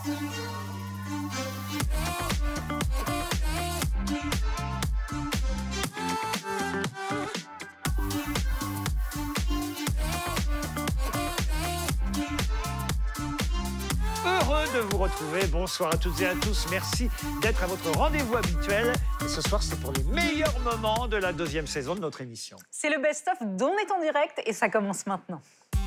Heureux de vous retrouver. Bonsoir à toutes et à tous. Merci d'être à votre rendez-vous habituel. Et ce soir, c'est pour les meilleurs moments de la deuxième saison de notre émission. C'est le best-of d'On est en direct et ça commence maintenant.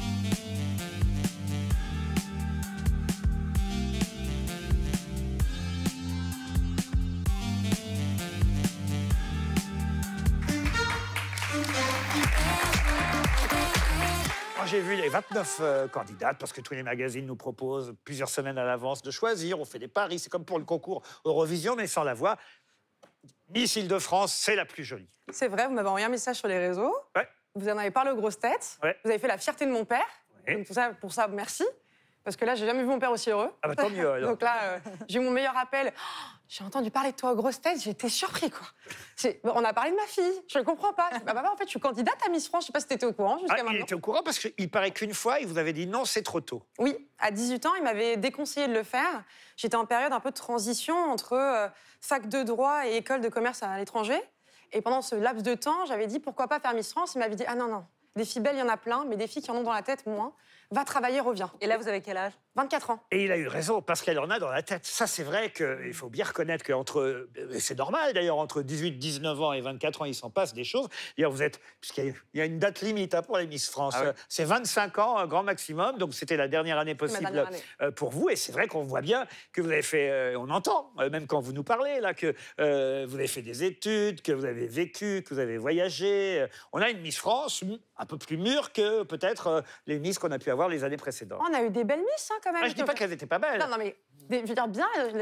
J'ai vu les 29 candidates parce que tous les magazines nous proposent plusieurs semaines à l'avance de choisir. On fait des paris, c'est comme pour le concours Eurovision, mais sans la voix. Miss Île-de-France, c'est la plus jolie. C'est vrai, vous m'avez envoyé un message sur les réseaux. Ouais. Vous en avez parlé aux grosses têtes. Ouais. Vous avez fait la fierté de mon père. Ouais. Donc pour ça, merci. Parce que là, j'ai jamais vu mon père aussi heureux. Ah bah tant mieux alors. Donc là, j'ai eu mon meilleur appel. Oh, j'ai entendu parler de toi aux grosses têtes, j'ai été surpris, quoi. On a parlé de ma fille, je ne comprends pas. Bah, papa, en fait, je suis candidate à Miss France, je ne sais pas si tu étais au courant jusqu'à maintenant. Il était au courant parce qu'il paraît qu'une fois, il vous avait dit non, c'est trop tôt. Oui, à 18 ans, il m'avait déconseillé de le faire. J'étais en période un peu de transition entre fac de droit et école de commerce à l'étranger. Et pendant ce laps de temps, j'avais dit pourquoi pas faire Miss France. Il m'avait dit ah non, des filles belles, il y en a plein, mais des filles qui en ont dans la tête, moins. Va travailler, reviens. Et là, vous avez quel âge? 24 ans. Et il a eu raison, parce qu'elle en a dans la tête. Ça, c'est vrai qu'il faut bien reconnaître qu'entre... C'est normal, d'ailleurs, entre 18, 19 ans et 24 ans, il s'en passe des choses. D'ailleurs, vous êtes... Puisqu'il y a une date limite pour les Miss France. Ah oui. C'est 25 ans, un grand maximum. Donc, c'était la dernière année possible pour vous. Et c'est vrai qu'on voit bien que vous avez fait... on entend, même quand vous nous parlez, là, que vous avez fait des études, que vous avez vécu, que vous avez voyagé. On a une Miss France un peu plus mûre que, peut-être, les Miss qu'on a pu avoir les années précédentes. On a eu des belles Miss, quand même. Ah, je dis pas qu'elles étaient pas belles. Non, mais je veux dire bien.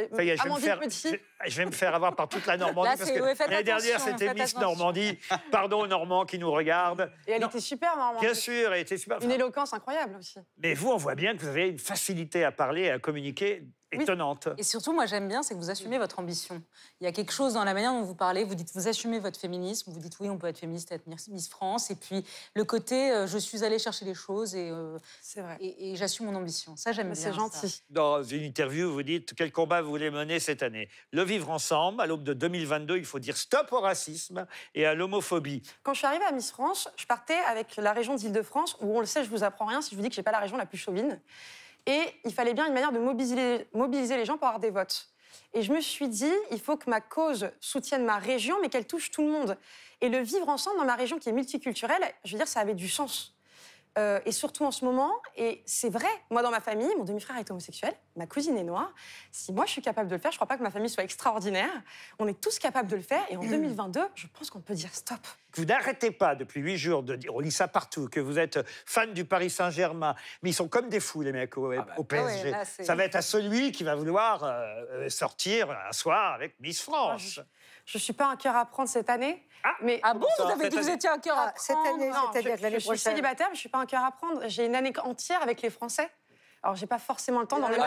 Je vais me faire avoir par toute la Normandie Là, parce que l'année dernière c'était Miss attention. Normandie. Pardon aux Normands qui nous regardent. Et elle était super, Normandie. Bien sûr, elle était super. Une éloquence incroyable aussi. Mais vous, on voit bien que vous avez une facilité à parler et à communiquer étonnante. Et surtout, moi, j'aime bien, c'est que vous assumez votre ambition. Il y a quelque chose dans la manière dont vous parlez. Vous assumez votre féminisme. Vous dites oui, on peut être féministe, être Miss France. Et puis le côté, je suis allée chercher les choses c'est vrai. Et j'assume mon ambition. Ça, j'aime bien. C'est gentil. Ça. Dans une interview, vous dites quel combat vous voulez mener cette année. Le vivre ensemble. À l'aube de 2022, il faut dire stop au racisme et à l'homophobie. Quand je suis arrivée à Miss France, je partais avec la région d'Île-de-France, où on le sait, je vous apprends rien si je vous dis que j'ai pas la région la plus chauvine. Et il fallait bien une manière de mobiliser les gens pour avoir des votes. Et je me suis dit, il faut que ma cause soutienne ma région, mais qu'elle touche tout le monde. Et le vivre ensemble dans ma région qui est multiculturelle, je veux dire, ça avait du sens. Et surtout en ce moment, et c'est vrai, moi dans ma famille, mon demi-frère est homosexuel, ma cousine est noire. Si moi je suis capable de le faire, je ne crois pas que ma famille soit extraordinaire. On est tous capables de le faire, et en 2022, je pense qu'on peut dire stop. Vous n'arrêtez pas depuis 8 jours de dire, on lit ça partout, que vous êtes fan du Paris Saint-Germain, mais ils sont comme des fous les mecs au PSG. Ouais, là, ça va être à celui qui va vouloir sortir un soir avec Miss France. Je ne suis pas un cœur à prendre cette année. Mais bon, vous avez dit que vous étiez un cœur à prendre. Cette année, c'est-à-dire l'année prochaine. Je suis célibataire, mais je ne suis pas un cœur à prendre. J'ai une année entière avec les Français. Alors, j'ai pas forcément le temps d'en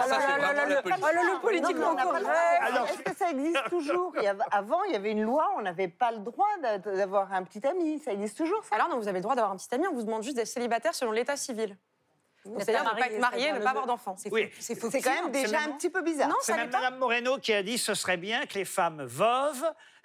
le politiquement correct. Est-ce que ça existe toujours? Avant, il y avait une loi, on n'avait pas le droit d'avoir un petit ami. Ça existe toujours, ça? Alors non, vous avez le droit d'avoir un petit ami, on vous demande juste d'être célibataire selon l'état civil. C'est-à-dire ne pas être marié, ne pas avoir d'enfant. C'est quand même déjà un petit peu bizarre. C'est même Mme Moreno qui a dit ce serait bien que les femmes veuves,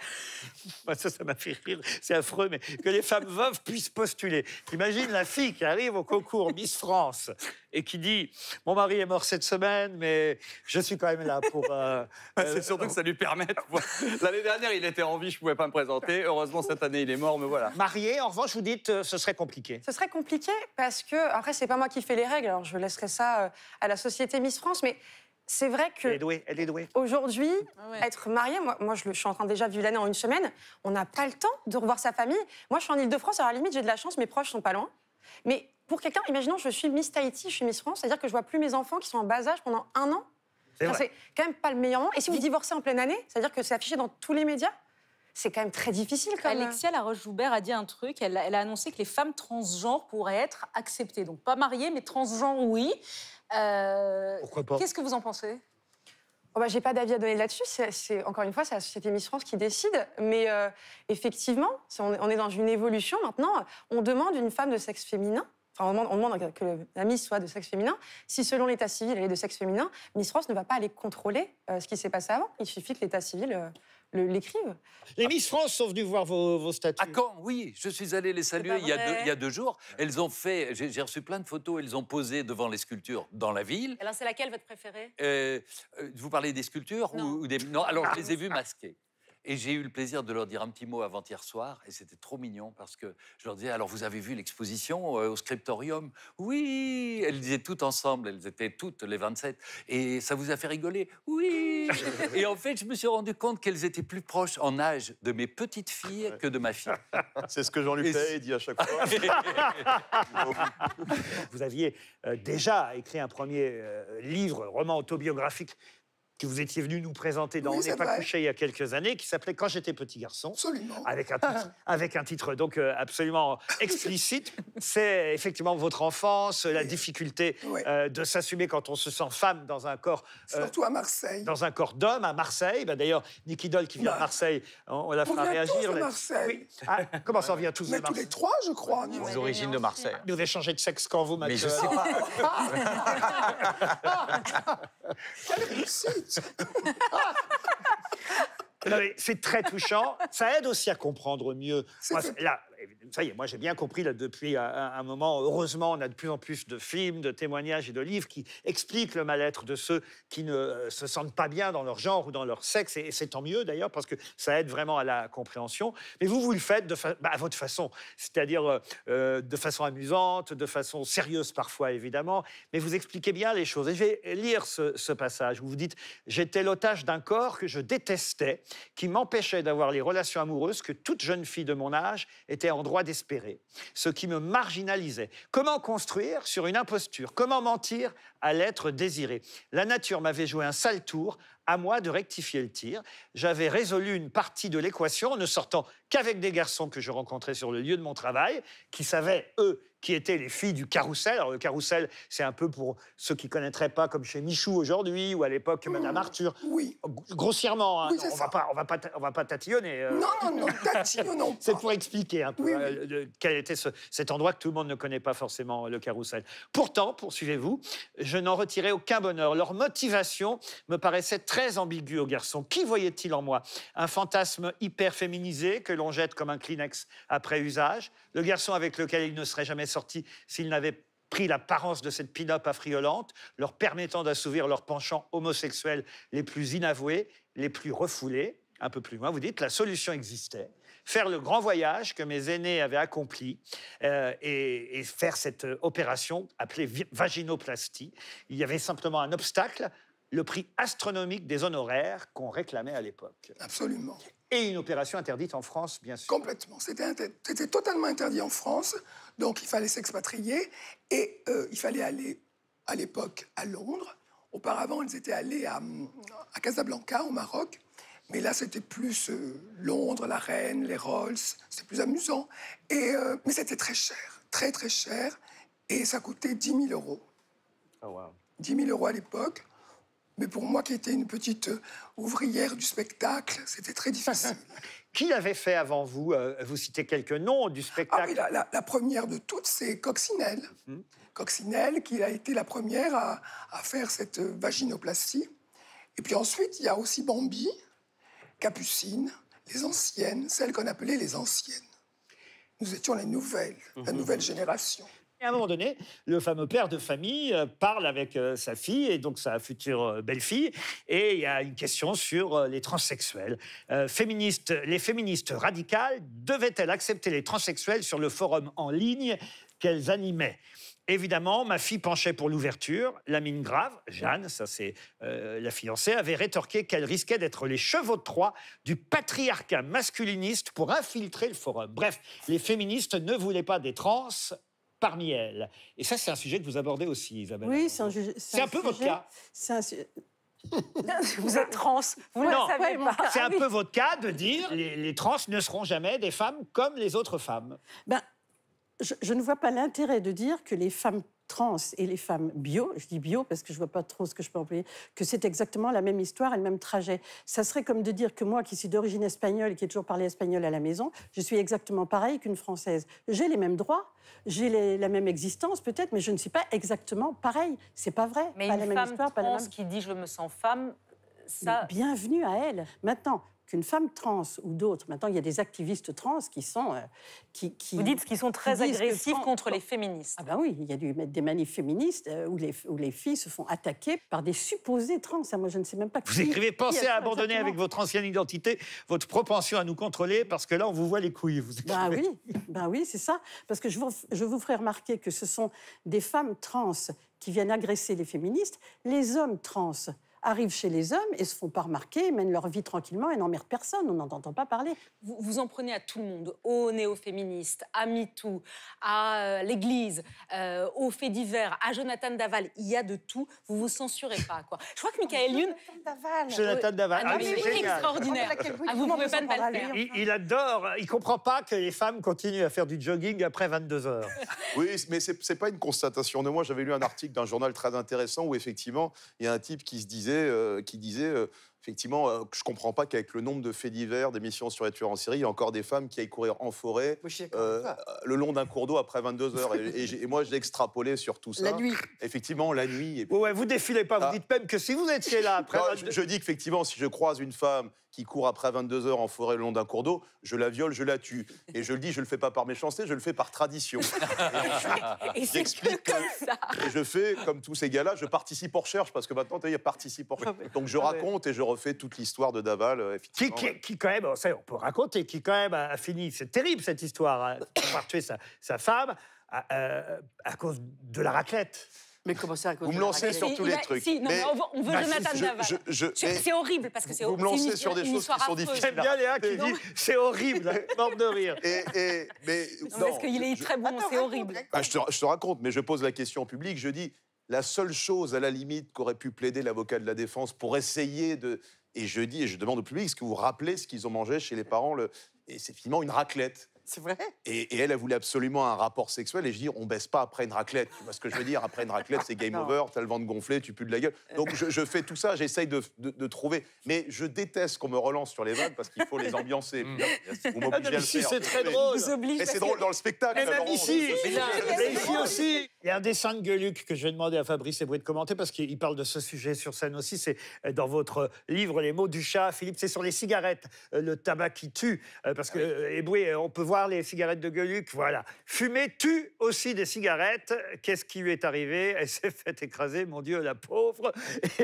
ça m'a fait rire, c'est affreux, mais que les femmes veuves puissent postuler. Imagine la fille qui arrive au concours Miss France et qui dit « Mon mari est mort cette semaine, mais je suis quand même là pour... c'est surtout que ça lui permet... L'année dernière, il était en vie, je ne pouvais pas me présenter. Heureusement, cette année, il est mort, mais voilà. Marié, en revanche, vous dites ce serait compliqué. Ce serait compliqué parce que, après, c'est pas moi qui fais les règles, alors je laisserai ça à la société Miss France, mais c'est vrai que... Elle est douée. Aujourd'hui, être mariée, moi je suis en train de déjà vivre l'année en une semaine, on n'a pas le temps de revoir sa famille. Moi, je suis en Île-de-France, alors à la limite, j'ai de la chance, mes proches sont pas loin. Mais pour quelqu'un, imaginons, je suis Miss Tahiti, je suis Miss France, c'est-à-dire que je vois plus mes enfants qui sont en bas âge pendant 1 an. C'est quand même pas le meilleur moment. Et si vous divorcez en pleine année, c'est-à-dire que c'est affiché dans tous les médias, c'est quand même très difficile. Alexia Laroche-Joubert a dit un truc, elle a annoncé que les femmes transgenres pourraient être acceptées. Donc pas mariées, mais transgenres, oui. Pourquoi pas? Qu'est-ce que vous en pensez? J'ai pas d'avis à donner là-dessus. Encore une fois, c'est la société Miss France qui décide. Mais effectivement, on est dans une évolution maintenant. On demande une femme de sexe féminin Enfin, on demande que la Miss soit de sexe féminin. Si selon l'état civil, elle est de sexe féminin, Miss France ne va pas aller contrôler ce qui s'est passé avant. Il suffit que l'état civil l'écrive. Les Miss France sont venues voir vos statues. À Caen, oui. Je suis allé les saluer il y a 2 jours. Elles ont fait... J'ai reçu plein de photos. Elles ont posé devant les sculptures dans la ville. Alors, c'est laquelle votre préférée? Vous parlez des sculptures ou des... Non, alors je les ai vues masquées. Et j'ai eu le plaisir de leur dire un petit mot avant-hier soir, et c'était trop mignon parce que je leur disais, alors vous avez vu l'exposition au Scriptorium? Oui. Elles disaient toutes ensemble, elles étaient toutes les 27. Et ça vous a fait rigoler? Oui. Et en fait, je me suis rendu compte qu'elles étaient plus proches en âge de mes petites filles que de ma fille. C'est ce que Jean-Luc Lahaye dit à chaque fois. Vous aviez déjà écrit un premier livre, roman autobiographique, que vous étiez venu nous présenter dans On n'est pas couché il y a quelques années, qui s'appelait Quand j'étais petit garçon. Absolument. Avec un titre donc absolument explicite. C'est effectivement votre enfance, la difficulté de s'assumer quand on se sent femme dans un corps... Surtout à Marseille. Dans un corps d'homme à Marseille. Ben, d'ailleurs, Nicky Doll qui vient de Marseille, on la fera réagir. On vient tous de Marseille. Oui. Ah, comment ça, on vient tous de Mais Marseille? tous les trois, je crois. Les origines de Marseille. Vous avez changé de sexe quand vous, Mais je sais pas. Quelle réussite! Non, mais c'est très touchant. Ça aide aussi à comprendre mieux. Moi, là, ça y est, moi j'ai bien compris là, depuis un moment. Heureusement, on a de plus en plus de films, de témoignages et de livres qui expliquent le mal-être de ceux qui ne se sentent pas bien dans leur genre ou dans leur sexe. Et c'est tant mieux d'ailleurs parce que ça aide vraiment à la compréhension. Mais vous le faites à votre façon, c'est-à-dire de façon amusante, de façon sérieuse parfois évidemment. Mais vous expliquez bien les choses. Et je vais lire ce passage où vous dites « J'étais l'otage d'un corps que je détestais, qui m'empêchait d'avoir les relations amoureuses que toute jeune fille de mon âge était en droit d'espérer, ce qui me marginalisait. Comment construire sur une imposture? Comment mentir à l'être désiré? La nature m'avait joué un sale tour, à moi de rectifier le tir. J'avais résolu une partie de l'équation en ne sortant qu'avec des garçons que je rencontrais sur le lieu de mon travail, qui savaient, eux, qui étaient les filles du carrousel. Alors, le carrousel, c'est un peu pour ceux qui ne connaîtraient pas, comme chez Michou aujourd'hui, ou à l'époque, Madame Arthur. Oui. Grossièrement, hein, Oui, on va pas tatillonner. Non, tatillonnons pas. C'est pour expliquer un peu quel était cet endroit que tout le monde ne connaît pas forcément, le carrousel. Pourtant, poursuivez-vous, je n'en retirais aucun bonheur. Leur motivation me paraissait très ambiguë aux garçons. Qui voyait-il en moi? Un fantasme hyper féminisé que l'on jette comme un Kleenex après usage? Le garçon avec lequel il ne serait jamais sorti s'il n'avait pris l'apparence de cette pin-up affriolante, leur permettant d'assouvir leurs penchants homosexuels les plus inavoués, les plus refoulés. Un peu plus loin, vous dites, la solution existait. Faire le grand voyage que mes aînés avaient accompli et faire cette opération appelée vaginoplastie. Il y avait simplement un obstacle, le prix astronomique des honoraires qu'on réclamait à l'époque. Absolument. Et une opération interdite en France, bien sûr. Complètement. C'était totalement interdit en France. Donc, il fallait s'expatrier. Et il fallait aller, à l'époque, à Londres. Auparavant, ils étaient allés à Casablanca, au Maroc. Mais là, c'était plus Londres, la Reine, les Rolls. C'était plus amusant. Mais c'était très cher. Très, très cher. Et ça coûtait 10 000 €. Oh, wow. 10 000 € à l'époque. Mais pour moi, qui étais une petite ouvrière du spectacle, c'était très difficile. Qui l'avait fait avant vous? Vous citez quelques noms du spectacle. Ah oui, la première de toutes, c'est Coccinelle. Coccinelle, qui a été la première à faire cette vaginoplastie. Et puis ensuite, il y a aussi Bambi, Capucine, les anciennes, celles qu'on appelait les anciennes. Nous étions les nouvelles, la nouvelle génération. Et à un moment donné, le fameux père de famille parle avec sa fille, et donc sa future belle-fille, et il y a une question sur les transsexuels. Les féministes radicales devaient-elles accepter les transsexuels sur le forum en ligne qu'elles animaient? Évidemment, ma fille penchait pour l'ouverture. La mine grave, Jeanne, ça c'est la fiancée, avait rétorqué qu'elle risquait d'être les chevaux de Troie du patriarcat masculiniste pour infiltrer le forum. Bref, les féministes ne voulaient pas des trans parmi elles. Et ça, c'est un sujet que vous abordez aussi, Isabelle. Oui, c'est un peu votre cas. Vous êtes trans, vous ne le savez pas. C'est un peu votre cas de dire les trans ne seront jamais des femmes comme les autres femmes. Je ne vois pas l'intérêt de dire que les femmes trans et les femmes bio, je dis bio parce que je ne vois pas trop ce que je peux employer, que c'est exactement la même histoire et le même trajet. Ça serait comme de dire que moi, qui suis d'origine espagnole et qui ai toujours parlé espagnol à la maison, je suis exactement pareil qu'une Française. J'ai les mêmes droits, j'ai la même existence peut-être, mais je ne suis pas exactement pareille. C'est pas vrai. Mais pas une la même femme histoire, pas la trans même... qui dit « je me sens femme », ça... Mais bienvenue à elle. Maintenant, qu'une femme trans ou d'autres, maintenant il y a des activistes trans qui sont... Vous dites qu'ils sont très disent que agressifs trans- contre les féministes. Ah ben oui, il y a des manifs féministes où les filles se font attaquer par des supposés trans. Ça, moi, je ne sais même pas Vous qui- écrivez qui pensez a à ça abandonner exactement. avec votre ancienne identité votre propension à nous contrôler parce que là on vous voit les couilles. Vous écrivez. Ben oui, c'est ça. Parce que je vous ferai remarquer que ce sont des femmes trans qui viennent agresser les féministes. Les hommes trans arrivent chez les hommes et se font pas remarquer, mènent leur vie tranquillement et n'emmerdent personne. On n'en entend pas parler. Vous en prenez à tout le monde, aux néo-féministes, à MeToo, à l'Église, aux faits divers, à Jonathan Daval. Il y a de tout. Vous vous censurez pas, quoi. Je crois que Michael Youn... Jonathan Daval. Ah non, mais c'est il est génial. extraordinaire. Ah, vous ne pouvez pas ne pas le faire. Il adore, il comprend pas que les femmes continuent à faire du jogging après 22 heures. Oui, mais c'est pas une constatation de moi. J'avais lu un article d'un journal très intéressant où effectivement il y a un type qui disait effectivement, je comprends pas qu'avec le nombre de faits divers, d'émissions sur les tueurs en série, il y a encore des femmes qui aillent courir en forêt le long d'un cours d'eau après 22 heures. Et moi, j'ai extrapolé sur tout ça. La nuit. Effectivement, la nuit. Et Ouais, vous défilez pas. Vous dites même que si vous étiez là après. non, je dis qu'effectivement, si je croise une femme qui court après 22 heures en forêt le long d'un cours d'eau, je la viole, je la tue. Et je le dis, je le fais pas par méchanceté, je le fais par tradition. Et c'est J'explique comme ça. Et je fais, comme tous ces gars-là, je participe aux recherches, parce que maintenant, tu sais, il y a participe aux recherches. Donc je raconte et je refais toute l'histoire de Daval, effectivement. Qui quand même, ça, on peut raconter, qui quand même a fini, c'est terrible cette histoire, hein, par tuer sa femme à cause de la raclette. Mais comment ça à cause Vous de me la lancez raclette sur tous les trucs. Si, non, mais on veut Jonathan Daval. je- C'est horrible, parce que c'est vous me lancez une sur des une choses qui histoire sont affreuse. difficiles. J'aime bien Léa qui dit c'est horrible, morte de rire. Mais Non, parce qu'il est très bon, c'est horrible. je te raconte, mais je pose la question en public. Je dis, la seule chose, à la limite, qu'aurait pu plaider l'avocat de la défense pour essayer de... Et je dis, et je demande au public, est-ce que vous vous rappelez ce qu'ils ont mangé chez les parents Et c'est finalement une raclette. C'est vrai. Et elle voulu absolument un rapport sexuel. Et je dis, on baisse pas après une raclette. Tu vois ce que je veux dire? Après une raclette, c'est game over, t'as le ventre gonflé, tu pues de la gueule. Donc je fais tout ça, j'essaye de trouver. Mais je déteste qu'on me relance sur les vannes parce qu'il faut les ambiancer. Vous m'obligez à le Ici, faire. c'est très drôle. Vous oblige Mais parce c'est que- drôle dans le spectacle. Mais même Laurent. ici, mais ici aussi. Il y a un dessin de Gueluc que je vais demander à Fabrice Eboué de commenter parce qu'il parle de ce sujet sur scène aussi. C'est dans votre livre Les mots du chat, Philippe, c'est sur les cigarettes, le tabac qui tue. Parce que Eboué, on peut voir les cigarettes de Gueluc. Voilà. Fumer tue aussi des cigarettes. Qu'est-ce qui lui est arrivé? Elle s'est fait écraser, mon Dieu, la pauvre.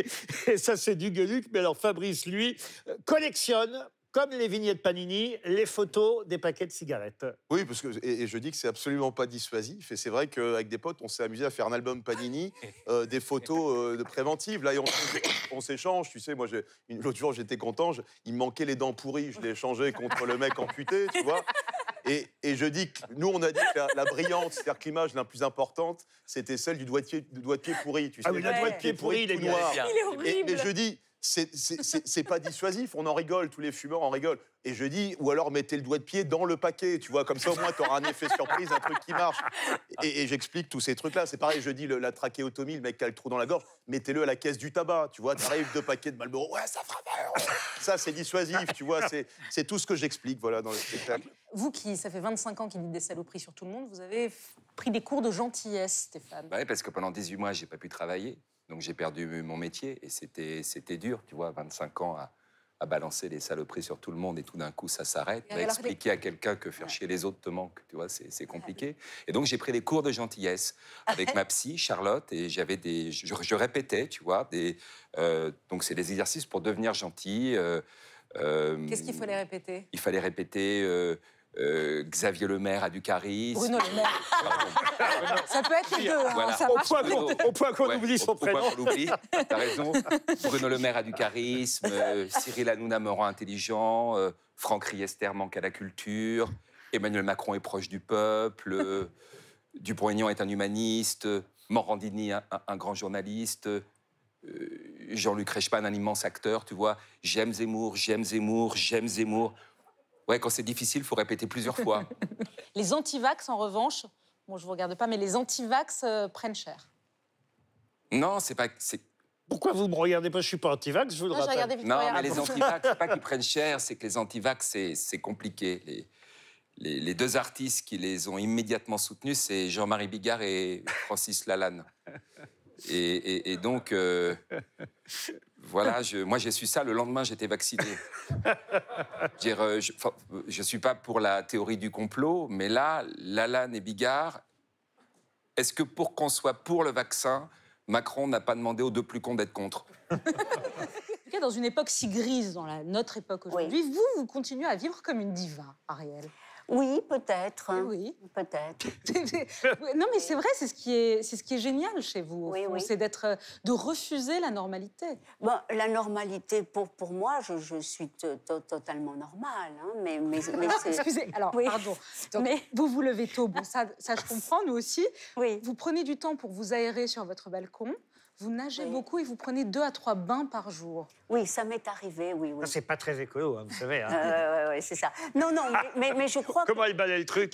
Et ça, c'est du Gueluc. Mais alors, Fabrice, lui, collectionne, comme les vignettes Panini, les photos des paquets de cigarettes. Oui, parce que et je dis que c'est absolument pas dissuasif. Et c'est vrai qu'avec des potes, on s'est amusé à faire un album Panini, des photos de préventives. Là, et on s'échange. Tu sais, moi, l'autre jour, j'étais content. Il me manquait les dents pourries. Je l'ai échangé contre le mec amputé, tu vois. Et je dis que nous, on a dit que la brillante, c'est-à-dire que l'image la plus importante, c'était celle du doigt de pied pourri. Tu sais, Ah oui, le doigt de pied pourri, il est tout bien. noir. Il est horrible. Mais je dis, c'est pas dissuasif, on en rigole, tous les fumeurs en rigolent. Et je dis, ou alors mettez le doigt de pied dans le paquet, tu vois, comme ça au moins tu auras un effet surprise, un truc qui marche. Et j'explique tous ces trucs-là. C'est pareil, je dis la trachéotomie, le mec qui a le trou dans la gorge, mettez-le à la caisse du tabac, tu vois, t'arrives 2 paquets de Marlboro, ouais, ça fera peur. Ça, c'est dissuasif, tu vois, c'est tout ce que j'explique, voilà, dans le spectacle. Vous qui, ça fait 25 ans qu'il dit des saloperies sur tout le monde, vous avez pris des cours de gentillesse, Stéphane. Oui, parce que pendant 18 mois, j'ai pas pu travailler. Donc j'ai perdu mon métier et c'était dur, tu vois, 25 ans à balancer des saloperies sur tout le monde et tout d'un coup ça s'arrête. Et À alors, expliquer à quelqu'un que faire chier les autres te manque, tu vois, c'est compliqué. Et donc j'ai pris des cours de gentillesse avec ma psy, Charlotte, et j'avais je répétais, tu vois, donc c'est des exercices pour devenir gentil. Qu'est-ce qu'il fallait répéter? Il fallait répéter... Xavier Lemaire a du charisme. Bruno Le Maire. Ça peut être les deux, hein, Voilà. ça marche. Au point qu'on oublie son prénom. Au point qu'on l'oublie, t'as raison. Bruno Le Maire a du charisme, Cyril Hanouna me rend intelligent, Franck Riester manque à la culture, Emmanuel Macron est proche du peuple, Dupont-Aignan est un humaniste, Morandini un grand journaliste, Jean-Luc Reichmann un immense acteur, tu vois. J'aime Zemmour, j'aime Zemmour, j'aime Zemmour. Ouais, quand c'est difficile, il faut répéter plusieurs fois. Les antivax, en revanche, bon, je vous regarde pas, mais les anti-vax prennent cher. Non, c'est pas... Pourquoi vous me regardez pas? Je suis pas anti-vax, je vous le Non, j'ai rappelle. regardé Non, Victoria. mais les antivax, c'est pas qu'ils prennent cher, c'est que les antivax, c'est compliqué. Les deux artistes qui les ont immédiatement soutenus, c'est Jean-Marie Bigard et Francis Lalanne. Et donc, voilà, moi j'ai su ça, le lendemain j'étais vacciné. Je suis pas pour la théorie du complot, mais là, Lalanne et Bigard, est-ce que pour qu'on soit pour le vaccin, Macron n'a pas demandé aux deux plus cons d'être contre? En tout cas, dans une époque si grise, dans notre époque aujourd'hui, vous continuez à vivre comme une diva, Ariel. Oui, peut-être. Oui. Peut-être. Non, mais c'est vrai, c'est ce qui est génial chez vous. Oui, oui. C'est de refuser la normalité. Bon, la normalité, pour moi, je suis totalement normale. Hein, mais excusez, alors, oui. pardon. Donc, vous vous levez tôt, bon, ça je comprends, nous aussi. Oui. Vous prenez du temps pour vous aérer sur votre balcon. Vous nagez beaucoup et vous prenez 2 à 3 bains par jour. Oui, ça m'est arrivé, oui. Ça, c'est pas très écolo, hein, vous savez. Hein. Oui, c'est ça. Non, mais je crois Comment il balaye le truc?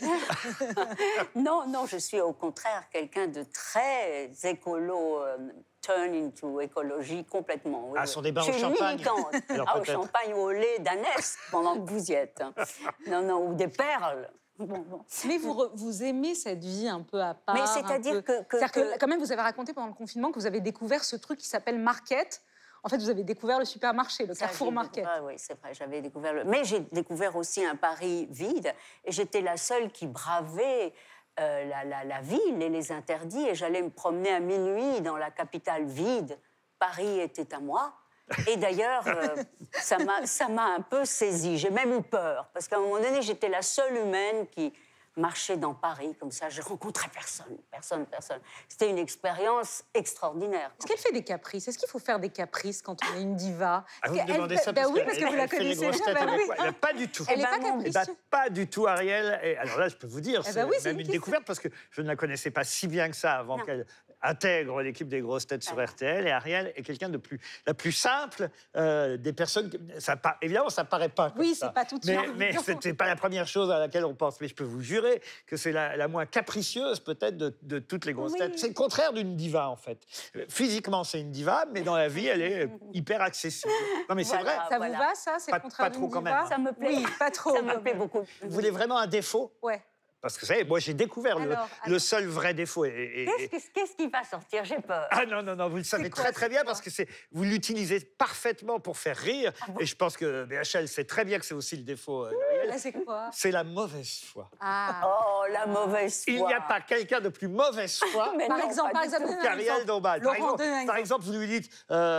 Non, je suis au contraire quelqu'un de très écolo, turn into écologie complètement. Oui, sur des bains je au suis champagne. militante. Au champagne ou au lait d'ânesse pendant que vous y êtes. Non, ou des perles. Bon. Mais vous aimez cette vie un peu à part. Mais c'est-à-dire que quand même, vous avez raconté pendant le confinement que vous avez découvert ce truc qui s'appelle Market. En fait, vous avez découvert le supermarché, le Carrefour Market. Oui, c'est vrai, j'avais découvert Mais j'ai découvert aussi un Paris vide. Et j'étais la seule qui bravait la ville et les interdits. Et j'allais me promener à minuit dans la capitale vide. Paris était à moi. Et d'ailleurs, ça m'a un peu saisie. J'ai même eu peur. Parce qu'à un moment donné, j'étais la seule humaine qui marchait dans Paris comme ça. Je rencontrais personne. C'était une expérience extraordinaire. Est-ce qu'elle fait des caprices? Est-ce qu'il faut faire des caprices quand on est une diva? Vous me demandez ça parce oui, parce que vous la connaissez bien. Pas du tout. Elle n'est pas capricieuse. Pas du tout, Ariel. Et alors là, je peux vous dire, c'est même une question. découverte parce que je ne la connaissais pas si bien que ça avant qu'elle intègre l'équipe des grosses têtes sur RTL. Et Ariel est quelqu'un de la plus simple des personnes. Évidemment, ça paraît pas comme ça. C'est pas tout de suite. Mais c'était pas la première chose à laquelle on pense. Mais je peux vous jurer que c'est la moins capricieuse peut-être de toutes les grosses têtes. C'est le contraire d'une diva en fait. Physiquement, c'est une diva, mais dans la vie, elle est hyper accessible. Non, mais c'est vrai. Ça vous va, ça? C'est le contraire d'une diva? Quand même. Ça me plaît. Oui, pas trop. Ça me plaît beaucoup. Vous voulez vraiment un défaut? Ouais. Parce que vous savez, moi j'ai découvert le seul vrai défaut. Qu'est-ce qui va sortir? J'ai peur. Ah non, vous le savez très bien parce que vous l'utilisez parfaitement pour faire rire. Et je pense que BHL sait très bien que c'est aussi le défaut. Là, c'est quoi? C'est la mauvaise foi. Oh, la mauvaise foi. Il n'y a pas quelqu'un de plus mauvaise foi par exemple, qu'Ariel Dombal. Par exemple, vous lui dites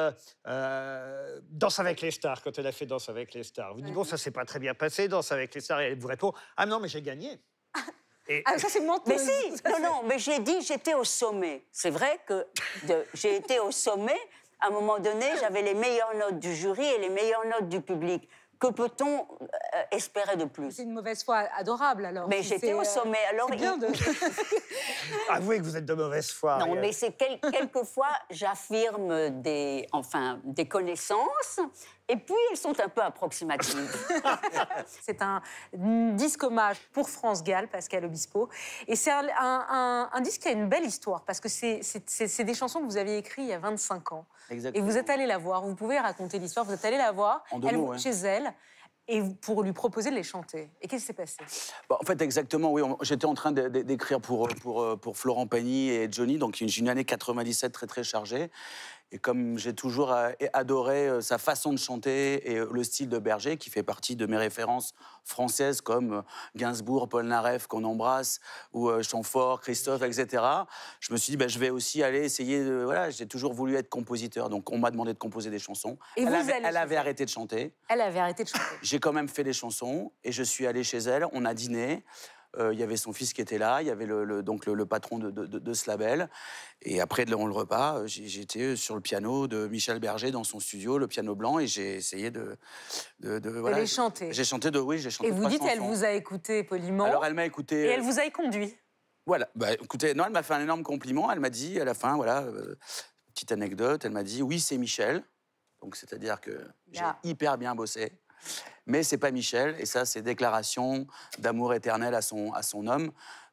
Danse avec les stars, quand elle a fait Danse avec les stars. Vous dites bon, ça s'est pas très bien passé, Danse avec les stars. Et elle vous répond ah non, mais j'ai gagné. Ça, c'est menteuse. Mais si, non, mais j'ai dit j'étais au sommet. C'est vrai que j'ai été au sommet. À un moment donné, j'avais les meilleures notes du jury et les meilleures notes du public. Que peut-on espérer de plus? C'est une mauvaise foi adorable, alors. Mais j'étais au sommet. Alors, c'est bien de... Avouez que vous êtes de mauvaise foi. Non, mais c'est quelquefois, j'affirme des connaissances, et puis elles sont un peu approximatives. C'est un disque hommage pour France Gall, Pascal Obispo. Et c'est un disque qui a une belle histoire, parce que c'est des chansons que vous aviez écrites il y a 25 ans. Exactement. Et vous êtes allé la voir, vous pouvez raconter l'histoire, vous êtes allé la voir chez elle, et pour lui proposer de les chanter. Et qu'est-ce qui s'est passé? En fait, exactement, oui. J'étais en train d'écrire pour Florent Pagny et Johnny, donc une année 97 très, très chargée. Et comme j'ai toujours adoré sa façon de chanter et le style de Berger, qui fait partie de mes références françaises comme Gainsbourg, Paul Naref, qu'on embrasse, ou Chamfort, Christophe, etc., je me suis dit, je vais aussi aller essayer de... Voilà, j'ai toujours voulu être compositeur, donc on m'a demandé de composer des chansons. Et elle avait arrêté de chanter. Elle avait arrêté de chanter. J'ai quand même fait des chansons, et je suis allé chez elle, on a dîné. Il y avait son fils qui était là, il y avait donc le patron de ce label. Et après, dans le repas, j'étais sur le piano de Michel Berger dans son studio, le piano blanc, et j'ai essayé de voilà, les chanter. J'ai chanté j'ai chanté. Et vous dites, elle vous a écouté poliment. Alors, elle m'a écouté. Et elle vous a conduit. Voilà. Écoutez, non, elle m'a fait un énorme compliment. Elle m'a dit, à la fin, voilà, petite anecdote, elle m'a dit, oui, c'est Michel. Donc, c'est-à-dire que j'ai hyper bien bossé. Mais c'est pas Michel, et ça, c'est déclaration d'amour éternel à son homme.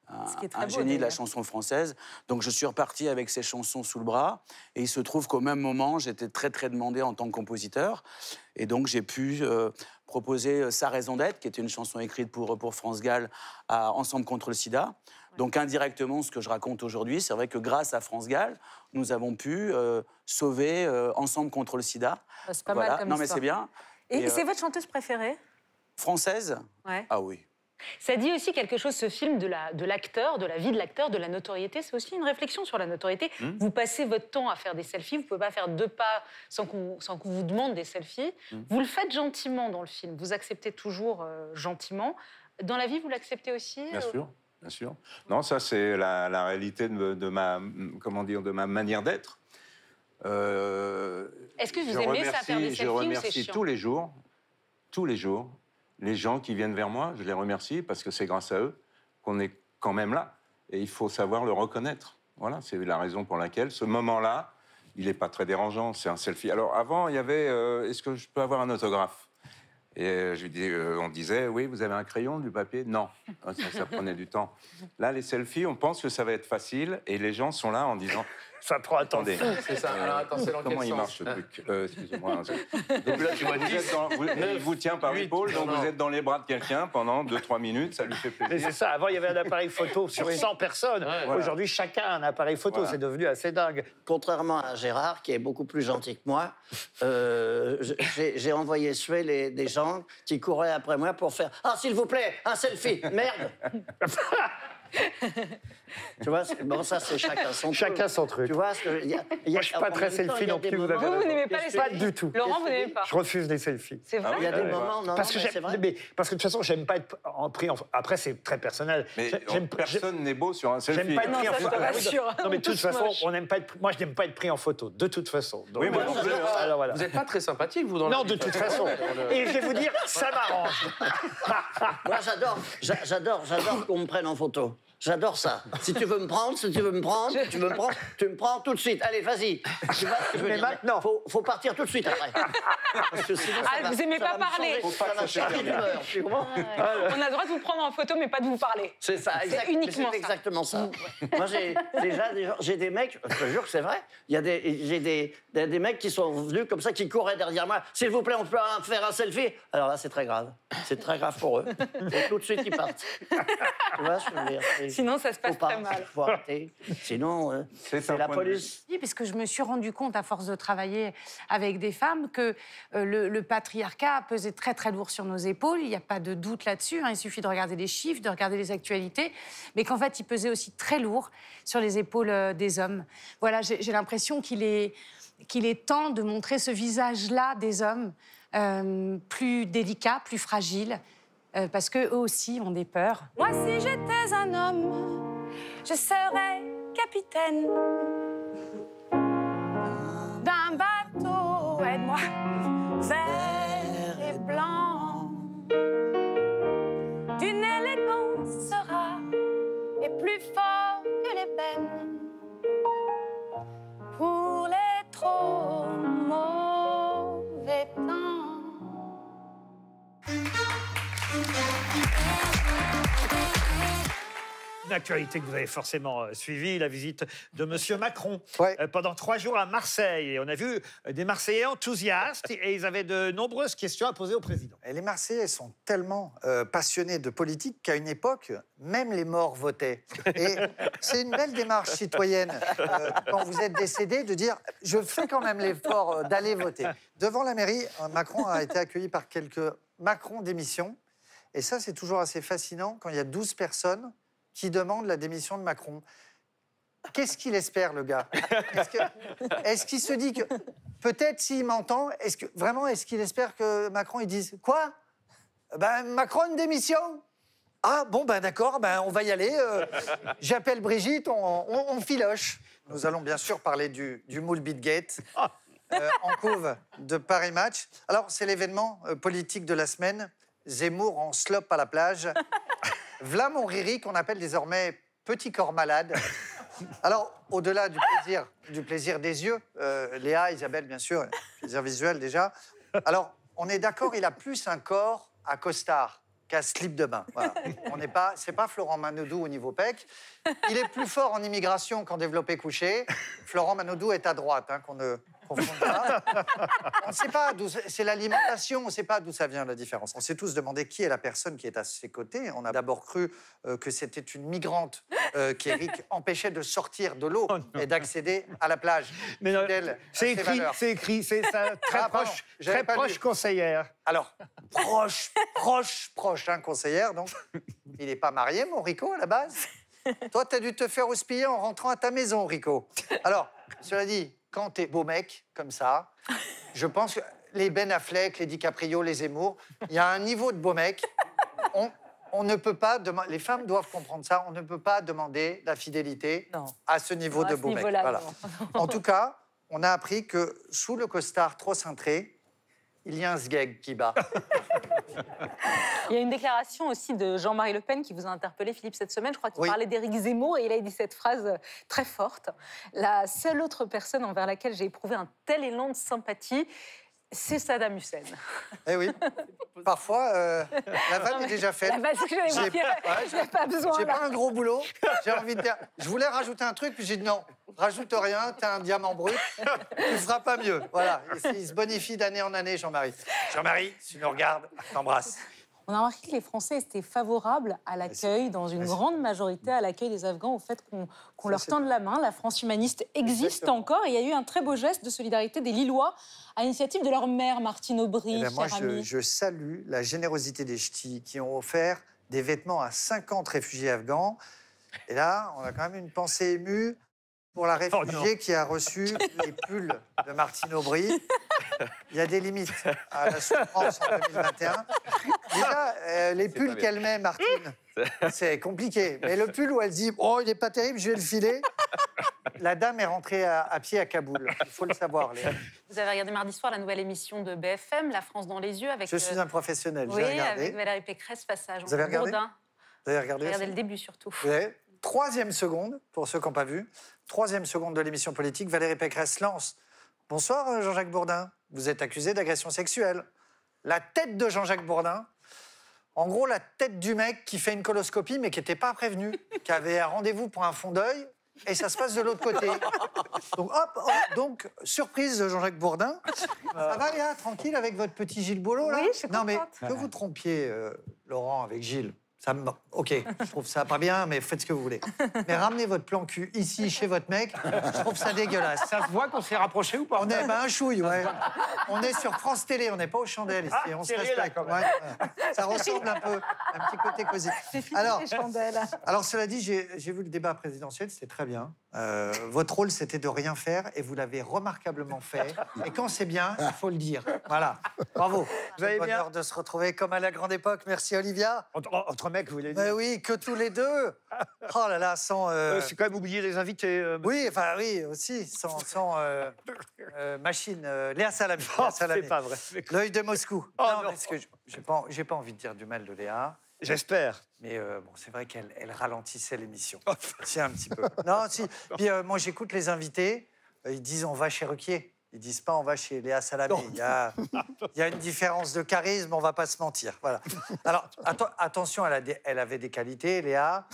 Ce qui est très un beau, génie de la d'ailleurs. chanson française. Donc je suis reparti avec ces chansons sous le bras. Et il se trouve qu'au même moment, j'étais très très demandé en tant que compositeur. Et donc j'ai pu proposer Sa raison d'être, qui était une chanson écrite pour France Gall, à Ensemble contre le sida. Donc indirectement, ce que je raconte aujourd'hui, c'est vrai que grâce à France Gall, nous avons pu sauver Ensemble contre le sida. C'est pas mal comme Non mais histoire. c'est bien. Et c'est votre chanteuse préférée? Française? Ouais. Ah oui. Ça dit aussi quelque chose, ce film, de l'acteur, de la vie de l'acteur, de la notoriété. C'est aussi une réflexion sur la notoriété. Vous passez votre temps à faire des selfies, vous ne pouvez pas faire 2 pas sans qu'on vous demande des selfies. Vous le faites gentiment dans le film, vous acceptez toujours gentiment. Dans la vie, vous l'acceptez aussi? Bien sûr, bien sûr. Non, ça c'est la réalité de ma, comment dire, de ma manière d'être. Est-ce que vous aimez ça, faire des selfies, je ou c'est remercie chiant? tous les jours, les gens qui viennent vers moi, je les remercie parce que c'est grâce à eux qu'on est quand même là. Et il faut savoir le reconnaître. Voilà, c'est la raison pour laquelle ce moment-là, il n'est pas très dérangeant, c'est un selfie. Alors avant, il y avait, est-ce que je peux avoir un autographe? Et on disait, oui, vous avez un crayon, du papier? Non, ça prenait du temps. Là, les selfies, on pense que ça va être facile et les gens sont là en disant... Ça prend un temps Attendez, fou. C'est ça. Alors attends, c'est dans quel comment il sens? marche ce truc? Excusez-moi. Donc là, tu vois Il vous tient par l'épaule, donc vous êtes dans les bras de quelqu'un pendant 2-3 minutes, ça lui fait Mais plaisir. c'est ça, avant il y avait un appareil photo sur 100 personnes. Ouais. Aujourd'hui, chacun a un appareil photo, Voilà. c'est devenu assez dingue. Contrairement à Gérard, qui est beaucoup plus gentil que moi, j'ai envoyé suer des gens qui couraient après moi pour faire « Ah, s'il vous plaît, un selfie, merde !» Tu vois, bon, ça, c'est chacun son truc. Chacun son truc. Tu vois, ce que, Moi, je suis pas très selfie non plus, vous avez Vous raison. n'aimez pas les Pas selfies? du tout. Laurent, vous n'aimez pas? Je refuse les selfies. C'est vrai? Il y a des moments, non, Parce que non, mais c'est vrai. parce que de toute façon, j'aime pas être pris en... Après, c'est très personnel. Mais J'aime- personne n'est beau sur un selfie. J'aime pas être pris en ça, je photo. te rassure. Non, mais de toute Tous façon, moches. on n'aime pas être... Moi, je n'aime pas être pris en photo, de toute façon. Donc, Oui, moi non plus. alors voilà. Vous n'êtes pas très sympathique, vous, dans la Non, vie, de toute façon. Et je vais vous dire, ça m'arrange. Moi, j'adore qu'on me prenne en photo. J'adore ça. Si tu veux me prendre, tu me prends tout de suite. Allez, vas-y. Tu vois ce que je veux Mais dire? maintenant. Faut partir tout de suite après. Parce que sinon, Ah, vous aimez pas parler. Ça va changer d'humeur, tu comprends? On a le droit de vous prendre en photo, mais pas de vous parler. C'est ça, uniquement c'est ça. exactement ça. Moi, j'ai des mecs, je te jure que c'est vrai, j'ai des mecs qui sont venus comme ça, qui couraient derrière moi. S'il vous plaît, on peut faire un selfie? Alors là, c'est très grave. C'est très grave pour eux. Faut tout de suite qu'ils partent. Tu vois ce que je veux dire? Sinon, ça se passe très mal. Faut arrêter. Sinon, c'est la police. Oui, parce que je me suis rendu compte, à force de travailler avec des femmes, que le patriarcat pesait très très lourd sur nos épaules. Il n'y a pas de doute là-dessus. Hein. Il suffit de regarder les chiffres, de regarder les actualités, mais qu'en fait, il pesait aussi très lourd sur les épaules des hommes. Voilà, j'ai l'impression qu'il est temps de montrer ce visage-là des hommes, plus délicat, plus fragile, parce qu'eux aussi ont des peurs. Moi, si j'étais un homme, je serais capitaine d'un bateau, aide-moi, vert et blanc, d'une élégance rare et plus fort que l'ébène, pour les trop mauvais temps. Une actualité que vous avez forcément suivie, la visite de M. Macron pendant 3 jours à Marseille. Et on a vu des Marseillais enthousiastes et ils avaient de nombreuses questions à poser au président. Et les Marseillais sont tellement passionnés de politique qu'à une époque, même les morts votaient. Et c'est une belle démarche citoyenne, quand vous êtes décédé, de dire « je fais quand même l'effort d'aller voter ». Devant la mairie, Macron a été accueilli par quelques Macron démission. Et ça, c'est toujours assez fascinant quand il y a 12 personnes qui demande la démission de Macron. Qu'est-ce qu'il espère, le gars? Est-ce qu'il se dit que, peut-être s'il m'entend, est-ce qu'il espère que Macron, il dise « Quoi? Ben, Macron, une démission? Ah, bon, ben d'accord, ben, on va y aller. J'appelle Brigitte, on filoche. » Nous allons bien sûr parler du moule Bitgate en couve de Paris Match. Alors, c'est l'événement politique de la semaine. Zemmour en slop à la plage. V'là mon Riri, qu'on appelle désormais petit corps malade. Alors, au-delà du plaisir des yeux, Léa, Isabelle, bien sûr, plaisir visuel déjà. Alors, on est d'accord, il a plus un corps à costard qu'à slip de bain. Voilà. C'est pas Florent Manodou au niveau PEC. Il est plus fort en immigration qu'en développé couché. Florent Manodou est à droite, hein, qu'on ne confonde pas. On ne sait pas d'où c'est l'alimentation, on ne sait pas d'où ça vient la différence. On s'est tous demandé qui est la personne qui est à ses côtés. On a d'abord cru que c'était une migrante qu'Éric empêchait de sortir de l'eau et d'accéder à la plage. Mais non, Fidèle à c'est ses écrit, valeurs. c'est écrit, c'est ça, très proche, j'avais très pas proche lu. conseillère. Alors, proche, hein, conseillère, donc. Il n'est pas marié, mon Rico, à la base. Toi, tu as dû te faire houspiller en rentrant à ta maison, Rico. Alors, cela dit, quand t'es beau mec, comme ça, je pense que les Ben Affleck, les DiCaprio, les Zemmour, il y a un niveau de beau mec. On ne peut pas demander, les femmes doivent comprendre ça, on ne peut pas demander la fidélité à ce niveau de beau mec. Voilà. En tout cas, on a appris que sous le costard trop cintré, il y a un sgeg qui bat. Il y a une déclaration aussi de Jean-Marie Le Pen qui vous a interpellé, Philippe, cette semaine. Je crois qu'il parlait d'Éric Zemmour et il a dit cette phrase très forte. La seule autre personne envers laquelle j'ai éprouvé un tel élan de sympathie, c'est Saddam Hussein. Eh oui. Parfois, la vanne est déjà faite. La vanne, c'est que j'allais vous dire. Je n'ai pas besoin. J'ai là. pas un gros boulot. J'ai envie de dire. Je voulais rajouter un truc, puis j'ai dit non. Rajoute rien, t'as un diamant brut. Tu feras pas mieux. Voilà. Il se bonifie d'année en année, Jean-Marie. Jean-Marie, si tu nous regardes, je t'embrasse. On a remarqué que les Français étaient favorables à l'accueil, dans une grande majorité, à l'accueil des Afghans, au fait qu'on leur tende la main. La France humaniste existe encore. Et il y a eu un très beau geste de solidarité des Lillois à l'initiative de leur maire, Martine Aubry. Eh ben, moi, chère amie. je salue la générosité des ch'tis qui ont offert des vêtements à 50 réfugiés afghans. Et là, on a quand même une pensée émue pour la réfugiée qui a reçu les pulls de Martine Aubry. Il y a des limites à la souffrance en 2021. Déjà, les pulls qu'elle met, Martine, c'est compliqué. Mais le pull où elle dit « Oh, il n'est pas terrible, je vais le filer », la dame est rentrée à pied à Kaboul. Il faut le savoir, Léa. Vous avez regardé mardi soir la nouvelle émission de BFM, La France dans les yeux, avec... Je suis un professionnel, oui, j'ai regardé. avec Valérie Pécresse face à Vous avez Jean regardé Bourdin. Vous avez regardé Regardez aussi le début surtout. Vous avez 3e seconde, pour ceux qui n'ont pas vu, 3e seconde de l'émission politique, Valérie Pécresse lance « Bonsoir Jean-Jacques Bourdin, vous êtes accusé d'agression sexuelle ». La tête de Jean-Jacques Bourdin, en gros la tête du mec qui fait une coloscopie mais qui n'était pas prévenu, qui avait un rendez-vous pour un fond d'œil et ça se passe de l'autre côté. Donc hop, donc surprise de Jean-Jacques Bourdin. Ça va Léa, tranquille avec votre petit Gilles Boulot là? Oui, je suis Non mais contente. que vous trompiez Laurent avec Gilles. Ça me... Ok, je trouve ça pas bien, mais faites ce que vous voulez. Mais ramenez votre plan cul ici, chez votre mec, je trouve ça dégueulasse. Ça se voit qu'on s'est rapproché ou pas? On est un chouille, ouais. On est sur France Télé, on n'est pas aux chandelles ici, on se c'est réel, respecte. quand même. Ouais. Ça ressemble un peu, un petit côté cosy. Alors, Les chandelles. alors, cela dit, j'ai vu le débat présidentiel, c'était très bien. Votre rôle, c'était de rien faire et vous l'avez remarquablement fait. Et quand c'est bien, il faut le dire. Voilà, bravo. Vous allez Quel bien bonheur de se retrouver comme à la grande époque. Merci Olivia. Entre mecs, vous voulez dire? Mais oui, que tous les deux. Oh là là, sans... C'est quand même oublié les invités. Oui, enfin oui, aussi, sans machine. Léa Salamé. Léa Salamé. C'est pas vrai. L'œil de Moscou. Oh, non, non. parce que j'ai pas envie de dire du mal de Léa. J'espère. Mais bon, c'est vrai qu'elle ralentissait l'émission. Si, un petit peu. Non, si. Puis moi, j'écoute les invités. Ils disent on va chez Ruquier. Ils disent pas on va chez Léa Salamé. Il y a une différence de charisme, on va pas se mentir. Voilà. Alors, attention, elle avait des qualités, Léa.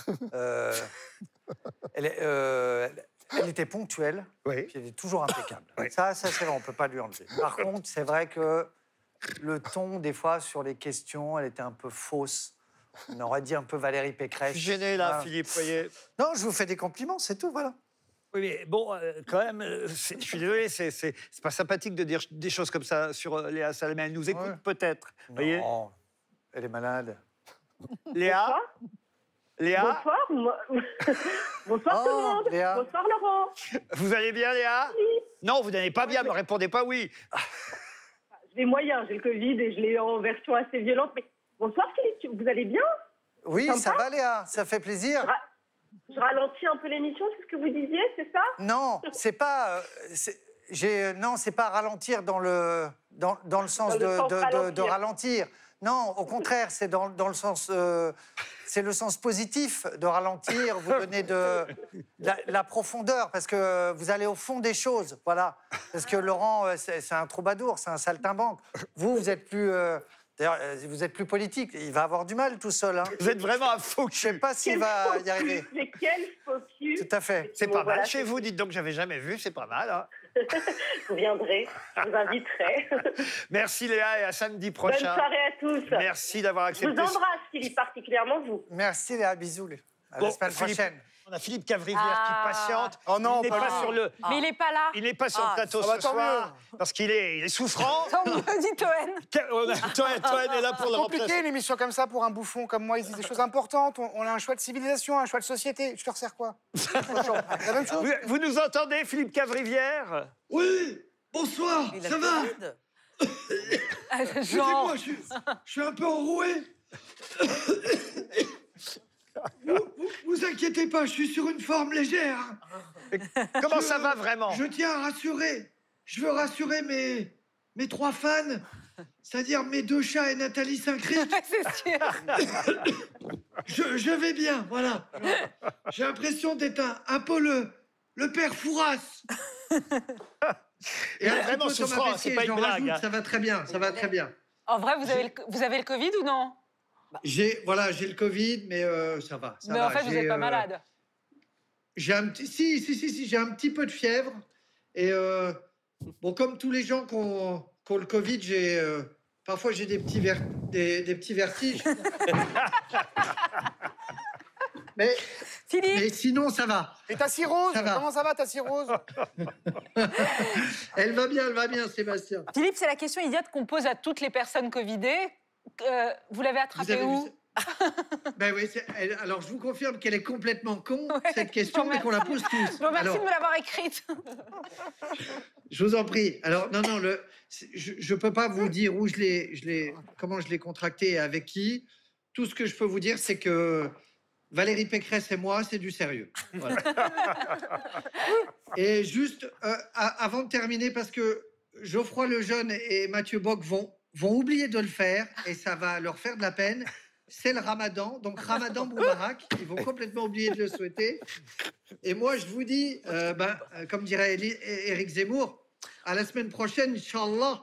Elle était ponctuelle. Oui. Puis elle est toujours impeccable. Oui. Ça c'est vrai, on peut pas lui enlever. Par contre, c'est vrai que le ton, des fois, sur les questions, elle était un peu fausse. On aurait dit un peu Valérie Pécresse. Je suis gêné là, Ah. Philippe, voyez. Non, je vous fais des compliments, c'est tout, voilà. Oui, mais bon, quand même, je suis désolé, c'est pas sympathique de dire des choses comme ça sur Léa Salamé. Elle nous écoute Ouais. peut-être. Vous voyez? Non, elle est malade. Léa? Léa? Bonsoir. Bonsoir tout le monde. Léa. Bonsoir Laurent. Vous allez bien, Léa? Non, vous n'allez pas bien, me répondez pas oui. Je vais moyen, j'ai le Covid et je l'ai en version assez violente. Mais bonsoir Philippe, vous allez bien? Oui, Sympa. ça va, Léa, ça fait plaisir. Je ralentis un peu l'émission, c'est ce que vous disiez, c'est ça? Non, c'est pas. Non, c'est pas ralentir dans le sens Dans le sens de ralentir. Non, au contraire, c'est dans le sens. C'est le sens positif de ralentir, vous donner de la profondeur, parce que vous allez au fond des choses, voilà. Parce que Laurent, c'est un troubadour, c'est un saltimbanque. Vous êtes plus D'ailleurs, vous êtes plus politique. Il va avoir du mal tout seul. Hein. Vous êtes vraiment un faux cul. Je sais pas s'il va y arriver. Mais quel faux cul. Tout à fait. C'est Bon, pas voilà, mal chez c'est- vous, dites donc, j'avais jamais vu, c'est pas mal. Hein. Je viendrai, je vous inviterai. Merci Léa et à samedi Bonne prochain. soirée à tous. Merci d'avoir Je vous accepté. embrasse, Philippe, particulièrement vous. Merci Léa, bisous. À la Bon, semaine Philippe, prochaine. On a Philippe Cavrivière qui patiente. Oh non, il n'est pas pas lui. sur le. Mais il n'est pas là. Il n'est pas sur le plateau ce tant soir parce qu'il est souffrant. Tant mieux, dit Toen. Toen est là pour le compliqué remplacer. une émission comme ça pour un bouffon comme moi. Il dit des choses importantes. On a un choix de civilisation, un choix de société. Je te resserre quoi? La même chose. Vous nous entendez, Philippe Cavrivière? Oui, bonsoir, ça va? Excusez-moi, je suis un peu enroué. Vous inquiétez pas, je suis sur une forme légère. Comment ça va vraiment? Je tiens à rassurer. Je veux rassurer mes 3 fans, c'est-à-dire mes 2 chats et Nathalie Saint-Cric. C'est sûr. Je vais bien, voilà. J'ai l'impression d'être un peu le père Fouras. Il est un petit vraiment peu Thomas souffrant, Pesquet, c'est pas j'en une blague. rajoute, Hein. ça va très bien, ça va très bien. En vrai, vous avez le Covid ou non? J'ai le Covid, mais ça va. Ça Mais va. en fait, vous n'êtes pas malade. J'ai un petit, si, j'ai un petit peu de fièvre. Et bon, comme tous les gens qui ont le Covid, parfois j'ai des petits vertiges. mais sinon, ça va. Et ta cirrhose? Ça va. Comment ça va ta cirrhose? Elle va bien, Sébastien. Philippe, c'est la question idiote qu'on pose à toutes les personnes covidées. Vous l'avez attrapée avez où? vu Ben oui, alors je vous confirme qu'elle est complètement con, cette question, mais qu'on la pose tous. Je vous remercie Alors, de me l'avoir écrite. je vous en prie. Alors, non, je ne peux pas vous dire comment je l'ai contracté et avec qui. Tout ce que je peux vous dire, c'est que Valérie Pécresse et moi, c'est du sérieux. Voilà. Et juste, avant de terminer, parce que Geoffroy Lejeune et Mathieu Bock vont oublier de le faire, et ça va leur faire de la peine. C'est le Ramadan, donc Ramadan Moubarak. Ils vont complètement oublier de le souhaiter. Et moi, je vous dis, comme dirait Éric Zemmour, à la semaine prochaine, Inch'Allah.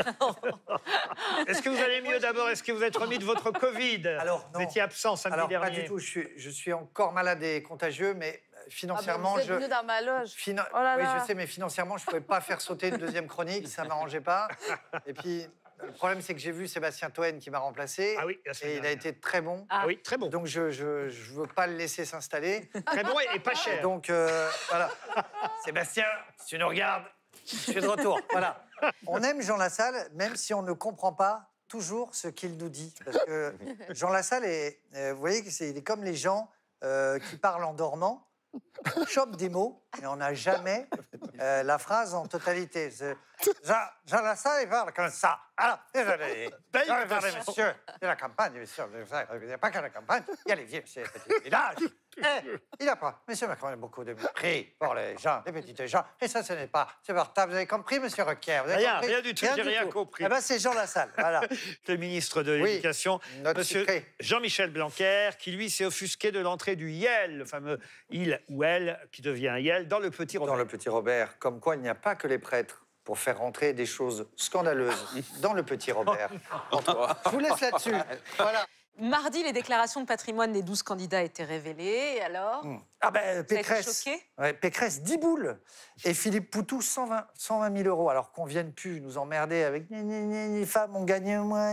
Est-ce que vous allez mieux d'abord? Est-ce que vous êtes remis de votre Covid? Alors, non. Vous étiez absent samedi Alors, dernier. pas du tout. Je suis encore malade et contagieux, mais financièrement, vous êtes venu dans ma loge. Oh là oui, là. je sais, mais financièrement, je ne pouvais pas faire sauter une deuxième chronique, ça ne m'arrangeait pas. Et puis, le problème, c'est que j'ai vu Sébastien Toen qui m'a remplacé. Ah oui, la semaine et il a dernière. été très bon. Ah oui, très bon. Donc, je ne veux pas le laisser s'installer. Très bon et pas cher. Donc, voilà. Sébastien, si tu nous regardes, je suis de retour. Voilà. On aime Jean Lassalle, même si on ne comprend pas toujours ce qu'il nous dit. Parce que Jean Lassalle, vous voyez, il est comme les gens qui parlent en dormant. Chope des mots, mais on n'a jamais la phrase en totalité. Jean Lassalle, il parle comme ça. Alors, désolé, monsieur, c'est la campagne, monsieur, il n'y a pas que la campagne, il y a les vieux, c'est les petits villages. Et il n'a pas, monsieur Macron a beaucoup de mépris pour les gens, les petites gens, et ça, ce n'est pas supportable. Vous avez compris, monsieur Requier? Vous avez compris Rien du tout, j'ai rien compris. Eh bien, c'est Jean Lassalle, voilà. Le ministre de Oui, l'Éducation, notre monsieur sucré. Jean-Michel Blanquer, qui lui s'est offusqué de l'entrée du YEL, le fameux il ou elle qui devient YEL, dans le Petit Robert. Dans le Petit Robert, comme quoi il n'y a pas que les prêtres pour faire rentrer des choses scandaleuses dans le Petit Robert. Je vous laisse là-dessus. Voilà. Mardi, les déclarations de patrimoine des 12 candidats étaient révélées. Alors Ah ben, Ça a été Pécresse, choqué Pécresse 10 boules et Philippe Poutou 120 000 euros. Alors qu'on vienne plus nous emmerder avec les femmes ont gagné moins.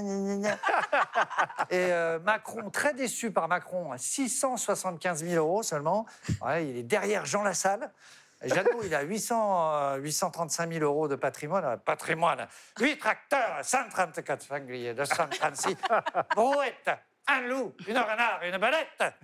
Et Macron, très déçu par Macron, à 675 000 euros seulement. Ouais, il est derrière Jean Lassalle. Jadot, il a 835 000 euros de patrimoine. 8 tracteurs, 134 sangliers, 236 brouettes, un loup, une renard, une belette,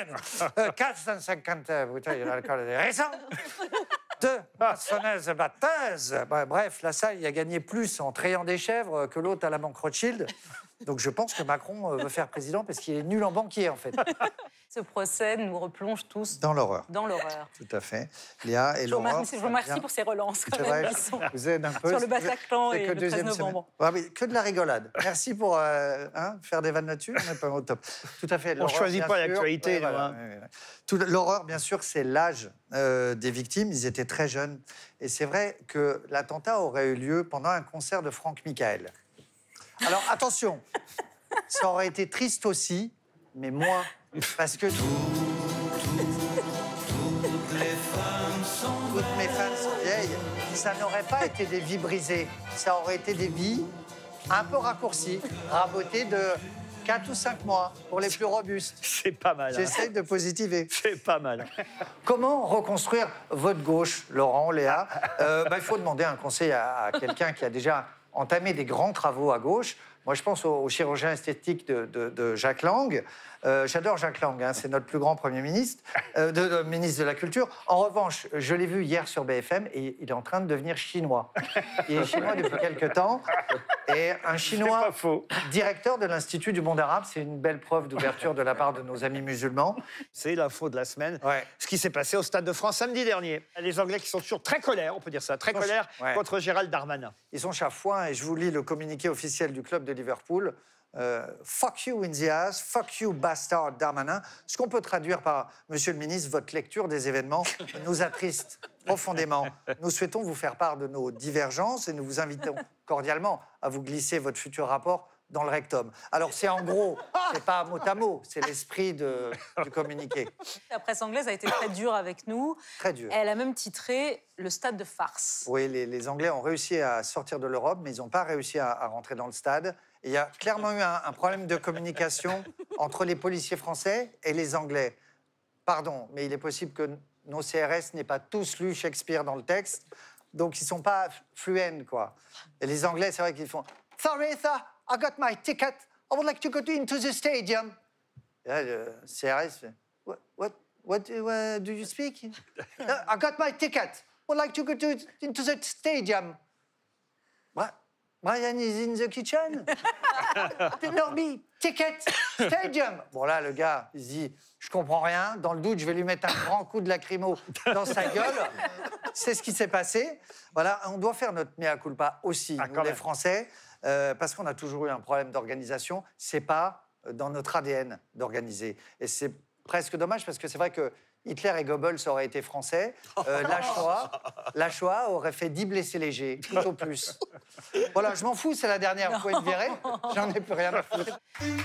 450 bouteilles d'alcool récent, 2 maçonneuses batteuses. Bref, Lassalle, il a gagné plus en trayant des chèvres que l'autre à la banque Rothschild. Donc je pense que Macron veut faire président parce qu'il est nul en banquier, en fait. Ce procès nous replonge tous Dans l'horreur. dans l'horreur. Tout à fait. Léa et Je vous Laurent. remercie pour ces relances. Quand C'est même, vrai, qui sont vous aidez un peu. sur le Bataclan C'est et que le 13 deuxième novembre. semaine. Ah oui, que de la rigolade. Merci pour faire des vannes là-dessus. On est pas au top. Tout à fait. On L'horreur, choisit bien pas sûr. l'actualité, Ouais, voilà, nous, hein. ouais, ouais. L'horreur, bien sûr, c'est l'âge des victimes. Ils étaient très jeunes. Et c'est vrai que l'attentat aurait eu lieu pendant un concert de Franck Michael. Alors attention, ça aurait été triste aussi, mais moins, parce que toutes mes femmes sont vieilles. Ça n'aurait pas été des vies brisées, ça aurait été des vies un peu raccourcies, rabotées de 4 ou 5 mois pour les plus robustes. C'est pas mal. Hein. J'essaie de positiver. C'est pas mal. Comment reconstruire votre gauche, Laurent, Léa? Il faut demander un conseil à quelqu'un qui a déjà entamé des grands travaux à gauche. Moi, je pense au chirurgien esthétique de Jacques Lang. J'adore Jacques Lang, hein, c'est notre plus grand Premier ministre, ministre de la Culture. En revanche, je l'ai vu hier sur BFM et il est en train de devenir chinois. Il est chinois depuis quelques temps. Et un Chinois directeur de l'Institut du monde arabe, c'est une belle preuve d'ouverture de la part de nos amis musulmans. C'est l'info de la semaine. Ce qui s'est passé au Stade de France samedi dernier. Les Anglais qui sont toujours très colères, on peut dire ça, très colères contre Gérald Darmanin. Ils sont chafouins et je vous lis le communiqué officiel du club de Liverpool. Fuck you in the ass, fuck you bastard Darmanin. Ce qu'on peut traduire par Monsieur le ministre, votre lecture des événements nous attriste profondément. Nous souhaitons vous faire part de nos divergences et nous vous invitons cordialement à vous glisser votre futur rapport dans le rectum. Alors c'est en gros, c'est pas mot à mot, c'est l'esprit du communiqué. La presse anglaise a été très dure avec nous. Très dure. Elle a même titré le stade de farce. Oui, les Anglais ont réussi à sortir de l'Europe, mais ils n'ont pas réussi à rentrer dans le stade. Et il y a clairement eu un problème de communication entre les policiers français et les Anglais. Pardon, mais il est possible que nos CRS n'aient pas tous lu Shakespeare dans le texte, donc ils ne sont pas fluents, quoi. Et les Anglais, c'est vrai qu'ils font « Sorry, sir, I got my ticket. I would like to go into the stadium. » Et là, le CRS fait What do you speak? No, I got my ticket. I would like to go into the stadium. What? Brian is in the kitchen. Tell me, ticket, stadium. Bon, là, le gars, il se dit, je comprends rien. Dans le doute, je vais lui mettre un grand coup de lacrymo dans sa gueule. C'est ce qui s'est passé. Voilà, on doit faire notre mea culpa aussi, nous, les Français, parce qu'on a toujours eu un problème d'organisation. C'est pas dans notre ADN d'organiser. Et c'est presque dommage, parce que c'est vrai que Hitler et Goebbels auraient été français. La Shoah aurait fait 10 blessés légers, tout au plus. Voilà, je m'en fous, c'est la dernière. Vous pouvez me virer, j'en ai plus rien à foutre.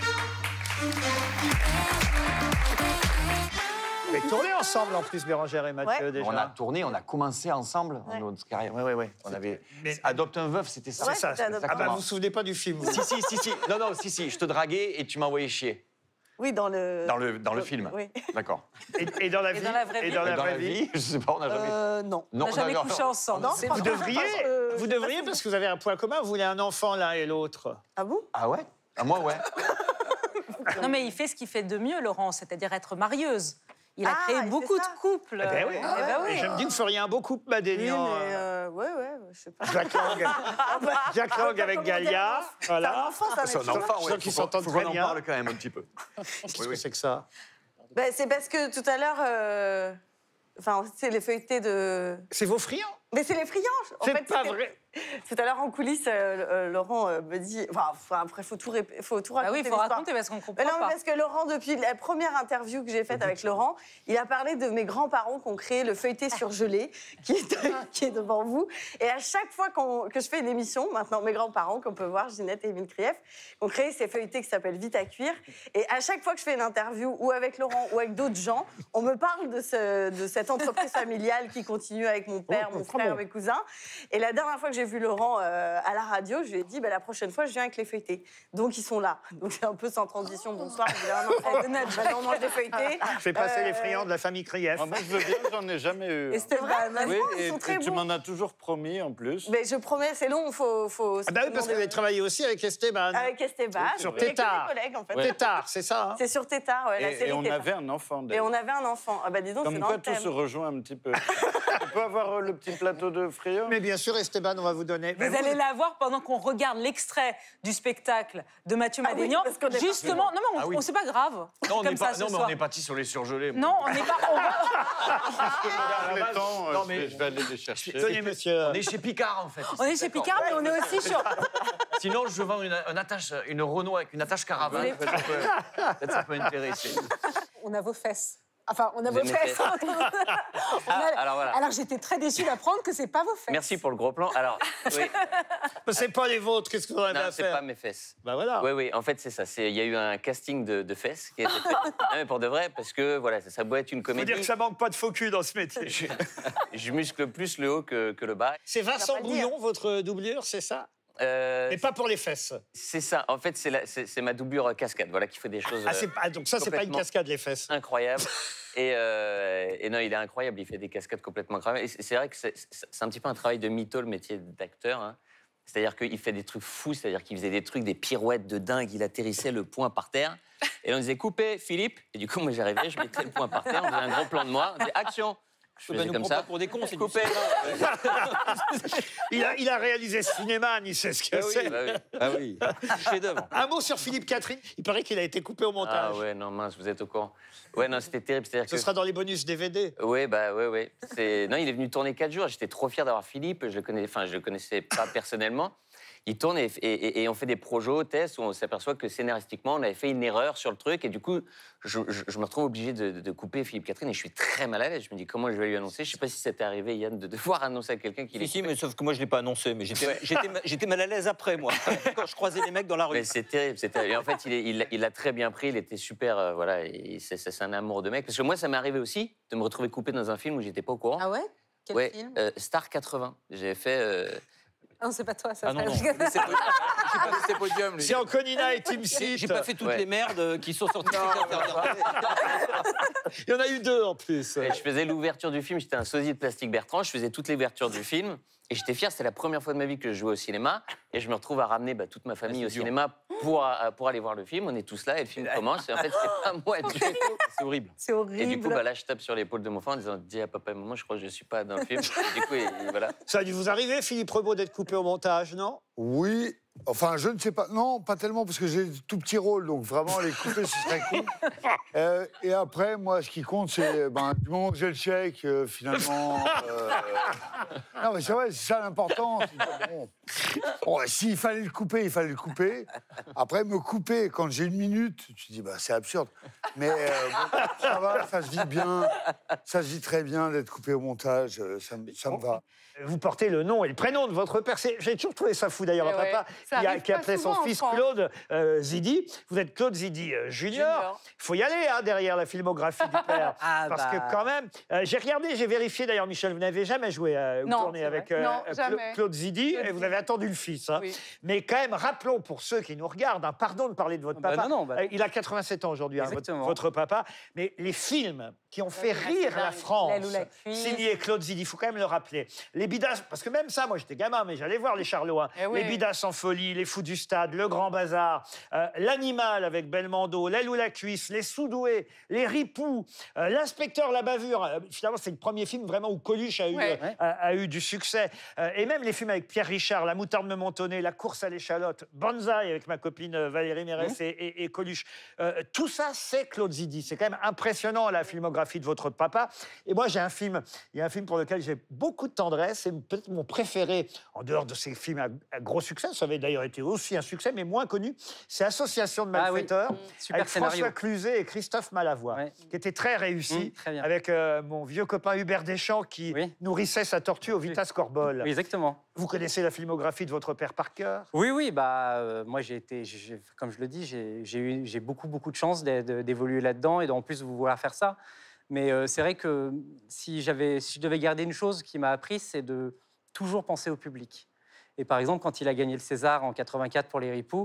Vous avez tourné ensemble, en plus, Bérangère et Mathieu, déjà. On a tourné, on a commencé ensemble notre carrière. Oui. On avait... Adopte un veuf, c'était ça. C'est ça. Ah bah, vous vous souvenez pas du film? Si. Non, je te draguais et tu m'envoyais chier. Oui, dans le... Dans le film. Oui. D'accord. Et dans la vie? Et dans la vraie vie? Je sais pas, on n'a jamais... Non. On n'a jamais couché ensemble. Non, vous devriez, parce que vous avez un point commun, vous voulez un enfant l'un et l'autre. Ah bon? Ah ouais? Ah, moi, ouais. Non, mais il fait ce qu'il fait de mieux, Laurent, c'est-à-dire être marieuse. Il a créé beaucoup de couples. Eh ben oui. Et je me dis que vous feriez un beau couple, Madénian. Oui, mais ouais, je sais pas. Jacques Lang avec Galia. Voilà. C'est un enfant, ça. C'est un enfant, Je sens qu'ils s'entendent très bien. On en parle quand même un petit peu. Qu'est-ce que c'est que ça? C'est parce que tout à l'heure... Enfin, c'est les feuilletés de... C'est vos friands? Mais c'est les friands. C'est pas vrai. Tout à l'heure, en coulisses, Laurent me dit... Enfin, après, il faut tout raconter. Ah oui, il faut raconter parce qu'on comprend pas. Non, parce que Laurent, depuis la première interview que j'ai faite avec Laurent, il a parlé de mes grands-parents qui ont créé le feuilleté surgelé, qui est devant vous. Et à chaque fois que je fais une émission, maintenant, mes grands-parents, qu'on peut voir, Ginette et Émile Krief, ont créé ces feuilletés qui s'appellent Vite à cuire. Et à chaque fois que je fais une interview, ou avec Laurent, ou avec d'autres gens, on me parle de cette entreprise familiale qui continue avec mon père, mon frère, mes cousins. Et la dernière fois que j'ai vu Laurent à la radio, je lui ai dit, la prochaine fois, je viens avec les feuilletés. Donc, ils sont là. Donc, c'est un peu sans transition. Bonsoir, je vais maintenant, on mange des feuilletés. Fais passer les friands de la famille Krief. Moi, je veux bien, j'en ai jamais eu. Et c'était vrai, ils sont très bons. Tu m'en as toujours promis, en plus. Mais je promets, c'est long, faut... Ah bah oui, parce que vous avez travaillé aussi avec Esteban. Avec Esteban. Sur Tétard. Collègues, en fait. Tétard, c'est ça, hein? C'est sur Tétard, ouais, la série Et on Tétard. avait un enfant, Et on avait un enfant. Ah bah dis donc, c'est comme dans quoi le tout thème. se rejoint un petit peu. On peut avoir le petit plateau de friands? Mais bien sûr, Esteban, on va vous donner... Vous allez la voir pendant qu'on regarde l'extrait du spectacle de Mathieu Madénian. Justement, non, mais c'est pas grave. Non, on comme n'est ça, pas, ce non, mais soir. on est parti sur les surgelés. Non, on n'est pas... Non, mais je vais aller les chercher. Tenez, monsieur. On est chez Picard, en fait. On est chez Picard, mais on est aussi sur... Sinon, je vends une Renault avec une attache caravane. Peut-être ça peut intéresser. On a vos fesses. Enfin, on a Vous vos aimez fesses. alors voilà. Alors j'étais très déçue d'apprendre que c'est pas vos fesses. Merci pour le gros plan. Alors, oui. C'est pas les vôtres, qu'est-ce que vous en avez Non, à c'est faire? pas mes fesses. Bah voilà. Oui, oui, en fait, c'est ça. Il y a eu un casting de fesses qui a été fait. Non, mais pour de vrai, parce que voilà, ça doit être une Faut comédie. dire que ça manque pas de faux cul dans ce métier. Je muscle plus le haut que le bas. C'est Vincent Brouillon, votre doublure, c'est ça? Mais pas pour les fesses. C'est ça. En fait, c'est ma doublure cascade, voilà, qui fait des choses. Donc ça, c'est pas une cascade, les fesses. Incroyable. Et non, il est incroyable. Il fait des cascades complètement incroyables. Et c'est vrai que c'est un petit peu un travail de mytho, le métier d'acteur. Hein. C'est-à-dire qu'il fait des trucs fous. C'est-à-dire qu'il faisait des trucs, des pirouettes de dingue. Il atterrissait le poing par terre. Et on disait coupez, Philippe. Et du coup, moi, j'arrivais, je mettais le poing par terre. On faisait un gros plan de moi. On disait action. Je faisais comme ça. Pour des cons, c'est coupé. Il a réalisé ce cinéma, il sait ce que c'est. Ah oui. Chef-d'œuvre. Un mot sur Philippe Catherine. Il paraît qu'il a été coupé au montage. Ah ouais, non, mince, vous êtes au courant. Ouais, non, c'était terrible. Ce sera dans les bonus DVD. Oui, bah oui. Non, il est venu tourner 4 jours. J'étais trop fier d'avoir Philippe. Je le connaissais pas personnellement. Il tourne et on fait des projets, tests, où on s'aperçoit que scénaristiquement, on avait fait une erreur sur le truc. Et du coup, je me retrouve obligé de couper Philippe Catherine. Et je suis très mal à l'aise. Je me dis, comment je vais lui annoncer? Je sais pas si c'était arrivé, Yann, de devoir annoncer à quelqu'un qu'il est. Si, mais sauf que moi, je l'ai pas annoncé. Mais j'étais mal à l'aise après, moi, quand je croisais les mecs dans la rue. Mais c'est terrible, c'est terrible. Et en fait, il l'a très bien pris. Il était super, voilà. C'est un amour de mec. Parce que moi, ça m'est arrivé aussi de me retrouver coupé dans un film où j'étais pas au courant. Ah ouais? Quel film? Star 80. J'ai fait. Ah non, c'est pas toi, ça. Ah non, non. J'ai pas laissé podium, lui. C'est Anconina et Team Seat. J'ai pas fait toutes les merdes qui sont sorties. Il y en a eu 2 en plus. Et je faisais l'ouverture du film. J'étais un sosie de Plastique Bertrand. Je faisais toutes les ouvertures du film. Et j'étais fier. C'était la première fois de ma vie que je jouais au cinéma. Et je me retrouve à ramener toute ma famille au cinéma pour aller voir le film. On est tous là et le film commence. Et en fait, c'est pas moi du tout. C'est horrible. C'est horrible. Et du coup, là, je tape sur l'épaule de mon enfant en disant dis à papa et maman, je crois que je suis pas dans le film. Et du coup, voilà. Ça a dû vous arriver, Philippe Rebaud, d'être coupé au montage, non? Oui. Enfin, je ne sais pas. Non, pas tellement, parce que j'ai tout petit rôle, donc vraiment, les couper, ce serait cool. Et après, moi, ce qui compte, c'est du moment que j'ai le chèque, finalement... Non, mais c'est vrai, c'est ça l'important. Bon, s'il fallait le couper, il fallait le couper. Après, me couper quand j'ai 1 minute, tu dis, c'est absurde. Mais ça va, ça se vit bien. Ça se vit très bien d'être coupé au montage, ça me va. Vous portez le nom et le prénom de votre père. J'ai toujours trouvé ça fou, d'ailleurs, un papa qui appelait son fils Claude Zidi. Vous êtes Claude Zidi Junior. Il faut y aller derrière la filmographie du père. Parce que quand même, j'ai regardé, j'ai vérifié, d'ailleurs, Michel, vous n'avez jamais joué ou tourné avec Claude Zidi, et vous avez attendu le fils. Hein. Oui. Mais quand même, rappelons pour ceux qui nous regardent, pardon de parler de votre papa. Il a 87 ans aujourd'hui, votre papa. Mais les films qui ont fait rire la France, signé Claude Zidi, il faut quand même le rappeler. Les Bidas, parce que même ça, moi j'étais gamin, mais j'allais voir les Charlots. Les Bidas en folie, les Fous du Stade, le Grand Bazar, l'Animal avec Belmondo, l'aile ou la cuisse, les Soudoués, les Ripoux, l'inspecteur La Bavure. Finalement, c'est le premier film vraiment où Coluche a eu du succès. Et même les films avec Pierre Richard, La moutarde me montonnait, La course à l'échalote, Banzai avec ma copine Valérie Mérès et Coluche. Tout ça, c'est Claude Zidi. C'est quand même impressionnant, la filmographie de votre papa. Et moi, il y a un film pour lequel j'ai beaucoup de tendresse. C'est peut-être mon préféré, en dehors de ces films à gros succès. Ça avait d'ailleurs été aussi un succès, mais moins connu. C'est Association de malfaiteurs, avec François Cluzet et Christophe Malavoie, qui était très réussi, avec mon vieux copain Hubert Deschamps, qui nourrissait sa tortue au Vitas Corbol. Oui, exactement. Vous connaissez la filmographie de votre père par cœur? Oui, moi, comme je le dis, j'ai beaucoup de chance d'évoluer là-dedans et en plus vous vouloir faire ça. Mais c'est vrai que si je devais garder une chose qui m'a appris, c'est de toujours penser au public. Et par exemple, quand il a gagné le César en 84 pour Les Ripoux,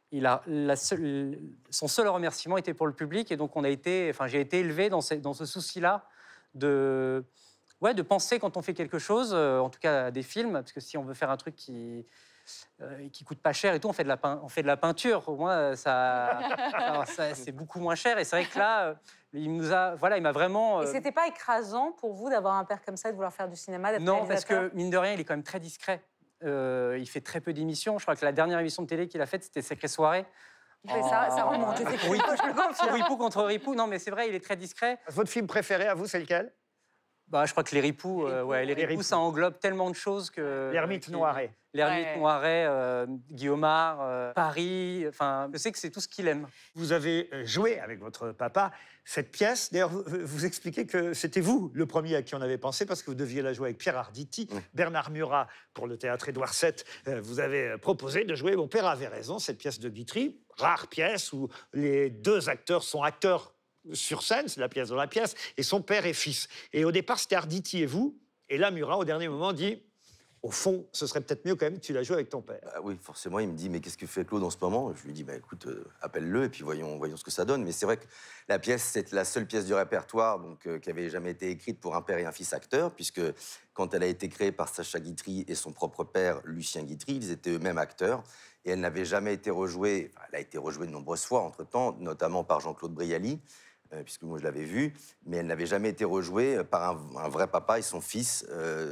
son seul remerciement était pour le public. Et donc, j'ai été élevé dans ce souci-là de penser quand on fait quelque chose, en tout cas des films, parce que si on veut faire un truc qui coûte pas cher et tout, on fait de la peinture. Au moins, c'est beaucoup moins cher. Et c'est vrai que là, il m'a vraiment... Et c'était pas écrasant pour vous d'avoir un père comme ça, de vouloir faire du cinéma, d'être Non, parce réalisateur? que, mine de rien, il est quand même très discret. Il fait très peu d'émissions. Je crois que la dernière émission de télé qu'il a faite, c'était Sacrée Soirée. Ça remonte. Ripou contre Ripou. Non, mais c'est vrai, il est très discret. Votre film préféré, à vous, c'est lequel? Bah, je crois que les ripoux, les ripoux, ça englobe tellement de choses que... L'ermite Noiret. L'ermite Noiret, Guillaumard, Paris, enfin, je sais que c'est tout ce qu'il aime. Vous avez joué avec votre papa cette pièce. D'ailleurs, vous expliquez que c'était vous le premier à qui on avait pensé parce que vous deviez la jouer avec Pierre Arditi, Bernard Murat pour le théâtre Édouard VII. Vous avez proposé de jouer, mon père avait raison, cette pièce de Guitry, rare pièce où les deux acteurs sont acteurs sur scène, c'est la pièce dans la pièce, et son père et fils. Et au départ, c'était Arditi et vous. Et là, Murat, au dernier moment, dit... Au fond, ce serait peut-être mieux quand même que tu la joues avec ton père. Bah oui, forcément, il me dit, mais qu'est-ce que fait Claude en ce moment? Je lui dis, bah, écoute, appelle-le et puis voyons ce que ça donne. Mais c'est vrai que la pièce, c'est la seule pièce du répertoire donc, qui avait jamais été écrite pour un père et un fils acteurs, puisque quand elle a été créée par Sacha Guitry et son propre père, Lucien Guitry, ils étaient eux-mêmes acteurs. Et elle n'avait jamais été rejouée, enfin, elle a été rejouée de nombreuses fois entre-temps, notamment par Jean-Claude Brialy, puisque moi je l'avais vue, mais elle n'avait jamais été rejouée par un vrai papa et son fils,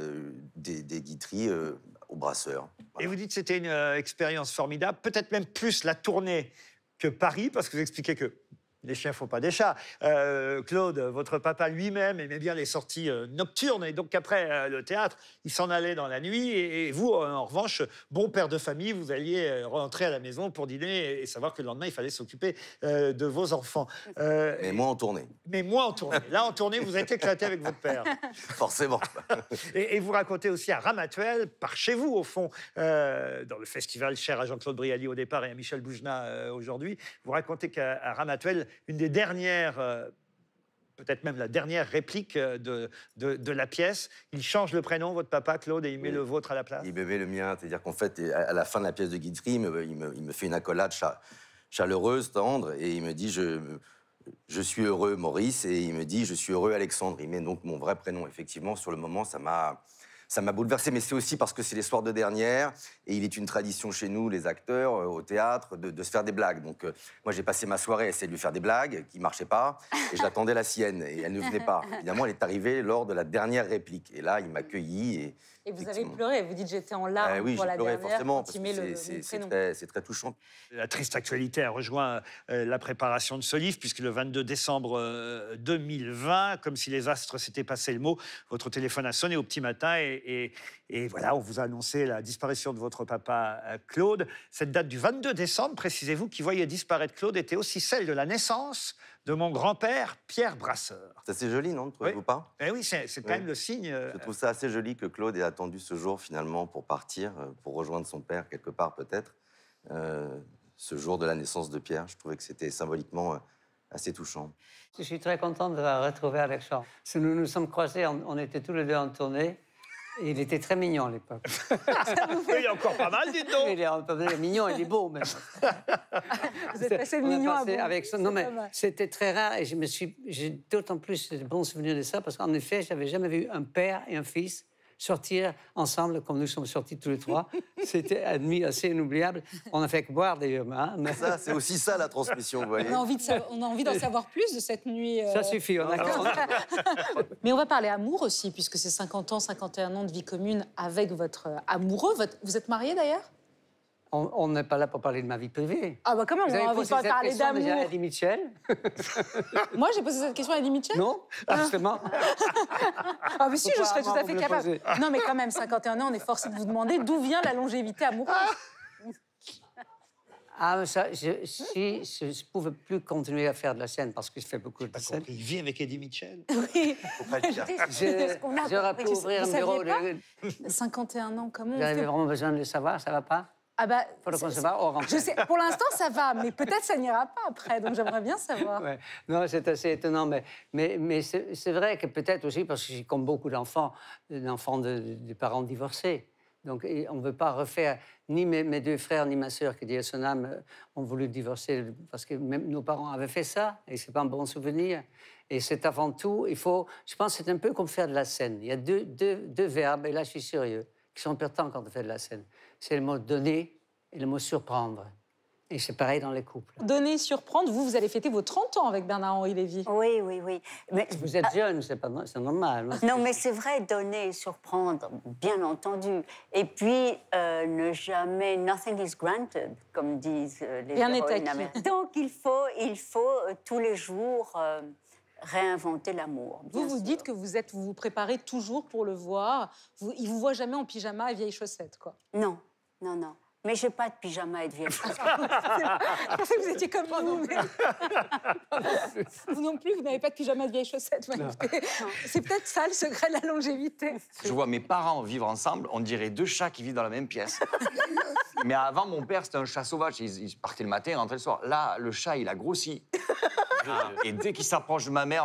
des Guitry au Brasseur. Et vous dites que c'était une expérience formidable, peut-être même plus la tournée que Paris, parce que vous expliquez que les chiens ne font pas des chats. Claude, votre papa lui-même aimait bien les sorties nocturnes, et donc après le théâtre, il s'en allait dans la nuit, et vous, en revanche, bon père de famille, vous alliez rentrer à la maison pour dîner et savoir que le lendemain, il fallait s'occuper de vos enfants. Mais moins en tournée. Mais moins en tournée. Là, en tournée, vous êtes éclaté avec votre père. Forcément. Et vous racontez aussi à Ramatuelle, par chez vous, au fond, dans le festival cher à Jean-Claude Brialy au départ et à Michel Boujna aujourd'hui, vous racontez qu'à Ramatuelle, une des dernières, peut-être même la dernière réplique de la pièce, il change le prénom, votre papa, Claude, et il met le vôtre à la place. Il me met le mien, c'est-à-dire qu'en fait, à la fin de la pièce de Guitry, il me fait une accolade chaleureuse, tendre, et il me dit je suis heureux, Maurice, et il me dit je suis heureux, Alexandre. Il met donc mon vrai prénom. Effectivement, sur le moment, ça m'a bouleversé, mais c'est aussi parce que c'est les soirs de dernière, et il est une tradition chez nous, les acteurs, au théâtre, de se faire des blagues. Donc, moi, j'ai passé ma soirée à essayer de lui faire des blagues qui ne marchaient pas, et j'attendais la sienne, et elle ne venait pas. Évidemment, elle est arrivée lors de la dernière réplique, et là, il m'a accueilli. Et vous avez pleuré, vous dites j'étais en larmes oui, pour la pleuré, dernière, forcément, quand il met le prénom. c'est très touchant. La triste actualité a rejoint la préparation de ce livre, puisque le 22 décembre 2020, comme si les astres s'étaient passé le mot, votre téléphone a sonné au petit matin et voilà, on vous a annoncé la disparition de votre papa Claude. Cette date du 22 décembre, précisez-vous, qui voyait disparaître Claude, était aussi celle de la naissance de mon grand-père, Pierre Brasseur. C'est assez joli, non? Ne trouvez-vous pas? Oui, c'est quand même le signe. Je trouve ça assez joli que Claude ait attendu ce jour, finalement, pour partir, pour rejoindre son père, quelque part, peut-être. Ce jour de la naissance de Pierre, je trouvais que c'était symboliquement assez touchant. Je suis très content de retrouver Alexandre. Nous nous sommes croisés, on était tous les deux en tournée. Et il était très mignon à l'époque. Il est encore pas mal, dites donc. Il est mignon, il est beau même. Vous êtes passé de mignon à beau. Non mais c'était très rare et j'ai d'autant plus de bons souvenirs de ça parce qu'en effet, j'avais jamais vu un père et un fils sortir ensemble comme nous sommes sortis tous les trois. C'était une nuit assez inoubliable. On a fait que boire d'ailleurs. Hein, mais... C'est aussi ça la transmission, vous voyez. On a envie d'en savoir plus de cette nuit. Ça suffit, on a Mais on va parler amour aussi, puisque c'est 50 ans, 51 ans de vie commune avec votre amoureux. Vous êtes mariés d'ailleurs? On n'est pas là pour parler de ma vie privée. Ah bah quand même, on a envie de parler d'amour. Déjà à Eddie Mitchell. Moi, j'ai posé cette question à Eddie Mitchell? Non, justement. Ah mais si, je serais tout à fait capable. Non mais quand même, 51 ans, on est forcé de vous demander d'où vient la longévité amoureuse. Ah, ça, si je ne pouvais plus continuer à faire de la scène parce que je fais beaucoup de scène. Il vit avec Eddie Mitchell. Oui. Faut pas le dire. J'aurais pu ouvrir un bureau. 51 ans, comment on J'avais fait? vraiment besoin de le savoir, ça va pas? Ah bah, faudrait qu'on se voit hors antenne. Je sais, pour l'instant, ça va, mais peut-être ça n'ira pas après, donc j'aimerais bien savoir. Ouais. Non, c'est assez étonnant, mais c'est vrai que peut-être aussi, parce que j'ai comme beaucoup d'enfants, de parents divorcés. Donc, on ne veut pas refaire, ni mes deux frères, ni ma sœur, qui dit à son âme, ont voulu divorcer, parce que même nos parents avaient fait ça, et ce n'est pas un bon souvenir. Et c'est avant tout, je pense que c'est un peu comme faire de la scène. Il y a deux verbes, et là je suis sérieux, qui sont importants quand on fait de la scène. C'est le mot donner et le mot surprendre. Et c'est pareil dans les couples. Donner, surprendre, vous allez fêter vos 30 ans avec Bernard-Henri Lévy. Oui, oui, oui. Mais, vous êtes jeune, c'est normal. Non, mais c'est vrai, donner, surprendre, bien entendu. Et puis, ne jamais... Nothing is granted, comme disent les Rien n'est héroïnes acquis. américaines. Donc, il faut tous les jours réinventer l'amour. Vous dites que vous vous préparez toujours pour le voir. Il vous voit jamais en pyjama et vieilles chaussettes, quoi. Non, non, non. Mais j'ai pas de pyjama et de vieilles chaussettes. Je pensais que vous étiez comme vous. Mais... vous non plus, vous n'avez pas de pyjama et de vieilles chaussettes. C'est peut-être ça le secret de la longévité. Je vois mes parents vivre ensemble, on dirait deux chats qui vivent dans la même pièce. Mais avant, mon père, c'était un chat sauvage. Il partait le matin et rentrait le soir. Là, le chat, il a grossi. Et dès qu'il s'approche de ma mère...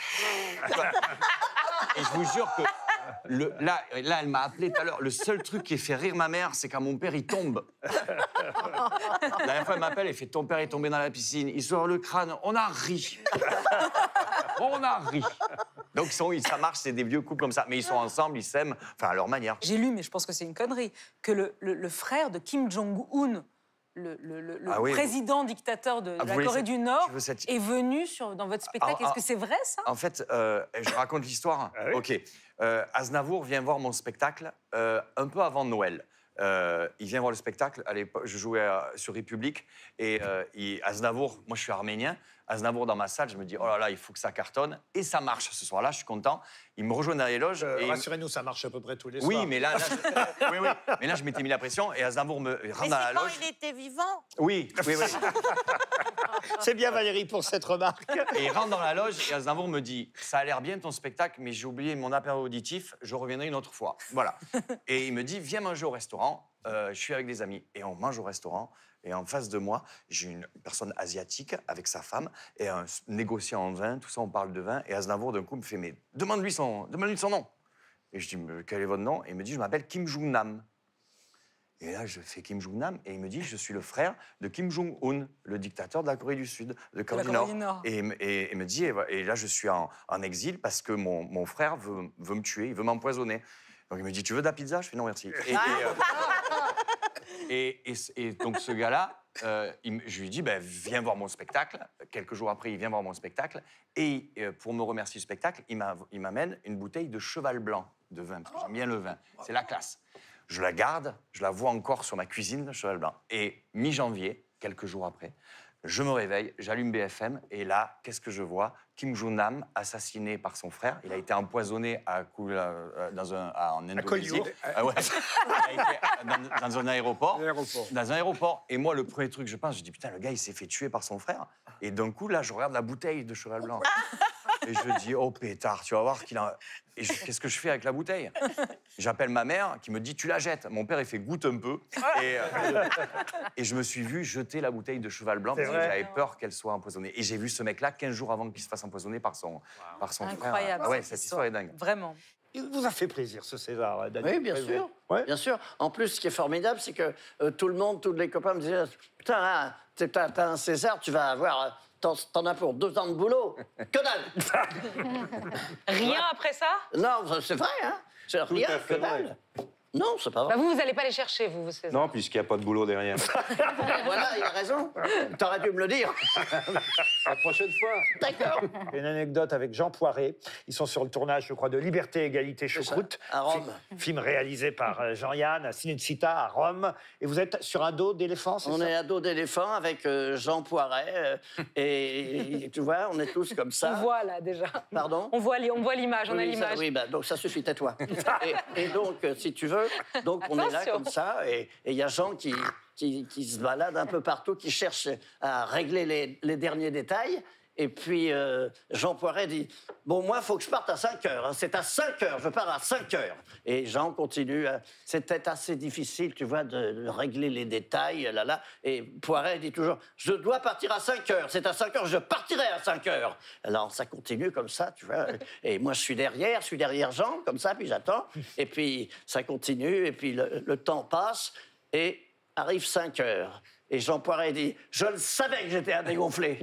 Et je vous jure que... Là, elle m'a appelé tout à l'heure. Le seul truc qui fait rire ma mère, c'est quand mon père, il tombe. La dernière fois, elle m'appelle, elle fait « Ton père est tombé dans la piscine. Il sort le crâne. On a ri. On a ri. » Donc, ça marche, c'est des vieux couples comme ça. Mais ils sont ensemble, ils s'aiment, enfin, à leur manière. J'ai lu, mais je pense que c'est une connerie, que le frère de Kim Jong-un, le président dictateur de la Corée du Nord, est venu dans votre spectacle. Est-ce que c'est vrai, ça? En fait, je raconte l'histoire. Ah oui. OK. Aznavour vient voir mon spectacle un peu avant Noël. Il vient voir le spectacle. À l'époque, je jouais sur République. Et Aznavour, moi, je suis arménien. Aznavour, dans ma salle, je me dis, oh là là, il faut que ça cartonne. Et ça marche ce soir-là, je suis content. Il me rejoint dans les loges. Rassurez-nous, ça marche à peu près tous les soirs. Oui, mais là, mais là je m'étais mis la pression. Et Aznavour me rentre dans la loge. Mais c'est quand il était vivant? Oui. C'est bien, Valérie, pour cette remarque. Et il rentre dans la loge et Aznavour me dit, ça a l'air bien ton spectacle, mais j'ai oublié mon appareil auditif, je reviendrai une autre fois. Voilà. Et il me dit, viens manger au restaurant. Je suis avec des amis. Et on mange au restaurant. Et en face de moi, j'ai une personne asiatique avec sa femme et un négociant en vin. Tout ça, on parle de vin. Et Aznavour, d'un coup, me fait, mais demande-lui son nom. Et je dis, quel est votre nom? Et il me dit, je m'appelle Kim Jong-nam. Et là, je fais Kim Jong-nam. Et il me dit, je suis le frère de Kim Jong-un, le dictateur de la Corée du Sud, de Corée du Nord. Et il me dit, et là, je suis en exil parce que mon frère veut me tuer, il veut m'empoisonner. Donc il me dit, tu veux de la pizza? Je fais, non, merci. Et donc ce gars-là, je lui dis, viens voir mon spectacle. Quelques jours après, il vient voir mon spectacle. Et pour me remercier du spectacle, il m'amène une bouteille de cheval blanc de vin, parce que j'aime bien le vin. C'est la classe. Je la garde, je la vois encore sur ma cuisine, le cheval blanc. Et mi-janvier, quelques jours après, je me réveille, j'allume BFM, et là, qu'est-ce que je vois? Kim Jong-nam, assassiné par son frère. Il a été empoisonné en Indonésie. Dans un aéroport. Dans un aéroport. Et moi, le premier truc que je pense, je dis, putain, le gars, il s'est fait tuer par son frère. Et d'un coup, là, je regarde la bouteille de cheval blanc. Et je dis, oh pétard, tu vas voir qu'il a... Et qu'est-ce que je fais avec la bouteille? J'appelle ma mère qui me dit, tu la jettes. Mon père, il fait goûte un peu. Et je me suis vu jeter la bouteille de cheval blanc parce que j'avais peur qu'elle soit empoisonnée. Et j'ai vu ce mec-là 15 jours avant qu'il se fasse empoisonner par son frère. Incroyable. Ah ouais, cette histoire est dingue. Vraiment. Il vous a fait plaisir, ce César, Daniel? Oui, bien sûr. Ouais. Bien sûr. En plus, ce qui est formidable, c'est que tout le monde, tous les copains me disaient, putain, là, t'as un César, tu vas avoir... T'en as pour 2 ans de boulot. Que dalle. Rien après ça? Non, c'est vrai, hein. C'est rien, que dalle. Non, c'est pas vrai. Vous n'allez pas les chercher, vous, César. Non, puisqu'il n'y a pas de boulot derrière. Voilà, il a raison. T'aurais dû me le dire. La prochaine fois. D'accord. Une anecdote avec Jean Poiret. Ils sont sur le tournage, je crois, de Liberté, Égalité, Choucroute. À Rome. Film réalisé par Jean-Yann à Cinecittà, à Rome. Et vous êtes sur un dos d'éléphant, c'est ça? On est à dos d'éléphant avec Jean Poiret. Et tu vois, on est tous comme ça. On voit, là, déjà. Pardon? On voit l'image, on a l'image. Oui, donc ça suffit, tais-toi. et donc, si tu veux, donc on est là comme ça. Et il y a Jean qui se balade un peu partout, qui cherche à régler les derniers détails. Et puis, Jean Poiret dit, bon, moi, il faut que je parte à 5 heures. Hein. C'est à 5 heures, je pars à 5 heures. Et Jean continue. C'était assez difficile, tu vois, de régler les détails. Là. Et Poiret dit toujours, je dois partir à 5 heures. C'est à 5 heures, je partirai à 5 heures. Alors, ça continue comme ça, tu vois. Et moi, je suis derrière Jean, comme ça, puis j'attends. Et puis, ça continue, et puis le temps passe, et arrive 5 heures. Et Jean Poiret dit, je le savais que j'étais un dégonflé.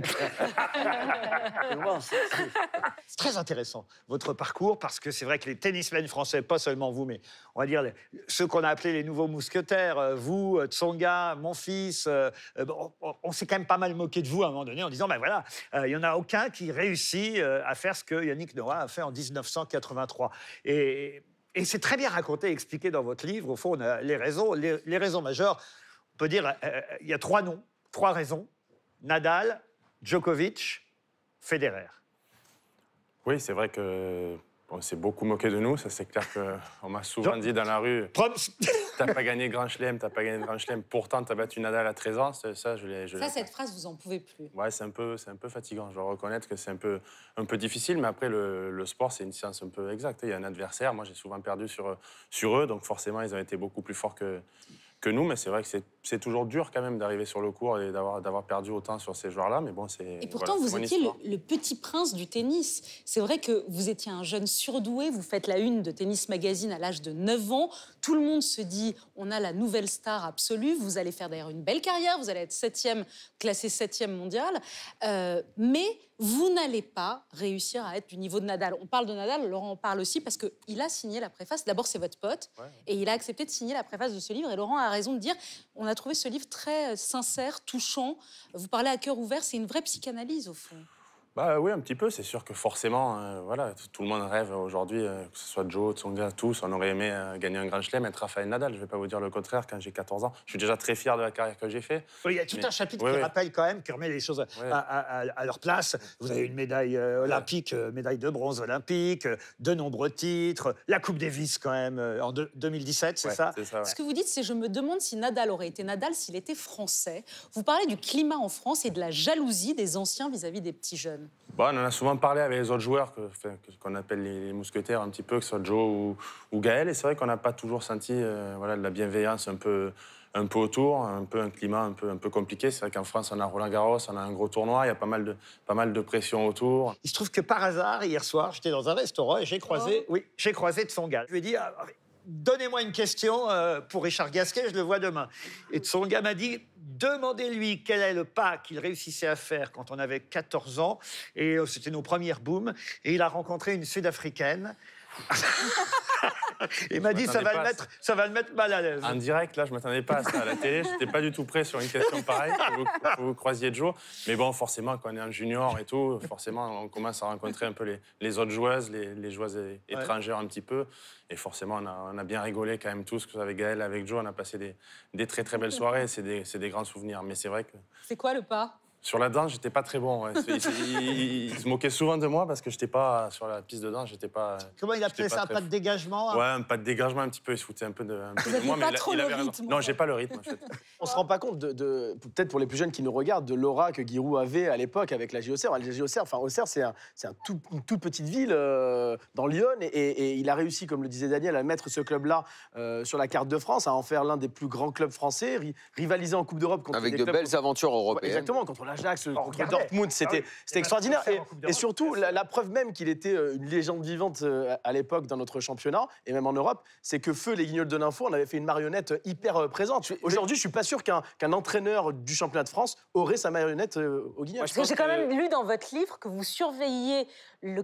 C'est très intéressant, votre parcours, parce que c'est vrai que les tennismen français, pas seulement vous, mais on va dire ceux qu'on a appelés les nouveaux mousquetaires, vous, Tsonga, mon fils, on s'est quand même pas mal moqué de vous à un moment donné en disant, ben voilà, il n'y en a aucun qui réussit à faire ce que Yannick Noah a fait en 1983. Et c'est très bien raconté, expliqué dans votre livre. Au fond, on a les raisons majeures. On peut dire, il y a 3 noms, 3 raisons. Nadal, Djokovic, Federer. Oui, c'est vrai que on s'est beaucoup moqué de nous. Ça, c'est clair qu'on m'a souvent dit dans la rue t'as pas gagné Grand Chelem, t'as pas gagné Grand Chelem. Pourtant, t'as battu Nadal à 13 ans. Ça, cette phrase, vous en pouvez plus. Ouais, c'est un peu fatigant. Je dois reconnaître que c'est un peu difficile. Mais après, le sport, c'est une science un peu exacte. Il y a un adversaire. Moi, j'ai souvent perdu sur eux. Donc, forcément, ils ont été beaucoup plus forts que nous, mais c'est vrai que c'est toujours dur quand même d'arriver sur le court et d'avoir perdu autant sur ces joueurs-là, mais bon, c'est... Et pourtant, vous étiez le petit prince du tennis. C'est vrai que vous étiez un jeune surdoué, vous faites la une de Tennis Magazine à l'âge de 9 ans, tout le monde se dit, on a la nouvelle star absolue, vous allez faire d'ailleurs une belle carrière, vous allez être classé 7e mondial, mais vous n'allez pas réussir à être du niveau de Nadal. On parle de Nadal, Laurent en parle aussi, parce qu'il a signé la préface. D'abord, c'est votre pote, et il a accepté de signer la préface de ce livre. Et Laurent a raison de dire, on a trouvé ce livre très sincère, touchant. Vous parlez à cœur ouvert, c'est une vraie psychanalyse, au fond. Bah oui, un petit peu. C'est sûr que forcément, voilà, tout le monde rêve aujourd'hui, que ce soit Joe, Tsonga, tous, on aurait aimé gagner un Grand Chelem, être Rafael Nadal. Je ne vais pas vous dire le contraire quand j'ai 14 ans. Je suis déjà très fier de la carrière que j'ai faite. Il y a tout un chapitre qui rappelle quand même, qui remet les choses à leur place. Vous avez une médaille olympique, médaille de bronze olympique, de nombreux titres, la Coupe Davis quand même en 2017, c'est ça, Ce que vous dites, c'est je me demande si Nadal aurait été Nadal s'il était français. Vous parlez du climat en France et de la jalousie des anciens vis-à-vis des petits jeunes. Bon, on en a souvent parlé avec les autres joueurs qu'on appelle les mousquetaires un petit peu, que ce soit Joe ou Gaël. Et c'est vrai qu'on n'a pas toujours senti voilà, de la bienveillance un peu autour, un climat un peu compliqué. C'est vrai qu'en France, on a Roland-Garros, on a un gros tournoi, il y a pas mal de pression autour. Il se trouve que par hasard, hier soir, j'étais dans un restaurant et j'ai croisé Tsonga. Je lui ai dit, donnez-moi une question pour Richard Gasquet, je le vois demain. Et Tsonga m'a dit, demandez-lui quel est le pas qu'il réussissait à faire quand on avait 14 ans. Et c'était nos premières booms. Et il a rencontré une Sud-Africaine. Il m'a dit, ça va le mettre mal à l'aise. En direct, là, je ne m'attendais pas à ça à la télé. Je n'étais pas du tout prêt sur une question pareille. Vous croisiez Joe. Mais bon, forcément, quand on est un junior et tout, forcément, on commence à rencontrer un peu les autres joueuses, les joueuses étrangères un petit peu. Et forcément, on a bien rigolé quand même tous, que ce soit avec Gaël, avec Joe. On a passé des très, très belles soirées. C'est des grands souvenirs. Mais c'est vrai que... C'est quoi le pas ? Sur la danse, j'étais pas très bon. Ouais. Il se moquait souvent de moi parce que j'étais pas sur la piste de danse. J'étais pas. Comment il appelait ça, un pas de dégagement? Ouais, un pas de dégagement un petit peu. Il se foutait un peu de moi, mais il avait raison. Non, j'ai pas le rythme. En fait. On se rend pas compte peut-être pour les plus jeunes qui nous regardent, de l'aura que Giroud avait à l'époque avec la JOCR. La JOCR, enfin Auxerre, c'est une toute petite ville dans Lyon et il a réussi, comme le disait Daniel, à mettre ce club-là sur la carte de France, à en faire l'un des plus grands clubs français, rivaliser en Coupe d'Europe contre avec des de clubs belles aventures européennes. Exactement, contre l'Ajax, contre Dortmund, c'était extraordinaire. Et surtout, la preuve même qu'il était une légende vivante à l'époque dans notre championnat, et même en Europe, c'est que feu les Guignols de l'info, on avait fait une marionnette hyper présente. Aujourd'hui, je suis pas sûr qu'un entraîneur du championnat de France aurait sa marionnette au Guignol. Parce que j'ai quand même lu dans votre livre que vous surveilliez le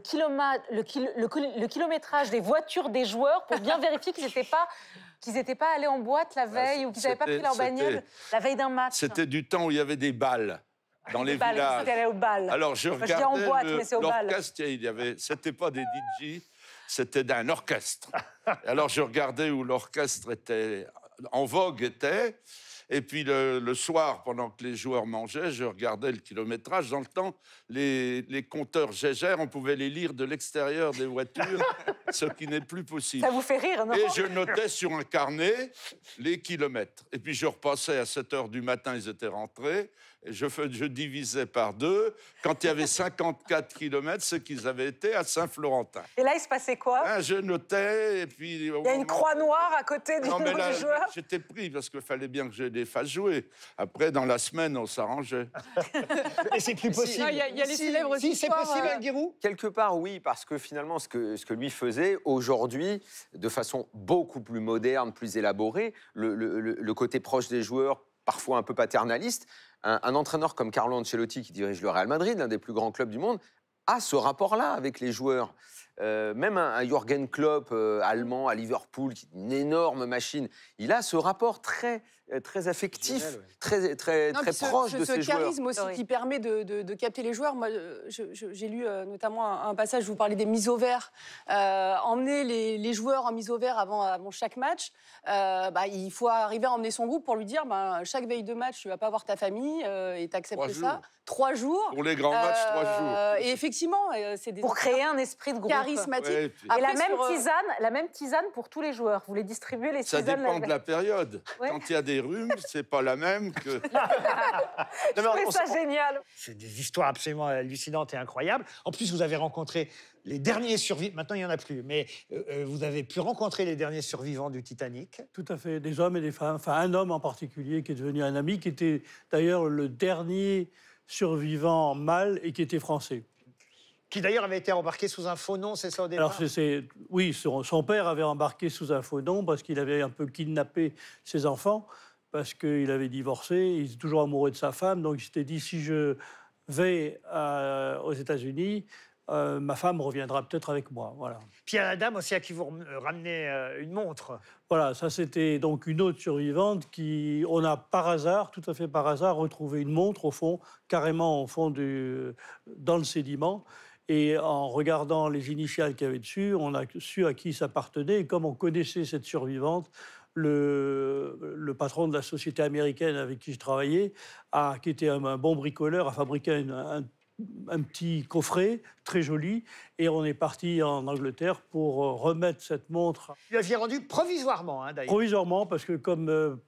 kilométrage des voitures des joueurs pour bien vérifier qu'ils n'étaient pas allés en boîte la veille ou qu'ils n'avaient pas pris leur bagnole la veille d'un match. C'était du temps où il y avait des balles. Dans les villages. C'était allé au bal. Alors je regardais l'orchestre, c'était pas des DJ, c'était d'un orchestre. Alors je regardais où l'orchestre était en vogue et puis le soir, pendant que les joueurs mangeaient, je regardais le kilométrage. Dans le temps, les compteurs Gégère, on pouvait les lire de l'extérieur des voitures, ce qui n'est plus possible. Ça vous fait rire, non? Et je notais sur un carnet les kilomètres. Et puis je repassais à 7h du matin, ils étaient rentrés. Et je divisais par 2. Quand il y avait 54 kilomètres, c'est qu'ils avaient été à Saint-Florentin. Et là, il se passait quoi? Je notais, et puis... Il y a une croix noire à côté du joueur. J'étais pris, parce qu'il fallait bien que je les fasse jouer. Après, dans la semaine, on s'arrangeait. Et c'est plus possible. Il y a les célèbres si c'est possible, Giroud. Quelque part, oui, parce que finalement, ce que lui faisait, aujourd'hui, de façon beaucoup plus moderne, plus élaborée, le côté proche des joueurs, parfois un peu paternaliste, un entraîneur comme Carlo Ancelotti, qui dirige le Real Madrid, l'un des plus grands clubs du monde, a ce rapport-là avec les joueurs. même un Jürgen Klopp allemand à Liverpool, qui est une énorme machine, il a ce rapport très affectif, très proche de ses joueurs. Ce charisme aussi qui permet de capter les joueurs. Moi, j'ai lu notamment un passage où vous parlez des mises au vert. Emmener les joueurs en mise au vert avant chaque match, il faut arriver à emmener son groupe pour lui dire chaque veille de match, tu vas pas voir ta famille et tu acceptes ça. 3 jours. Pour les grands matchs, 3 jours. Et effectivement, c'est des... Pour créer un esprit de groupe. Charismatique. Ouais, puis- Et la même tisane pour tous les joueurs. Vous les distribuez les Ça tisanes. dépend de la période. Ouais. Quand il y a des rhumes, c'est pas la même que. Je trouvais ça génial. C'est des histoires absolument hallucinantes et incroyables. En plus, vous avez rencontré les derniers survivants. Maintenant, il n'y en a plus. Mais vous avez pu rencontrer les derniers survivants du Titanic. Tout à fait, des hommes et des femmes. Enfin, un homme en particulier qui est devenu un ami, qui était d'ailleurs le dernier survivant mâle et qui était français. Qui d'ailleurs avait été embarqué sous un faux nom, c'est ça au départ? Alors, oui, son père avait embarqué sous un faux nom parce qu'il avait un peu kidnappé ses enfants, parce qu'il avait divorcé, il était toujours amoureux de sa femme, donc il s'était dit, si je vais aux États-Unis, ma femme reviendra peut-être avec moi. Voilà. Puis il y a la dame aussi à qui vous ramenez une montre. Voilà, ça c'était donc une autre survivante qui, on a par hasard, tout à fait par hasard, retrouvé une montre au fond, carrément au fond dans le sédiment. Et en regardant les initiales qu'il y avait dessus, on a su à qui ça appartenait. Et comme on connaissait cette survivante, le patron de la société américaine avec qui je travaillais, qui était un bon bricoleur, a fabriqué un petit coffret très joli, et on est parti en Angleterre pour remettre cette montre. Vous l'aviez rendue provisoirement, hein, d'ailleurs. Provisoirement, parce que comme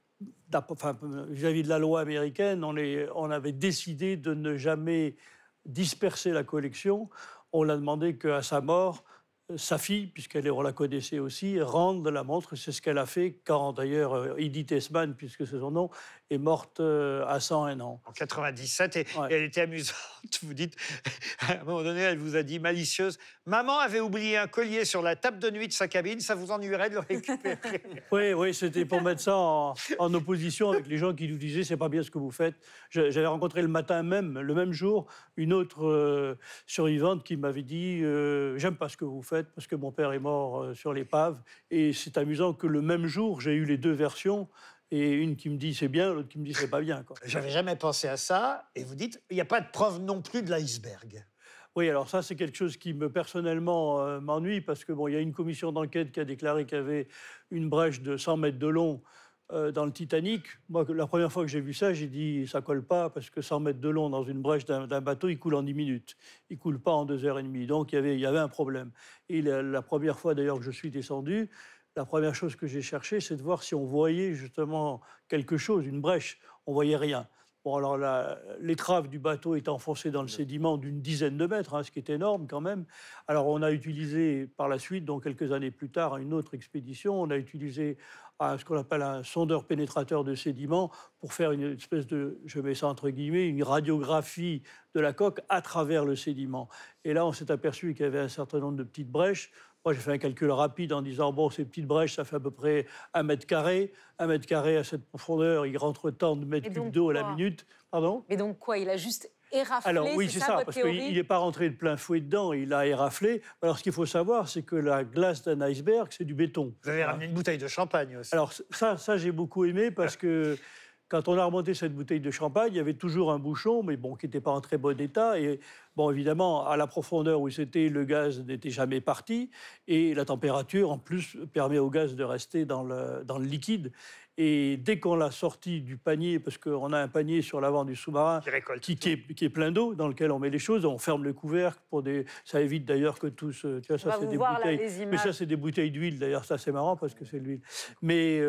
vis-à-vis de la loi américaine, on avait décidé de ne jamais disperser la collection. On l'a demandé qu'à sa mort, sa fille, on la connaissait aussi, rende la montre. C'est ce qu'elle a fait quand, d'ailleurs, Edith Esman, puisque c'est son nom, est morte à 101 ans. En 97, et elle était amusante. Vous dites, à un moment donné, elle vous a dit, malicieuse, « Maman avait oublié un collier sur la table de nuit de sa cabine, ça vous ennuierait de le récupérer. » Oui, c'était pour mettre ça en opposition avec les gens qui nous disaient, « C'est pas bien ce que vous faites. » J'avais rencontré le même jour, une autre survivante qui m'avait dit, « J'aime pas ce que vous faites, parce que mon père est mort sur l'épave. » Et c'est amusant que le même jour, j'ai eu les deux versions. Et une qui me dit c'est bien, l'autre qui me dit c'est pas bien. J'avais jamais pensé à ça. Et vous dites, il n'y a pas de preuve non plus de l'iceberg. Oui, alors ça, c'est quelque chose qui, personnellement, m'ennuie, parce que il y a une commission d'enquête qui a déclaré qu'il y avait une brèche de 100 mètres de long dans le Titanic. Moi, la première fois que j'ai vu ça, j'ai dit ça colle pas, parce que 100 mètres de long dans une brèche d'un bateau, il coule en 10 minutes. Il coule pas en 2h30. Donc, il y avait un problème. Et la première fois, d'ailleurs, que je suis descendu, la première chose que j'ai cherché, c'est de voir si on voyait justement quelque chose, une brèche. On voyait rien. Bon, alors l'étrave du bateau est enfoncée dans le sédiment d'une dizaine de mètres, ce qui est énorme quand même. Alors on a utilisé par la suite, donc quelques années plus tard, une autre expédition, on a utilisé ce qu'on appelle un sondeur pénétrateur de sédiments pour faire une espèce de, je mets ça entre guillemets, une radiographie de la coque à travers le sédiment. Et là, on s'est aperçu qu'il y avait un certain nombre de petites brèches. Moi, j'ai fait un calcul rapide en disant, bon, ces petites brèches, ça fait à peu près 1 mètre carré. 1 mètre carré à cette profondeur, il rentre tant de mètres cubes d'eau à la minute. Pardon ? Mais donc quoi, il a juste éraflé? Alors oui, c'est ça, votre parce théorie? qu'il n'est pas rentré de plein fouet dedans, il a éraflé. Alors ce qu'il faut savoir, c'est que la glace d'un iceberg, c'est du béton. Vous avez ramené une bouteille de champagne aussi. Alors ça j'ai beaucoup aimé, parce que quand on a remonté cette bouteille de champagne, il y avait toujours un bouchon, mais bon, qui n'était pas en très bon état. Et bon, évidemment, à la profondeur où c'était, le gaz n'était jamais parti. Et la température, en plus, permet au gaz de rester dans le liquide. Et dès qu'on l'a sorti du panier, parce qu'on a un panier sur l'avant du sous-marin qui est plein d'eau, dans lequel on met les choses, on ferme le couvercle ça évite d'ailleurs que tout se... Tu vois, ça, c'est des bouteilles. Mais ça, c'est des bouteilles d'huile, d'ailleurs. Ça, c'est marrant parce que c'est de l'huile. Mais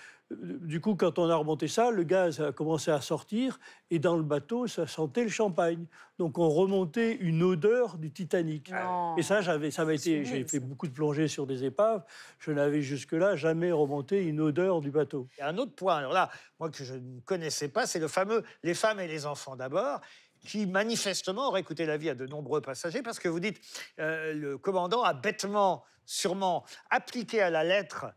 du coup, quand on a remonté ça, le gaz a commencé à sortir et dans le bateau, ça sentait le champagne. Donc, on remontait une odeur du Titanic. Non. Et ça, j'ai fait beaucoup de plongées sur des épaves. Je n'avais jusque-là jamais remonté une odeur du bateau. Il y a un autre point, alors là, moi que je ne connaissais pas, c'est le fameux « les femmes et les enfants d'abord », qui manifestement aurait coûté la vie à de nombreux passagers, parce que vous dites le commandant a bêtement, sûrement, appliqué à la lettre...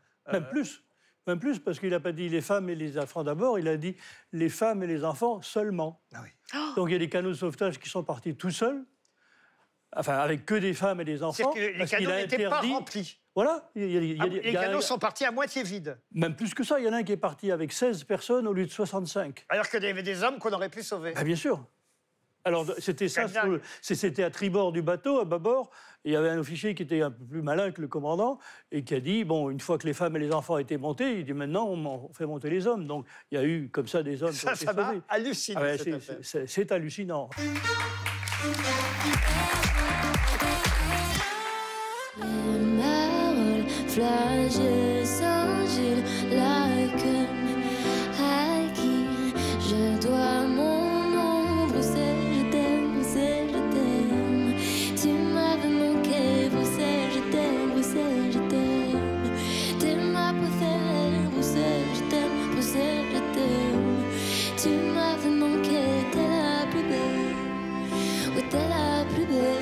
Même plus, parce qu'il n'a pas dit les femmes et les enfants d'abord, il a dit les femmes et les enfants seulement. Ah oui. Donc il y a des canots de sauvetage qui sont partis tout seuls, enfin avec que des femmes et des enfants. C'est-à-dire que les parce canaux qu'il a n'étaient pas interdit- remplis. Voilà. Les canaux sont partis à moitié vides. Même plus que ça, il y en a un qui est parti avec 16 personnes au lieu de 65. Alors qu'il y avait des hommes qu'on aurait pu sauver. Ah, bien sûr. Alors, c'était ça, C'est dingue. c'était à tribord du bateau, à bâbord. Et il y avait un officier qui était un peu plus malin que le commandant et qui a dit, bon, une fois que les femmes et les enfants étaient montés, il dit, maintenant, on fait monter les hommes. Donc, il y a eu, comme ça, des hommes qui ont été Ça m'a sauvés. halluciné, Ah ouais, cette affaire. c'est hallucinant. Marol, flagelle, Saint-Gilles, Laken, à qui je dois mon nom. Bruxelles, je t'aime, Bruxelles, je t'aime. Tu m'avais manqué, Bruxelles, je t'aime, Bruxelles, je t'aime. T'es ma préférée, Bruxelles, je t'aime, Bruxelles, je t'aime. Tu m'avais manqué, t'es la plus belle, oui, t'es la plus belle.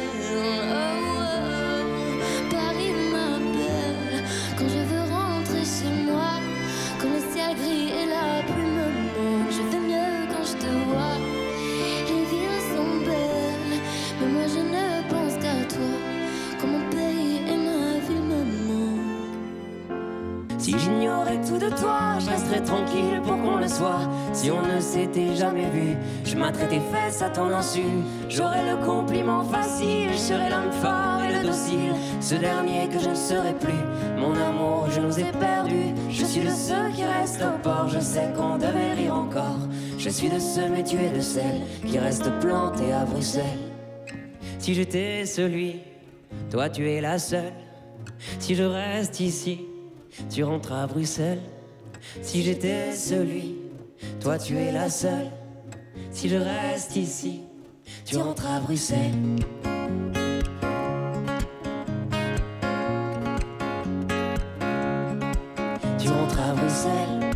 Paris m'appelle quand je veux rentrer chez moi. Quand le ciel gris et la pluie me manque, je fais mieux quand je te vois. Les villes sont belles, mais moi je ne pense qu'à toi. Quand mon pays et ma ville me manquent. Si j'ignorais tout de toi, je resterais tranquille pour qu'on le soit. Si on ne s'était jamais vu, je m'atterais tes fesses à ton insu. J'aurais le compliment facile, je serais l'homme fort et le docile. Ce dernier que je ne serai plus, mon amour, je nous ai perdus. Je suis de ceux qui restent au port, je sais qu'on devait rire encore. Je suis de ceux, mais tu es de celles qui restent plantées à Bruxelles. Si j'étais celui, toi tu es la seule. Si je reste ici, tu rentres à Bruxelles. Si j'étais celui, toi tu es la seule. Si je reste ici, tu rentres à Bruxelles. Tu rentres à Bruxelles.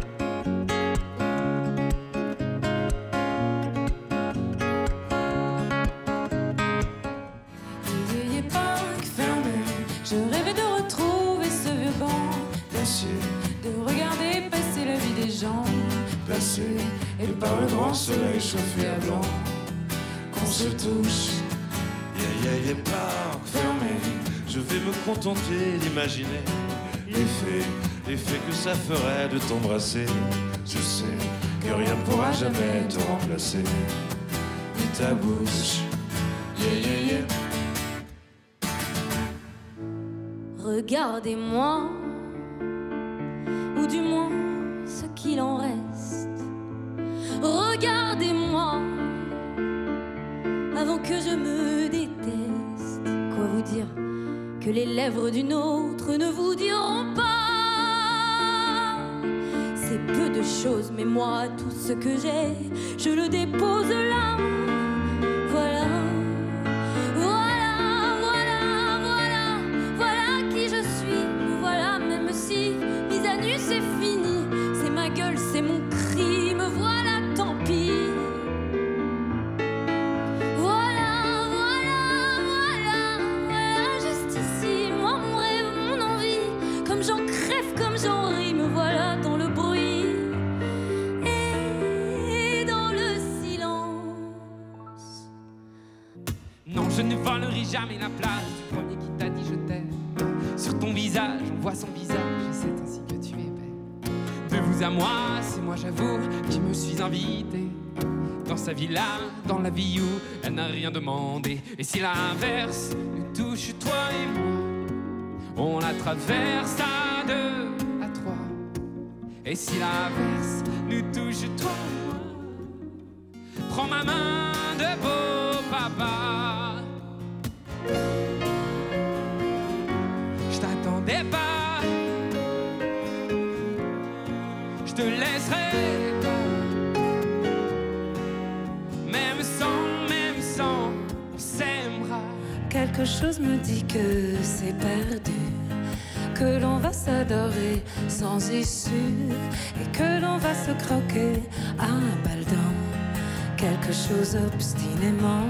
Vieille époque fermée, je rêvais de retrouver ce vieux banc placé, de regarder passer la vie des gens placé, et par le grand soleil chauffé à blanc qu'on se touche. Vieille époque fermée, je vais me contenter d'imaginer l'effet que ça ferait de t'embrasser. Je sais que rien ne pourra jamais te remplacer. Et ta bouche, Regardez-moi, ou du moins ce qu'il en reste. Regardez-moi, avant que je me déteste. Quoi vous dire que les lèvres d'une autre ne vous diront pas? C'est peu de choses, mais moi, tout ce que j'ai, je le dépose là. Voilà. Voilà qui je suis, me voilà, même si mise à nu c'est fini, c'est ma gueule, c'est mon cri, me voilà, tant pis. Voilà, juste ici, moi mon rêve, mon envie, comme j'en crève, comme j'en ris, me voilà dans le bruit et dans le silence. Non, je ne volerai jamais la place du premier qui t'a dit je t'aime. Sur ton visage, on voit son visage, et c'est ainsi que tu es belle. De vous à moi, c'est moi j'avoue qui me suis invité dans sa villa, dans la vie où elle n'a rien demandé. Et si l'inverse nous touche, toi et moi, on la traverse à deux, à trois. Et si l'inverse nous touche, toi et moi, prends ma main de beau papa. Je t'attendais pas, je te laisserai pas. Même sans, on s'aimera. Quelque chose me dit que c'est perdu, que l'on va s'adorer sans issue et que l'on va se croquer à un baldon. Quelque chose obstinément.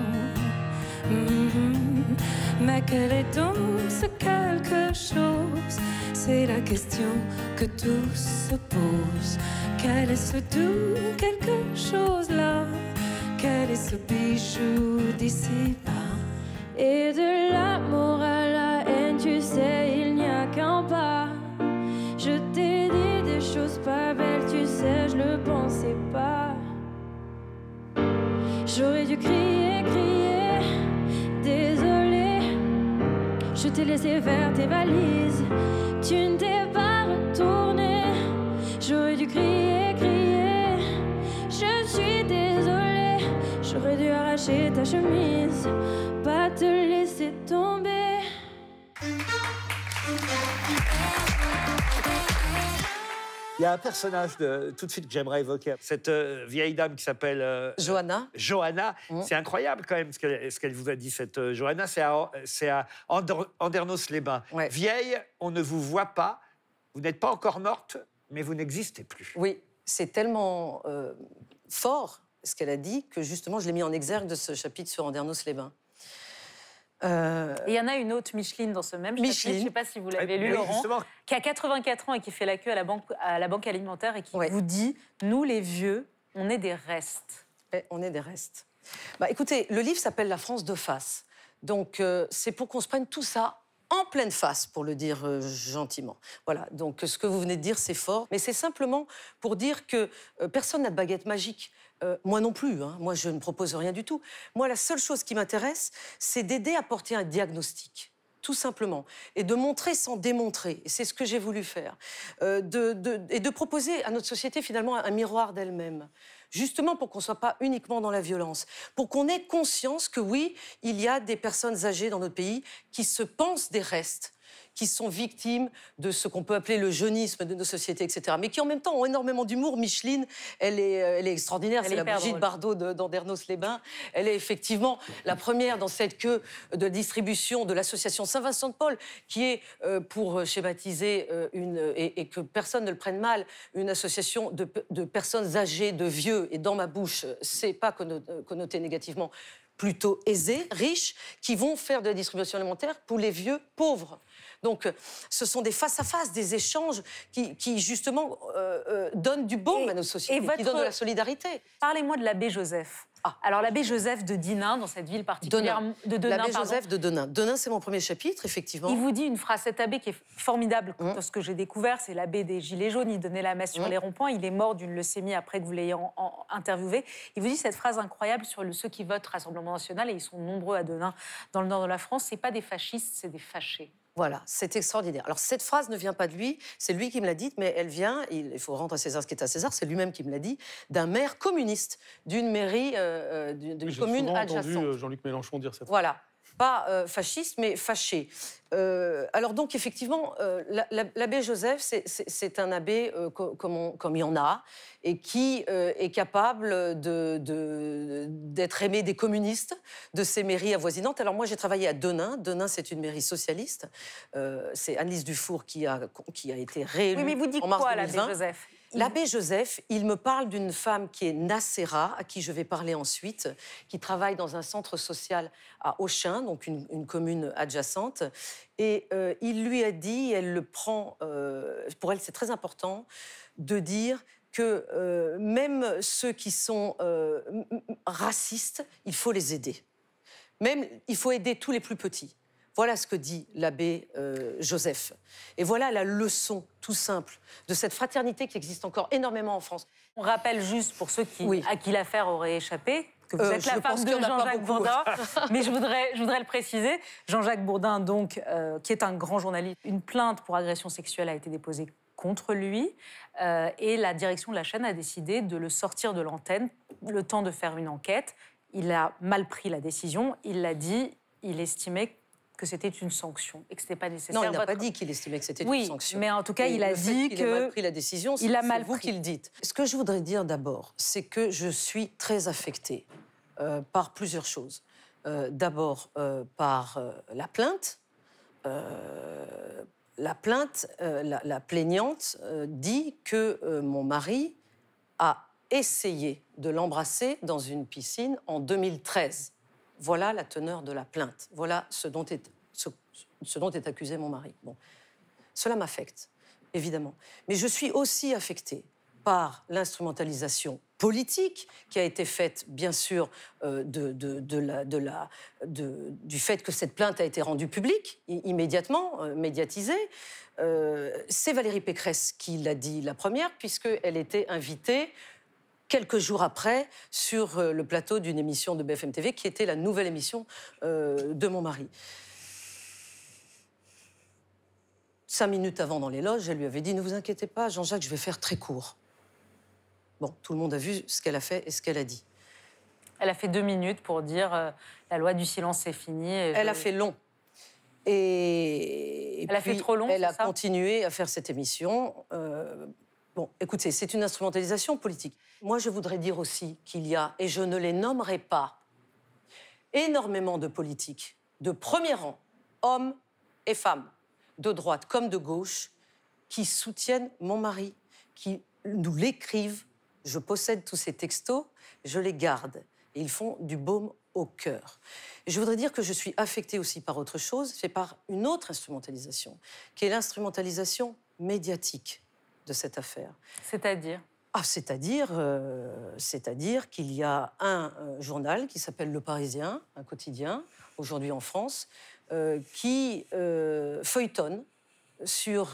Mais quel est donc ce quelque chose? C'est la question que tous se posent. Quel est ce doux quelque chose là? Quel est ce bijou d'ici bas? Et de l'amour à la haine, tu sais, il n'y a qu'un pas. Je t'ai dit des choses pas belles, tu sais, je le pensais pas. J'aurais dû crier, crier, désolé. Je t'ai laissé faire tes valises, tu ne t'es pas retourné. J'aurais dû crier, crier, je suis désolée. J'aurais dû arracher ta chemise, pas te laisser tomber. Il y a un personnage tout de suite que j'aimerais évoquer. Cette vieille dame qui s'appelle... Johanna. Johanna. C'est incroyable quand même ce qu'elle vous a dit, cette Johanna. C'est à Andernos-les-Bains. Vieille, on ne vous voit pas. Vous n'êtes pas encore morte, mais vous n'existez plus. Oui, c'est tellement fort ce qu'elle a dit que justement je l'ai mis en exergue de ce chapitre sur Andernos-les-Bains. Il y en a une autre, Micheline, dans ce même chapitre, je ne sais pas si vous l'avez lu, Laurent, justement. qui a 84 ans et qui fait la queue à la banque alimentaire et qui vous dit « Nous, les vieux, on est des restes ». On est des restes. Bah, écoutez, le livre s'appelle « La France de face ». Donc, c'est pour qu'on se prenne tout ça en pleine face, pour le dire gentiment. Voilà, donc ce que vous venez de dire, c'est fort. Mais c'est simplement pour dire que personne n'a de baguette magique. Moi non plus, hein. Moi je ne propose rien du tout. Moi, la seule chose qui m'intéresse, c'est d'aider à porter un diagnostic, tout simplement, et de montrer sans démontrer. Et c'est ce que j'ai voulu faire. Et de proposer à notre société, finalement, un miroir d'elle-même. Justement pour qu'on ne soit pas uniquement dans la violence, pour qu'on ait conscience que oui, il y a des personnes âgées dans notre pays qui se pensent des restes, qui sont victimes de ce qu'on peut appeler le jeunisme de nos sociétés, etc. Mais qui, en même temps, ont énormément d'humour. Micheline, elle est extraordinaire. C'est la Brigitte Bardot d'Andernos-les-Bains. Elle est effectivement la première dans cette queue de distribution de l'association Saint-Vincent-de-Paul, qui est, pour schématiser, et que personne ne le prenne mal, une association de personnes âgées, de vieux. Et dans ma bouche, c'est pas connoté négativement, plutôt aisés, riches, qui vont faire de la distribution alimentaire pour les vieux pauvres. Donc, ce sont des face-à-face, des échanges qui justement, donnent du baume à nos sociétés, qui donnent de la solidarité. Parlez-moi de l'abbé Joseph. Alors, l'abbé Joseph de Denain, dans cette ville particulière de Denain. L'abbé Joseph de Denain. Denain, c'est mon premier chapitre, effectivement. Il vous dit une phrase, cet abbé qui est formidable. Ce que j'ai découvert, c'est l'abbé des Gilets jaunes. Il donnait la messe sur les ronds-points. Il est mort d'une leucémie après que vous l'ayez interviewé. Il vous dit cette phrase incroyable sur ceux qui votent Rassemblement national, et ils sont nombreux à Denain, dans le nord de la France. C'est pas des fascistes, c'est des fâchés. Voilà, c'est extraordinaire. Alors, cette phrase ne vient pas de lui, c'est lui qui me l'a dite, mais elle vient, il faut rendre à César ce qui est à César, c'est lui-même qui me l'a dit, d'un maire communiste, d'une mairie, d'une commune adjacente. J'ai entendu Jean-Luc Mélenchon dire cette phrase. Voilà, pas fasciste, mais fâché. Alors donc, effectivement, l'abbé Joseph, c'est un abbé comme il y en a, et qui est capable d'être aimé des communistes, de ces mairies avoisinantes. Alors moi, j'ai travaillé à Denain. Denain, c'est une mairie socialiste. C'est Annelise Dufour qui a été réélue mais vous dites en mars quoi, 2020. l'abbé Joseph? L'abbé Joseph, il me parle d'une femme qui est Nacera, à qui je vais parler ensuite, qui travaille dans un centre social à Auchin, donc une commune adjacente. Et il lui a dit, elle le prend, pour elle c'est très important, de dire que même ceux qui sont racistes, il faut les aider. Même, il faut aider tous les plus petits. Voilà ce que dit l'abbé Joseph. Et voilà la leçon, tout simple, de cette fraternité qui existe encore énormément en France. On rappelle juste, pour ceux à qui l'affaire aurait échappé, que vous êtes la femme de Jean-Jacques Bourdin, mais je voudrais le préciser. Jean-Jacques Bourdin, donc, qui est un grand journaliste, une plainte pour agression sexuelle a été déposée contre lui, et la direction de la chaîne a décidé de le sortir de l'antenne, le temps de faire une enquête. Il a mal pris la décision, il l'a dit, il estimait que c'était une sanction et que c'était pas nécessaire. Non, il n'a pas dit qu'il estimait que c'était une sanction. Mais en tout cas, il a dit qu'il a mal pris la décision. C'est vous qui le dites. Ce que je voudrais dire d'abord, c'est que je suis très affectée par plusieurs choses. D'abord par la plainte. La plaignante dit que mon mari a essayé de l'embrasser dans une piscine en 2013. Voilà la teneur de la plainte. Voilà ce dont est accusé mon mari. Bon. Cela m'affecte, évidemment. Mais je suis aussi affectée par l'instrumentalisation politique qui a été faite, bien sûr, du fait que cette plainte a été rendue publique, immédiatement, médiatisée. C'est Valérie Pécresse qui l'a dit la première, puisqu'elle était invitée quelques jours après sur le plateau d'une émission de BFM TV, qui était la nouvelle émission de mon mari. 5 minutes avant, dans les loges, elle lui avait dit « Ne vous inquiétez pas, Jean-Jacques, je vais faire très court. » Bon, tout le monde a vu ce qu'elle a fait et ce qu'elle a dit. Elle a fait 2 minutes pour dire la loi du silence, c'est fini. Elle a fait long. Et elle a fait trop long, elle a ça continué à faire cette émission. Bon, écoutez, c'est une instrumentalisation politique. Moi, je voudrais dire aussi qu'il y a, et je ne les nommerai pas, énormément de politiques de premier rang, hommes et femmes, de droite comme de gauche, qui soutiennent mon mari, qui nous l'écrivent. Je possède tous ces textos, je les garde. Et ils font du baume au cœur. Et je voudrais dire que je suis affectée aussi par autre chose, c'est par une autre instrumentalisation, qui est l'instrumentalisation médiatique de cette affaire. C'est-à-dire ? C'est-à-dire qu'il y a un journal qui s'appelle Le Parisien, un quotidien, aujourd'hui en France, qui feuilletonne sur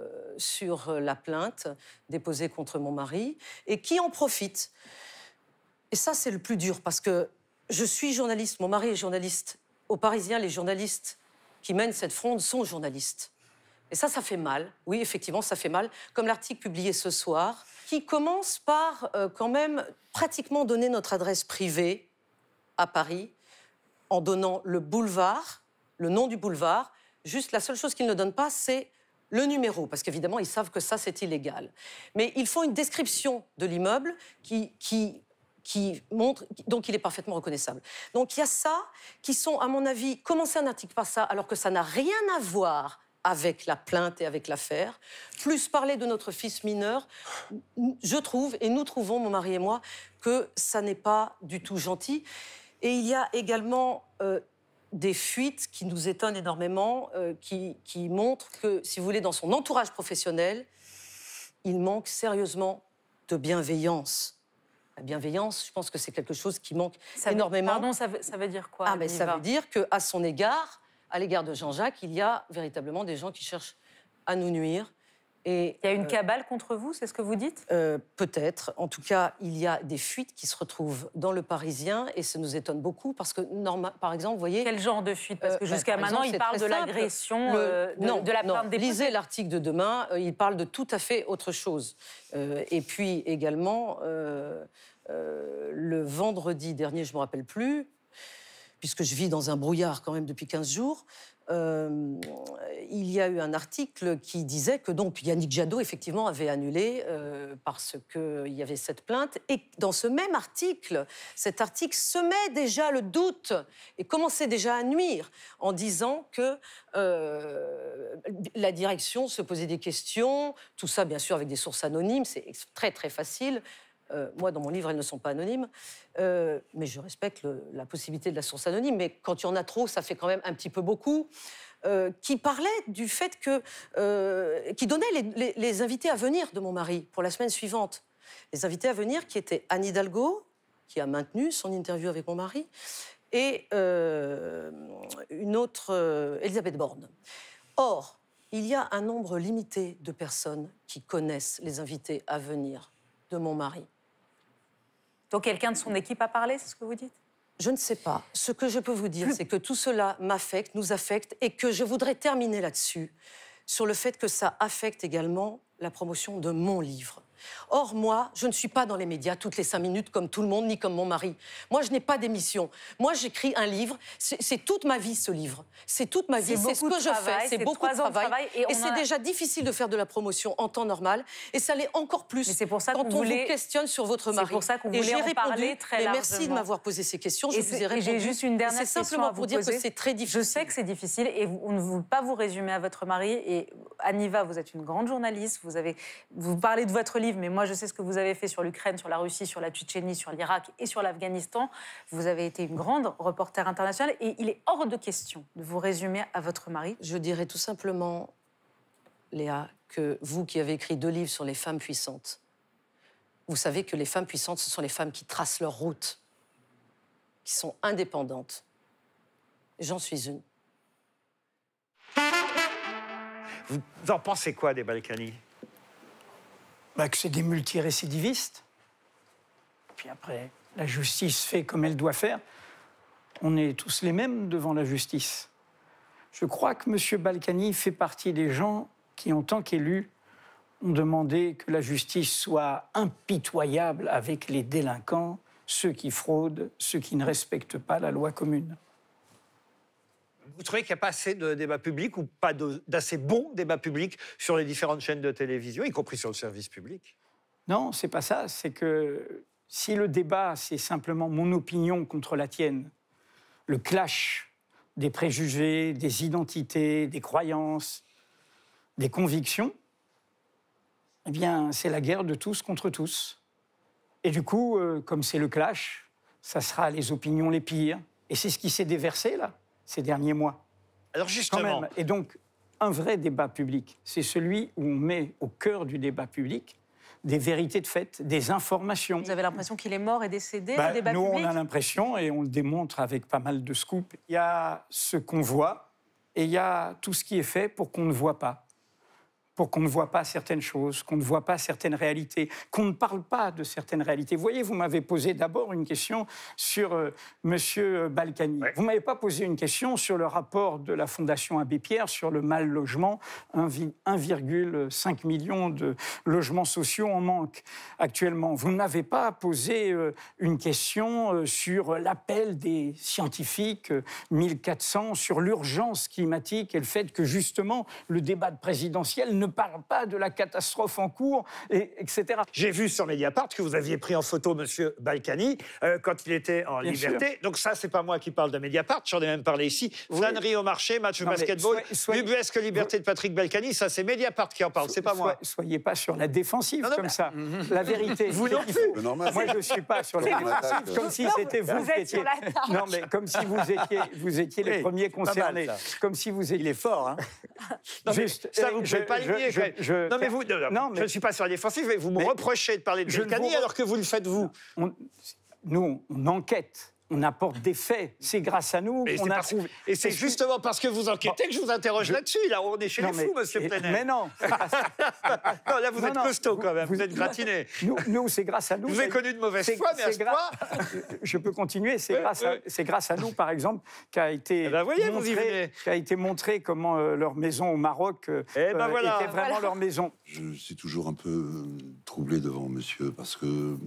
la plainte déposée contre mon mari et qui en profite. Et ça, c'est le plus dur, parce que je suis journaliste, mon mari est journaliste. Au Parisien, les journalistes qui mènent cette fronde sont journalistes. Et ça fait mal. Oui, effectivement, ça fait mal. Comme l'article publié ce soir, qui commence par quand même pratiquement donner notre adresse privée à Paris, en donnant le boulevard, le nom du boulevard. Juste, la seule chose qu'ils ne donnent pas, c'est le numéro, parce qu'évidemment, ils savent que ça, c'est illégal. Mais ils font une description de l'immeuble qui montre, donc il est parfaitement reconnaissable. Donc il y a ça, qui sont, à mon avis, commencer un article par ça, alors que ça n'a rien à voir avec la plainte et avec l'affaire, plus parler de notre fils mineur, je trouve, et nous trouvons, mon mari et moi, que ça n'est pas du tout gentil. Et il y a également des fuites qui nous étonnent énormément, qui montrent que, si vous voulez, dans son entourage professionnel, il manque sérieusement de bienveillance. La bienveillance, je pense que c'est quelque chose qui manque énormément. Pardon, ça veut dire quoi? Ça veut dire qu'à son égard, à l'égard de Jean-Jacques, il y a véritablement des gens qui cherchent à nous nuire. Et, il y a une cabale contre vous, c'est ce que vous dites? Peut-être. En tout cas, il y a des fuites qui se retrouvent dans Le Parisien et ça nous étonne beaucoup parce que, par exemple, vous voyez... Quel genre de fuite? Parce que jusqu'à maintenant, il parle de l'agression, de la plainte déposée. Lisez l'article de demain, il parle de tout à fait autre chose. Et puis également, le vendredi dernier, je ne me rappelle plus, puisque je vis dans un brouillard quand même depuis 15 jours, il y a eu un article qui disait que donc Yannick Jadot, effectivement, avait annulé parce qu'il y avait cette plainte. Et dans ce même article, cet article semait déjà le doute et commençait déjà à nuire en disant que la direction se posait des questions, tout ça, bien sûr, avec des sources anonymes, c'est très, très facile. Moi, dans mon livre, elles ne sont pas anonymes, mais je respecte la possibilité de la source anonyme. Mais quand il y en a trop, ça fait quand même un petit peu beaucoup. Qui parlait du fait que... qui donnait les invités à venir de mon mari pour la semaine suivante. Les invités à venir qui étaient Anne Hidalgo, qui a maintenu son interview avec mon mari, et une autre, Elisabeth Borne. Or, il y a un nombre limité de personnes qui connaissent les invités à venir de mon mari. Donc quelqu'un de son équipe a parlé, c'est ce que vous dites? Je ne sais pas. Ce que je peux vous dire, c'est que tout cela m'affecte, nous affecte, et que je voudrais terminer là-dessus, sur le fait que ça affecte également la promotion de mon livre. Or, moi, je ne suis pas dans les médias toutes les 5 minutes comme tout le monde, ni comme mon mari. Moi, je n'ai pas d'émission. Moi, j'écris un livre. C'est toute ma vie, ce livre. C'est toute ma vie. C'est ce que je fais. C'est beaucoup de travail. Et c'est déjà difficile de faire de la promotion en temps normal. Et ça l'est encore plus quand on vous questionne sur votre mari. C'est pour ça qu'on voulait en parler très largement. Merci de m'avoir posé ces questions. Je vous ai répondu. J'ai juste une dernière question à vous poser. C'est simplement pour dire que c'est très difficile. Je sais que c'est difficile et on ne veut pas vous résumer à votre mari. Et Aniva, vous êtes une grande journaliste. Vous parlez de votre livre, mais moi, je sais ce que vous avez fait sur l'Ukraine, sur la Russie, sur la Tchétchénie, sur l'Irak et sur l'Afghanistan. Vous avez été une grande reporter internationale et il est hors de question de vous résumer à votre mari. Je dirais tout simplement, Léa, que vous qui avez écrit 2 livres sur les femmes puissantes, Vous savez que les femmes puissantes, ce sont les femmes qui tracent leur route, qui sont indépendantes. J'en suis une. Vous en pensez quoi des Balkany? Que c'est des multirécidivistes. Puis après, la justice fait comme elle doit faire. On est tous les mêmes devant la justice. Je crois que M. Balkany fait partie des gens qui, en tant qu'élus, ont demandé que la justice soit impitoyable avec les délinquants, ceux qui fraudent, ceux qui ne respectent pas la loi commune. Vous trouvez qu'il n'y a pas assez de débats publics ou pas d'assez bons débats publics sur les différentes chaînes de télévision, y compris sur le service public? Non, c'est pas ça. C'est que si le débat, c'est simplement mon opinion contre la tienne, le clash des préjugés, des identités, des croyances, des convictions, eh bien, c'est la guerre de tous contre tous. Et du coup, comme c'est le clash, ça sera les opinions les pires. Et c'est ce qui s'est déversé, là, ces derniers mois. Alors justement... Et donc, un vrai débat public, c'est celui où on met au cœur du débat public des vérités de fait, des informations. Vous avez l'impression qu'il est mort et décédé, le débat nous, public? on a l'impression, et on le démontre avec pas mal de scoops, il y a ce qu'on voit et il y a tout ce qui est fait pour qu'on ne voit pas. Pour qu'on ne voit pas certaines choses, qu'on ne voit pas certaines réalités, qu'on ne parle pas de certaines réalités. Vous voyez, vous m'avez posé d'abord une question sur M. Balkany. Ouais. Vous ne m'avez pas posé une question sur le rapport de la Fondation Abbé Pierre sur le mal logement. 1,5 million de logements sociaux en manque actuellement. Vous ne m'avez pas posé une question sur l'appel des scientifiques, 1400, sur l'urgence climatique et le fait que justement le débat présidentiel ne parle pas de la catastrophe en cours, etc. J'ai vu sur Mediapart que vous aviez pris en photo M. Balkany quand il était en liberté. Sûr. Donc ça, c'est pas moi qui parle de Mediapart, j'en ai même parlé ici. Oui. Flânerie au marché, match de basketball, ubuesque liberté de Patrick Balkany, ça c'est Mediapart qui en parle, c'est pas moi. Soyez pas sur la défensive comme ça. La vérité. Vous non plus. Moi, je ne suis pas sur la défensive, comme si c'était vous qui étiez... Non, mais comme si vous étiez les premiers concernés. Comme si vous étiez... Il est fort, hein. Juste, ça vous plaît pas non, mais vous, je ne suis pas sur la défensive, mais vous me reprochez de parler de Balkany alors que vous le faites, vous. Nous, on enquête. On apporte des faits. C'est grâce à nous qu'on a trouvé. Et c'est justement parce que vous enquêtez que je vous interroge là-dessus. Là, on est chez les fous, monsieur Plenel. Mais non. Non, là, vous êtes costaud quand même. Vous êtes gratiné. Nous, c'est grâce à nous. Je vous ai connu de mauvaise foi, mais à ce point... Je peux continuer. C'est grâce à nous, par exemple, qu'a été montré comment leur maison au Maroc était vraiment leur maison. Je suis toujours un peu troublé devant monsieur parce que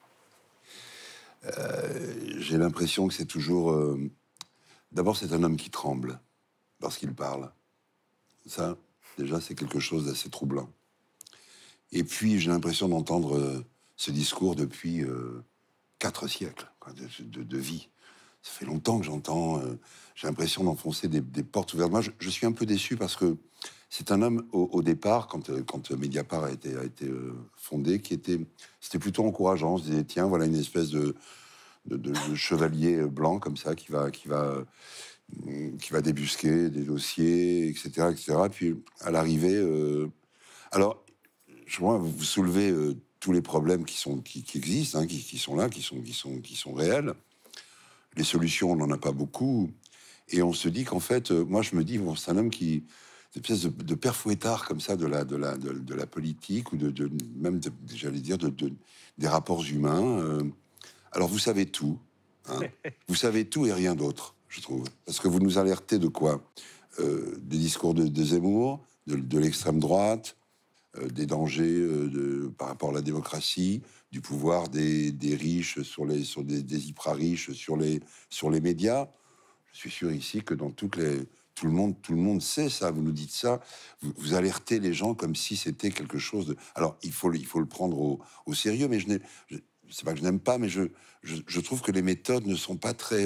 j'ai l'impression que c'est toujours... D'abord, c'est un homme qui tremble lorsqu'il parle. Ça, déjà, c'est quelque chose d'assez troublant. Et puis, j'ai l'impression d'entendre ce discours depuis 4 siècles de vie. Ça fait longtemps que j'entends... j'ai l'impression d'enfoncer des portes ouvertes. Moi, je suis un peu déçu parce que c'est un homme, au départ, quand Mediapart a été fondé, c'était plutôt encourageant. On se disait, tiens, voilà une espèce de chevalier blanc, comme ça, qui va débusquer des dossiers, etc., etc. Puis, à l'arrivée... alors, je vois, vous soulevez tous les problèmes qui existent, hein, qui sont là, qui sont réels. Les solutions, on n'en a pas beaucoup. Et on se dit qu'en fait, moi, je me dis, bon, c'est un homme qui... Une espèce de père fouettard comme ça de la politique ou même j'allais dire des rapports humains. Alors vous savez tout, hein. Vous savez tout et rien d'autre, je trouve, parce que vous nous alertez de quoi? Des discours de Zemmour, de l'extrême droite, des dangers par rapport à la démocratie, du pouvoir des riches sur des hyper riches sur les médias. Je suis sûr ici que dans toutes les tout le monde sait ça, vous nous dites ça, vous alertez les gens comme si c'était quelque chose de... Alors, il faut le prendre au sérieux, mais c'est pas que je n'aime pas, mais je trouve que les méthodes ne sont pas très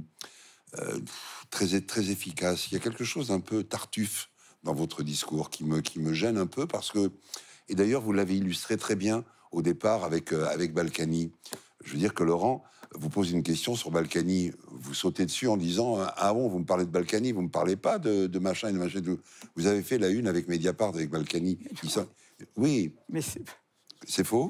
efficaces. Il y a quelque chose d'un peu tartuffe dans votre discours qui me gêne un peu, parce que... Et d'ailleurs, vous l'avez illustré très bien au départ avec Balkany. Je veux dire que Laurent vous pose une question sur Balkany, vous sautez dessus en disant « Ah bon, vous me parlez de Balkany, vous me parlez pas de machin et de machin. » Vous avez fait la une avec Mediapart, avec Balkany. Oui, mais c'est faux.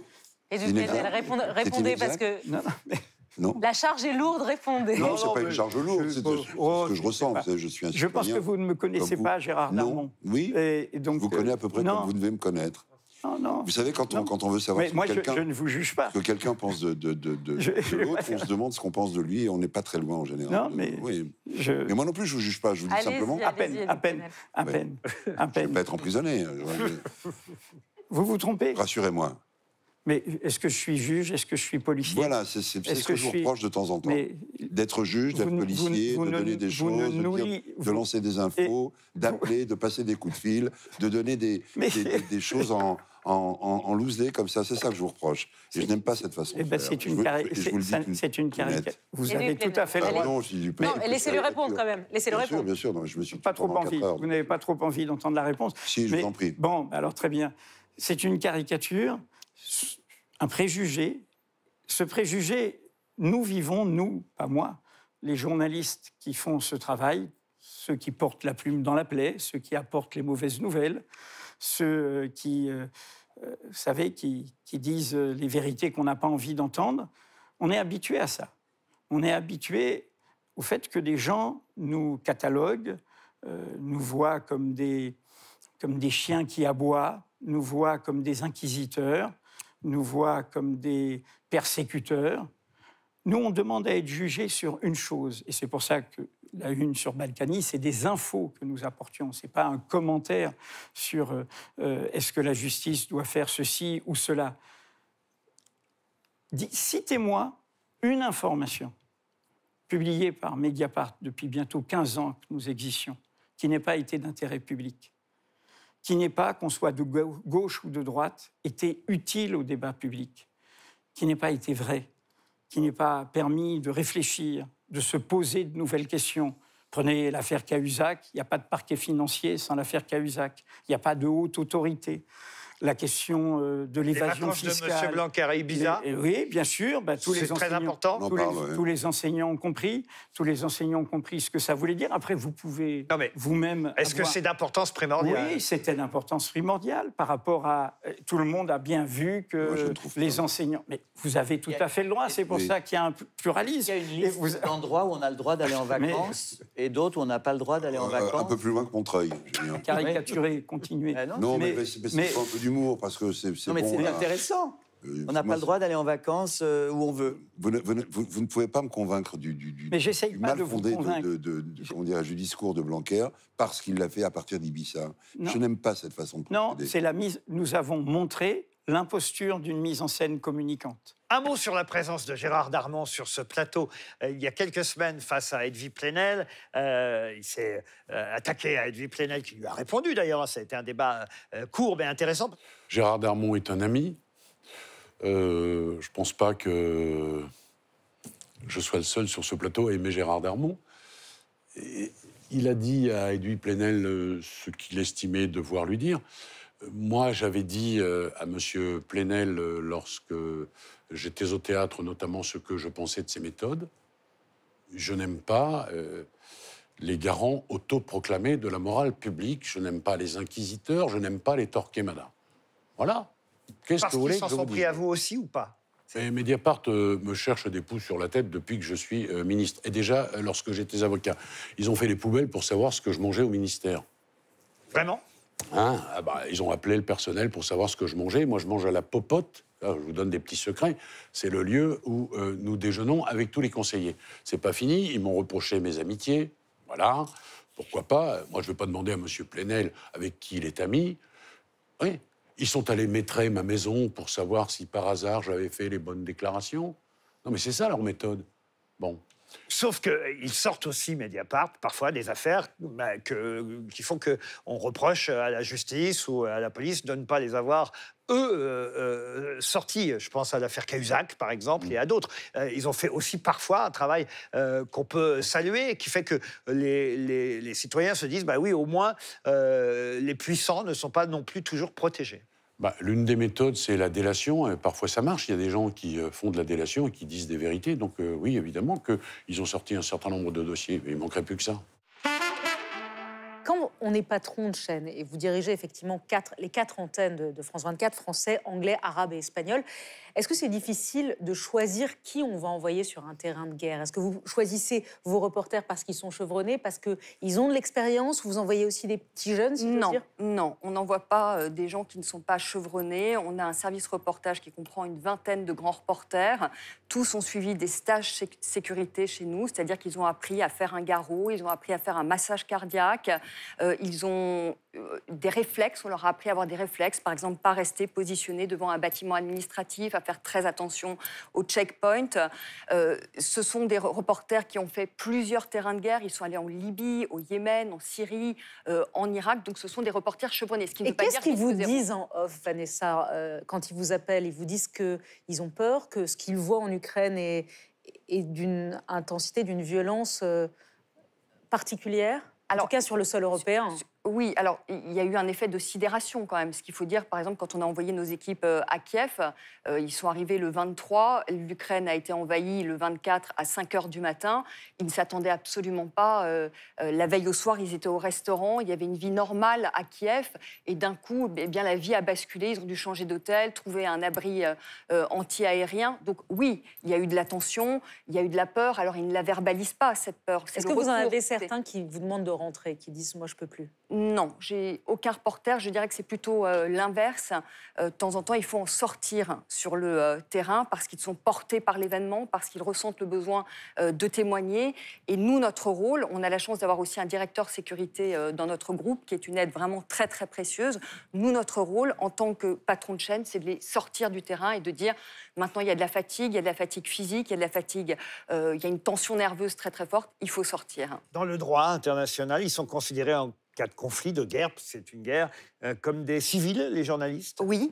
Et C'est inexact. répondez parce que Non. la charge est lourde, répondez. Non, c'est pas une charge lourde, c'est ce que je ressens. Vous savez, je suis un Je pense citoyen que vous ne me connaissez comme pas, vous. Gérard Non. Darmon. Oui, Et donc, je vous connais à peu près non. comme vous devez me connaître. Non. Vous savez, quand on veut savoir Mais moi, ce que je ne vous juge pas. ce que quelqu'un pense de l'autre, on se demande ce qu'on pense de lui et on n'est pas très loin en général. Non, mais oui. Mais moi non plus, je ne vous juge pas. Je vous dis simplement. À peine. Je ne vais pas être emprisonné. Vous vous trompez. Rassurez-moi. Mais est-ce que je suis juge? Est-ce que je suis policier? Voilà, c'est ce que je vous reproche de temps en temps. D'être juge, d'être policier, de donner des choses, de lancer des infos, d'appeler, de passer des coups de fil, de donner des choses en loose-day comme ça. C'est ça que je vous reproche. Et je n'aime pas cette façon de faire. C'est une caricature. Vous avez tout à fait le droit. Non, laissez-lui répondre quand même. Laissez-le répondre. Bien sûr, je me suis pas trop envie. Vous n'avez pas trop envie d'entendre la réponse. Si, je vous en prie. Bon, alors très bien. C'est une caricature, un préjugé. Ce préjugé, nous vivons, nous, pas moi, les journalistes qui font ce travail, ceux qui portent la plume dans la plaie, ceux qui apportent les mauvaises nouvelles, ceux qui, vous savez, qui disent les vérités qu'on n'a pas envie d'entendre. On est habitué à ça. On est habitué au fait que des gens nous cataloguent, nous voient comme des chiens qui aboient, nous voient comme des inquisiteurs, nous voient comme des persécuteurs. Nous, on demande à être jugés sur une chose, et c'est pour ça que la une sur Balkany, c'est des infos que nous apportions. Ce n'est pas un commentaire sur est-ce que la justice doit faire ceci ou cela. Citez-moi une information publiée par Mediapart depuis bientôt 15 ans que nous existions, qui n'ait pas été d'intérêt public, qui n'ait pas, qu'on soit de gauche ou de droite, été utile au débat public, qui n'ait pas été vrai, qui n'ait pas permis de réfléchir, de se poser de nouvelles questions. Prenez l'affaire Cahuzac, il n'y a pas de parquet financier sans l'affaire Cahuzac, il n'y a pas de haute autorité. La question de l'évasion fiscale. Les vacances de M. Blanquer à Ibiza. Oui, bien sûr. C'est très important. Tous les enseignants ont compris. Tous les enseignants ont compris ce que ça voulait dire. Après, vous pouvez vous-même. Est-ce que c'est d'importance primordiale? Oui, c'était d'importance primordiale par rapport à. Tout le monde a bien vu que les enseignants. Mais vous avez tout à fait le droit. C'est pour ça qu'il y a un pluralisme. Il y a une liste d'endroits où on a le droit d'aller en vacances et d'autres où on n'a pas le droit d'aller en vacances. Un peu plus loin que Montreuil. Caricaturer, continuer. Non, mais c'est un peu d'humour parce que c'est non, mais bon, c'est intéressant. On n'a pas le droit d'aller en vacances où on veut. Vous ne pouvez pas me convaincre du mal fondé du discours de Blanquer parce qu'il l'a fait à partir d'Ibiza. Je n'aime pas cette façon de procéder. Non, c'est la mise. Nous avons montré l'imposture d'une mise en scène communicante. Un mot sur la présence de Gérard Darmon sur ce plateau. Il y a quelques semaines, face à Edwy Plenel, il s'est attaqué à Edwy Plenel, qui lui a répondu d'ailleurs. Ça a été un débat court mais intéressant. Gérard Darmon est un ami. Je ne pense pas que je sois le seul sur ce plateau à aimer Gérard Darmon. Et il a dit à Edwy Plenel ce qu'il estimait devoir lui dire. Moi, j'avais dit à M. Plenel, lorsque j'étais au théâtre, notamment ce que je pensais de ses méthodes. Je n'aime pas les garants autoproclamés de la morale publique. Je n'aime pas les inquisiteurs. Je n'aime pas les Torquemada. Voilà. Parce qu'ils s'en sont pris à vous aussi ou pas? Et Mediapart me cherche des poux sur la tête depuis que je suis ministre. Et déjà, lorsque j'étais avocat, ils ont fait les poubelles pour savoir ce que je mangeais au ministère. Vraiment? Ils ont appelé le personnel pour savoir ce que je mangeais. Moi, je mange à la Popote. Là, je vous donne des petits secrets. C'est le lieu où nous déjeunons avec tous les conseillers. C'est pas fini. Ils m'ont reproché mes amitiés. Voilà. Pourquoi pas? Moi, je ne vais pas demander à M. Plenel avec qui il est ami. Oui. Ils sont allés maîtrer ma maison pour savoir si, par hasard, j'avais fait les bonnes déclarations. Non, mais c'est ça, leur méthode. Bon. Sauf qu'ils sortent aussi, Mediapart, parfois des affaires qui font qu'on reproche à la justice ou à la police de ne pas les avoir, eux, sortis. Je pense à l'affaire Cahuzac, par exemple, et à d'autres. Ils ont fait aussi parfois un travail qu'on peut saluer, qui fait que les citoyens se disent, bah oui, au moins, les puissants ne sont pas non plus toujours protégés. L'une des méthodes, c'est la délation. Parfois, ça marche. Il y a des gens qui font de la délation et qui disent des vérités. Donc, oui, évidemment qu'ils ont sorti un certain nombre de dossiers. Mais il ne manquerait plus que ça. Quand on est patron de chaîne et vous dirigez effectivement les 4 antennes de France 24, français, anglais, arabe et espagnol, Est-ce que c'est difficile de choisir qui on va envoyer sur un terrain de guerre? Est-ce que vous choisissez vos reporters parce qu'ils sont chevronnés, parce qu'ils ont de l'expérience? Vous envoyez aussi des petits jeunes, si je veux dire? Non, on n'envoie pas des gens qui ne sont pas chevronnés. On a un service reportage qui comprend une vingtaine de grands reporters. Tous ont suivi des stages sécurité chez nous, c'est-à-dire qu'ils ont appris à faire un garrot, ils ont appris à faire un massage cardiaque, ils ont des réflexes, on leur a appris à avoir des réflexes, par exemple pas rester positionné devant un bâtiment administratif, à faire très attention aux checkpoints. Ce sont des reporters qui ont fait plusieurs terrains de guerre, ils sont allés en Libye, au Yémen, en Syrie, en Irak, donc ce sont des reporters chevronnés. Et qu'est-ce qu'ils vous disent en off, Vanessa, quand ils vous appellent? Ils vous disent qu'ils ont peur, que ce qu'ils voient en Ukraine est d'une intensité, d'une violence particulière, en tout cas sur le sol européen. Oui, alors il y a eu un effet de sidération quand même. Ce qu'il faut dire, par exemple, quand on a envoyé nos équipes à Kiev, ils sont arrivés le 23, l'Ukraine a été envahie le 24 à 5 h du matin. Ils ne s'attendaient absolument pas. La veille au soir, ils étaient au restaurant, il y avait une vie normale à Kiev. Et d'un coup, eh bien, la vie a basculé, ils ont dû changer d'hôtel, trouver un abri anti-aérien. Donc oui, il y a eu de la tension, il y a eu de la peur. Alors ils ne la verbalisent pas, cette peur. Est-ce que vous en avez certains qui vous demandent de rentrer, qui disent « moi, je ne peux plus » ? Non, j'ai aucun reporter. Je dirais que c'est plutôt l'inverse. De temps en temps, il faut en sortir sur le terrain parce qu'ils sont portés par l'événement, parce qu'ils ressentent le besoin de témoigner. Et nous, notre rôle, on a la chance d'avoir aussi un directeur sécurité dans notre groupe qui est une aide vraiment très, très précieuse. Nous, notre rôle, en tant que patron de chaîne, c'est de les sortir du terrain et de dire maintenant, il y a de la fatigue, il y a de la fatigue physique, il y a de la fatigue, il y a une tension nerveuse très, très forte. Il faut sortir. Dans le droit international, ils sont considérés en cas de conflit, de guerre, c'est une guerre, comme des civils, les journalistes? Oui,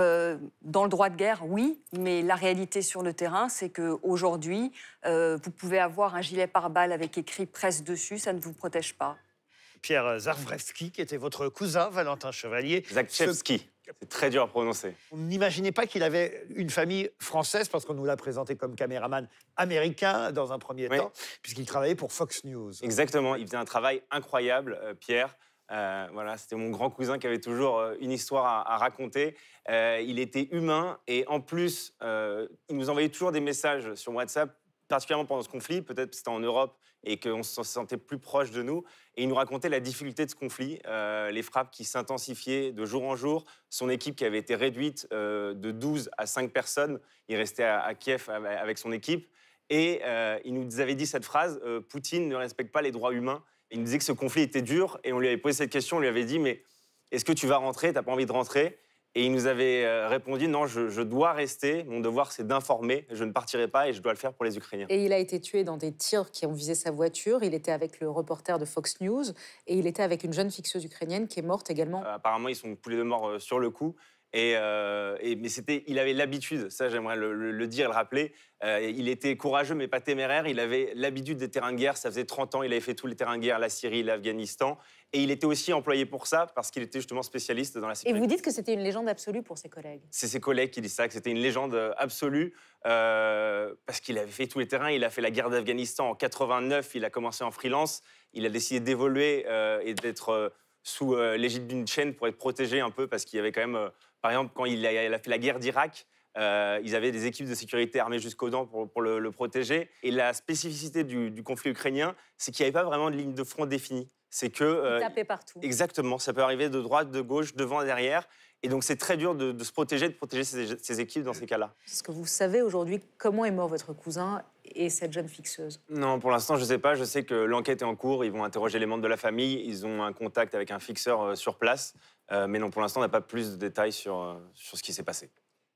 dans le droit de guerre, oui, mais la réalité sur le terrain, c'est qu'aujourd'hui, vous pouvez avoir un gilet pare-balles avec écrit « presse » dessus, ça ne vous protège pas. Pierre Zarwewski, qui était votre cousin, Valentin Chevalier. Zakrzewski. C'est très dur à prononcer. On n'imaginait pas qu'il avait une famille française, parce qu'on nous l'a présenté comme caméraman américain dans un premier temps, puisqu'il travaillait pour Fox News. Exactement, il faisait un travail incroyable, Pierre. Voilà, c'était mon grand cousin qui avait toujours une histoire à raconter. Il était humain et en plus, il nous envoyait toujours des messages sur WhatsApp, particulièrement pendant ce conflit, peut-être que c'était en Europe et qu'on se sentait plus proche de nous. Et il nous racontait la difficulté de ce conflit, les frappes qui s'intensifiaient de jour en jour, son équipe qui avait été réduite de 12 à 5 personnes. Il restait à Kiev avec son équipe. Et il nous avait dit cette phrase, Poutine ne respecte pas les droits humains. Il nous disait que ce conflit était dur et on lui avait posé cette question, on lui avait dit, mais est-ce que tu vas rentrer, t'as pas envie de rentrer? Et il nous avait répondu, non, je dois rester, mon devoir c'est d'informer, je ne partirai pas et je dois le faire pour les Ukrainiens. Et il a été tué dans des tirs qui ont visé sa voiture, il était avec le reporter de Fox News et il était avec une jeune fixeuse ukrainienne qui est morte également. Apparemment, ils sont tous les deux morts sur le coup. Mais il avait l'habitude, ça j'aimerais le dire et le rappeler, il était courageux mais pas téméraire, il avait l'habitude des terrains de guerre, ça faisait 30 ans, il avait fait tous les terrains de guerre, la Syrie, l'Afghanistan, et il était aussi employé pour ça parce qu'il était justement spécialiste dans la sécurité. Et vous dites que c'était une légende absolue pour ses collègues? C'est ses collègues qui disent ça, que c'était une légende absolue, parce qu'il avait fait tous les terrains, il a fait la guerre d'Afghanistan en 89, il a commencé en freelance, il a décidé d'évoluer et d'être sous l'égide d'une chaîne pour être protégé un peu, parce qu'il y avait quand même... Par exemple, quand il a fait la guerre d'Irak, ils avaient des équipes de sécurité armées jusqu'aux dents pour le protéger. Et la spécificité du conflit ukrainien, c'est qu'il n'y avait pas vraiment de ligne de front définie. C'est que... il tapait partout. Exactement, ça peut arriver de droite, de gauche, devant, derrière. Et donc, c'est très dur de se protéger, de protéger ses équipes dans ces cas-là. Est-ce que vous savez aujourd'hui comment est mort votre cousin et cette jeune fixeuse? Non, pour l'instant, je ne sais pas. Je sais que l'enquête est en cours. Ils vont interroger les membres de la famille. Ils ont un contact avec un fixeur sur place. Mais non, pour l'instant, on n'a pas plus de détails sur ce qui s'est passé.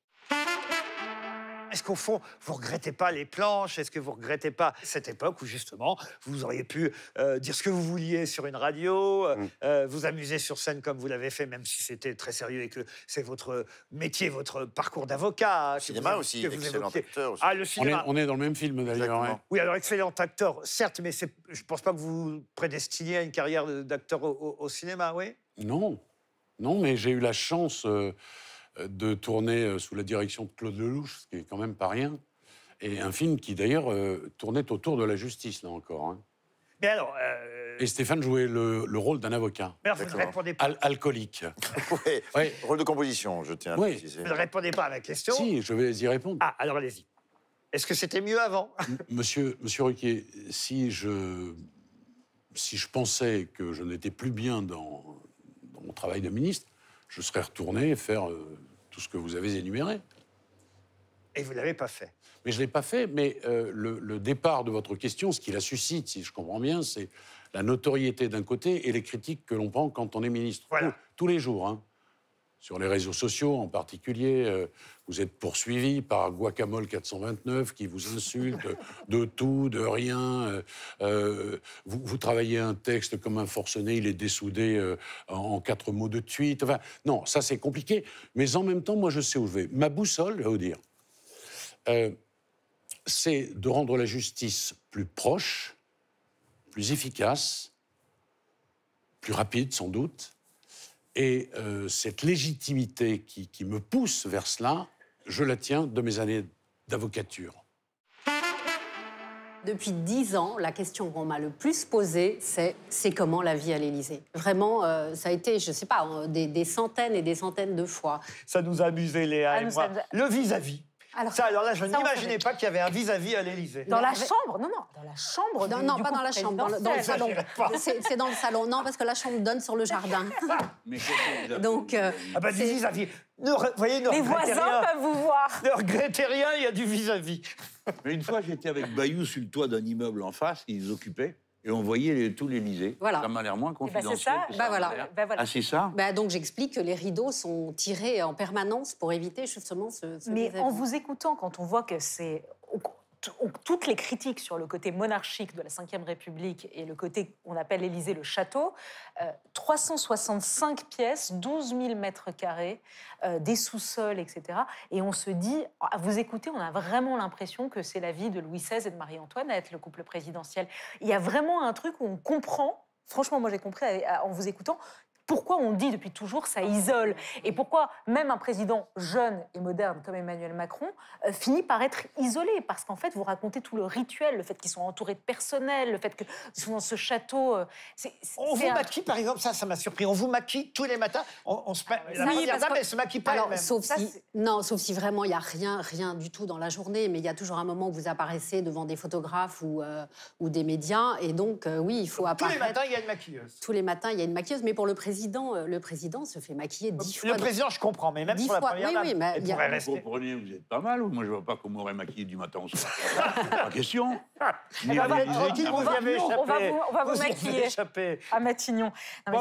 Est-ce qu'au fond, vous ne regrettez pas les planches? Est-ce que vous ne regrettez pas cette époque où, justement, vous auriez pu dire ce que vous vouliez sur une radio, vous amuser sur scène comme vous l'avez fait, même si c'était très sérieux et que c'est votre métier, votre parcours d'avocat? Le cinéma aussi, excellent acteur aussi. Ah, le cinéma. On est dans le même film, d'ailleurs. Hein. Oui, alors excellent acteur, certes, mais je ne pense pas que vous vous prédestiniez à une carrière d'acteur au cinéma, oui? Non. Non, mais j'ai eu la chance... de tourner sous la direction de Claude Lelouch, ce qui est quand même pas rien. Et un film qui, d'ailleurs, tournait autour de la justice, là encore. Hein. Mais alors, Et Stéphane jouait le rôle d'un avocat. Mais alors, vous ne répondez pas. Alcoolique. Oui, rôle de composition, je tiens à préciser. Vous ne répondez pas à la question. Si, je vais y répondre. Ah, alors allez-y. Est-ce que c'était mieux avant? Monsieur Ruquier, si je pensais que je n'étais plus bien dans mon travail de ministre, je serais retourné faire tout ce que vous avez énuméré. Et vous ne l'avez pas fait. Mais je ne l'ai pas fait, mais le départ de votre question, ce qui la suscite, si je comprends bien, c'est la notoriété d'un côté et les critiques que l'on prend quand on est ministre. Voilà. Tous les jours, hein. Sur les réseaux sociaux en particulier, vous êtes poursuivi par Guacamole 429 qui vous insulte de tout, de rien. Vous travaillez un texte comme un forcené, il est dessoudé en 4 mots de tweet. Enfin, non, ça c'est compliqué. Mais en même temps, moi je sais où je vais. Ma boussole, je vais vous dire, c'est de rendre la justice plus proche, plus efficace, plus rapide sans doute. Et cette légitimité qui me pousse vers cela, je la tiens de mes années d'avocature. Depuis 10 ans, la question qu'on m'a le plus posée, c'est comment la vie à l'Élysée. Vraiment, ça a été, je ne sais pas, des centaines et des centaines de fois. Ça nous a amusé, Léa et moi. Le vis-à-vis. Alors là, je n'imaginais pas qu'il y avait un vis-à-vis à l'Élysée. Dans la chambre? Non, dans la chambre. Non, pas dans la chambre, dans le salon. C'est dans le salon. Non, parce que la chambre donne sur le jardin. Donc, du vis-à-vis. Les voisins peuvent vous voir. Ne regrettez rien, il y a du vis-à-vis. Mais une fois, j'étais avec Bayou sur le toit d'un immeuble en face, ils occupaient. Et on voyait tout l'Élysée. Voilà. Ça m'a l'air moins confidentiel. C'est ça. Que ça voilà. Ah, c'est ça. Donc j'explique que les rideaux sont tirés en permanence pour éviter justement ce Mais vis-à-vis. en vous écoutant, quand on voit que c'est toutes les critiques sur le côté monarchique de la Ve République et le côté qu'on appelle l'Élysée le château, 365 pièces, 12 000 mètres carrés, des sous-sols, etc. Et on se dit, à vous écouter, on a vraiment l'impression que c'est la vie de Louis XVI et de Marie-Antoinette, le couple présidentiel. Il y a vraiment un truc où on comprend, franchement, moi j'ai compris en vous écoutant, pourquoi on dit depuis toujours ça isole et pourquoi même un président jeune et moderne comme Emmanuel Macron finit par être isolé parce qu'en fait vous racontez tout le rituel, le fait qu'ils sont entourés de personnel, le fait qu'ils sont dans ce château. On vous maquille par exemple, ça m'a surpris, on vous maquille tous les matins, on se la première dame elle se maquille pas elle-même. Sauf si vraiment il n'y a rien du tout dans la journée, mais il y a toujours un moment où vous apparaissez devant des photographes ou des médias et donc oui il faut apparaître. Tous les matins il y a une maquilleuse. Tous les matins il y a une maquilleuse, mais pour le président se fait maquiller 10 fois. Le président, je comprends, mais même sur la première dame, elle pourrait rester. Vous comprenez, vous êtes pas mal, ou moi je vois pas comment on aurait maquillé du matin au soir. Pas question. On va vous maquiller à Matignon.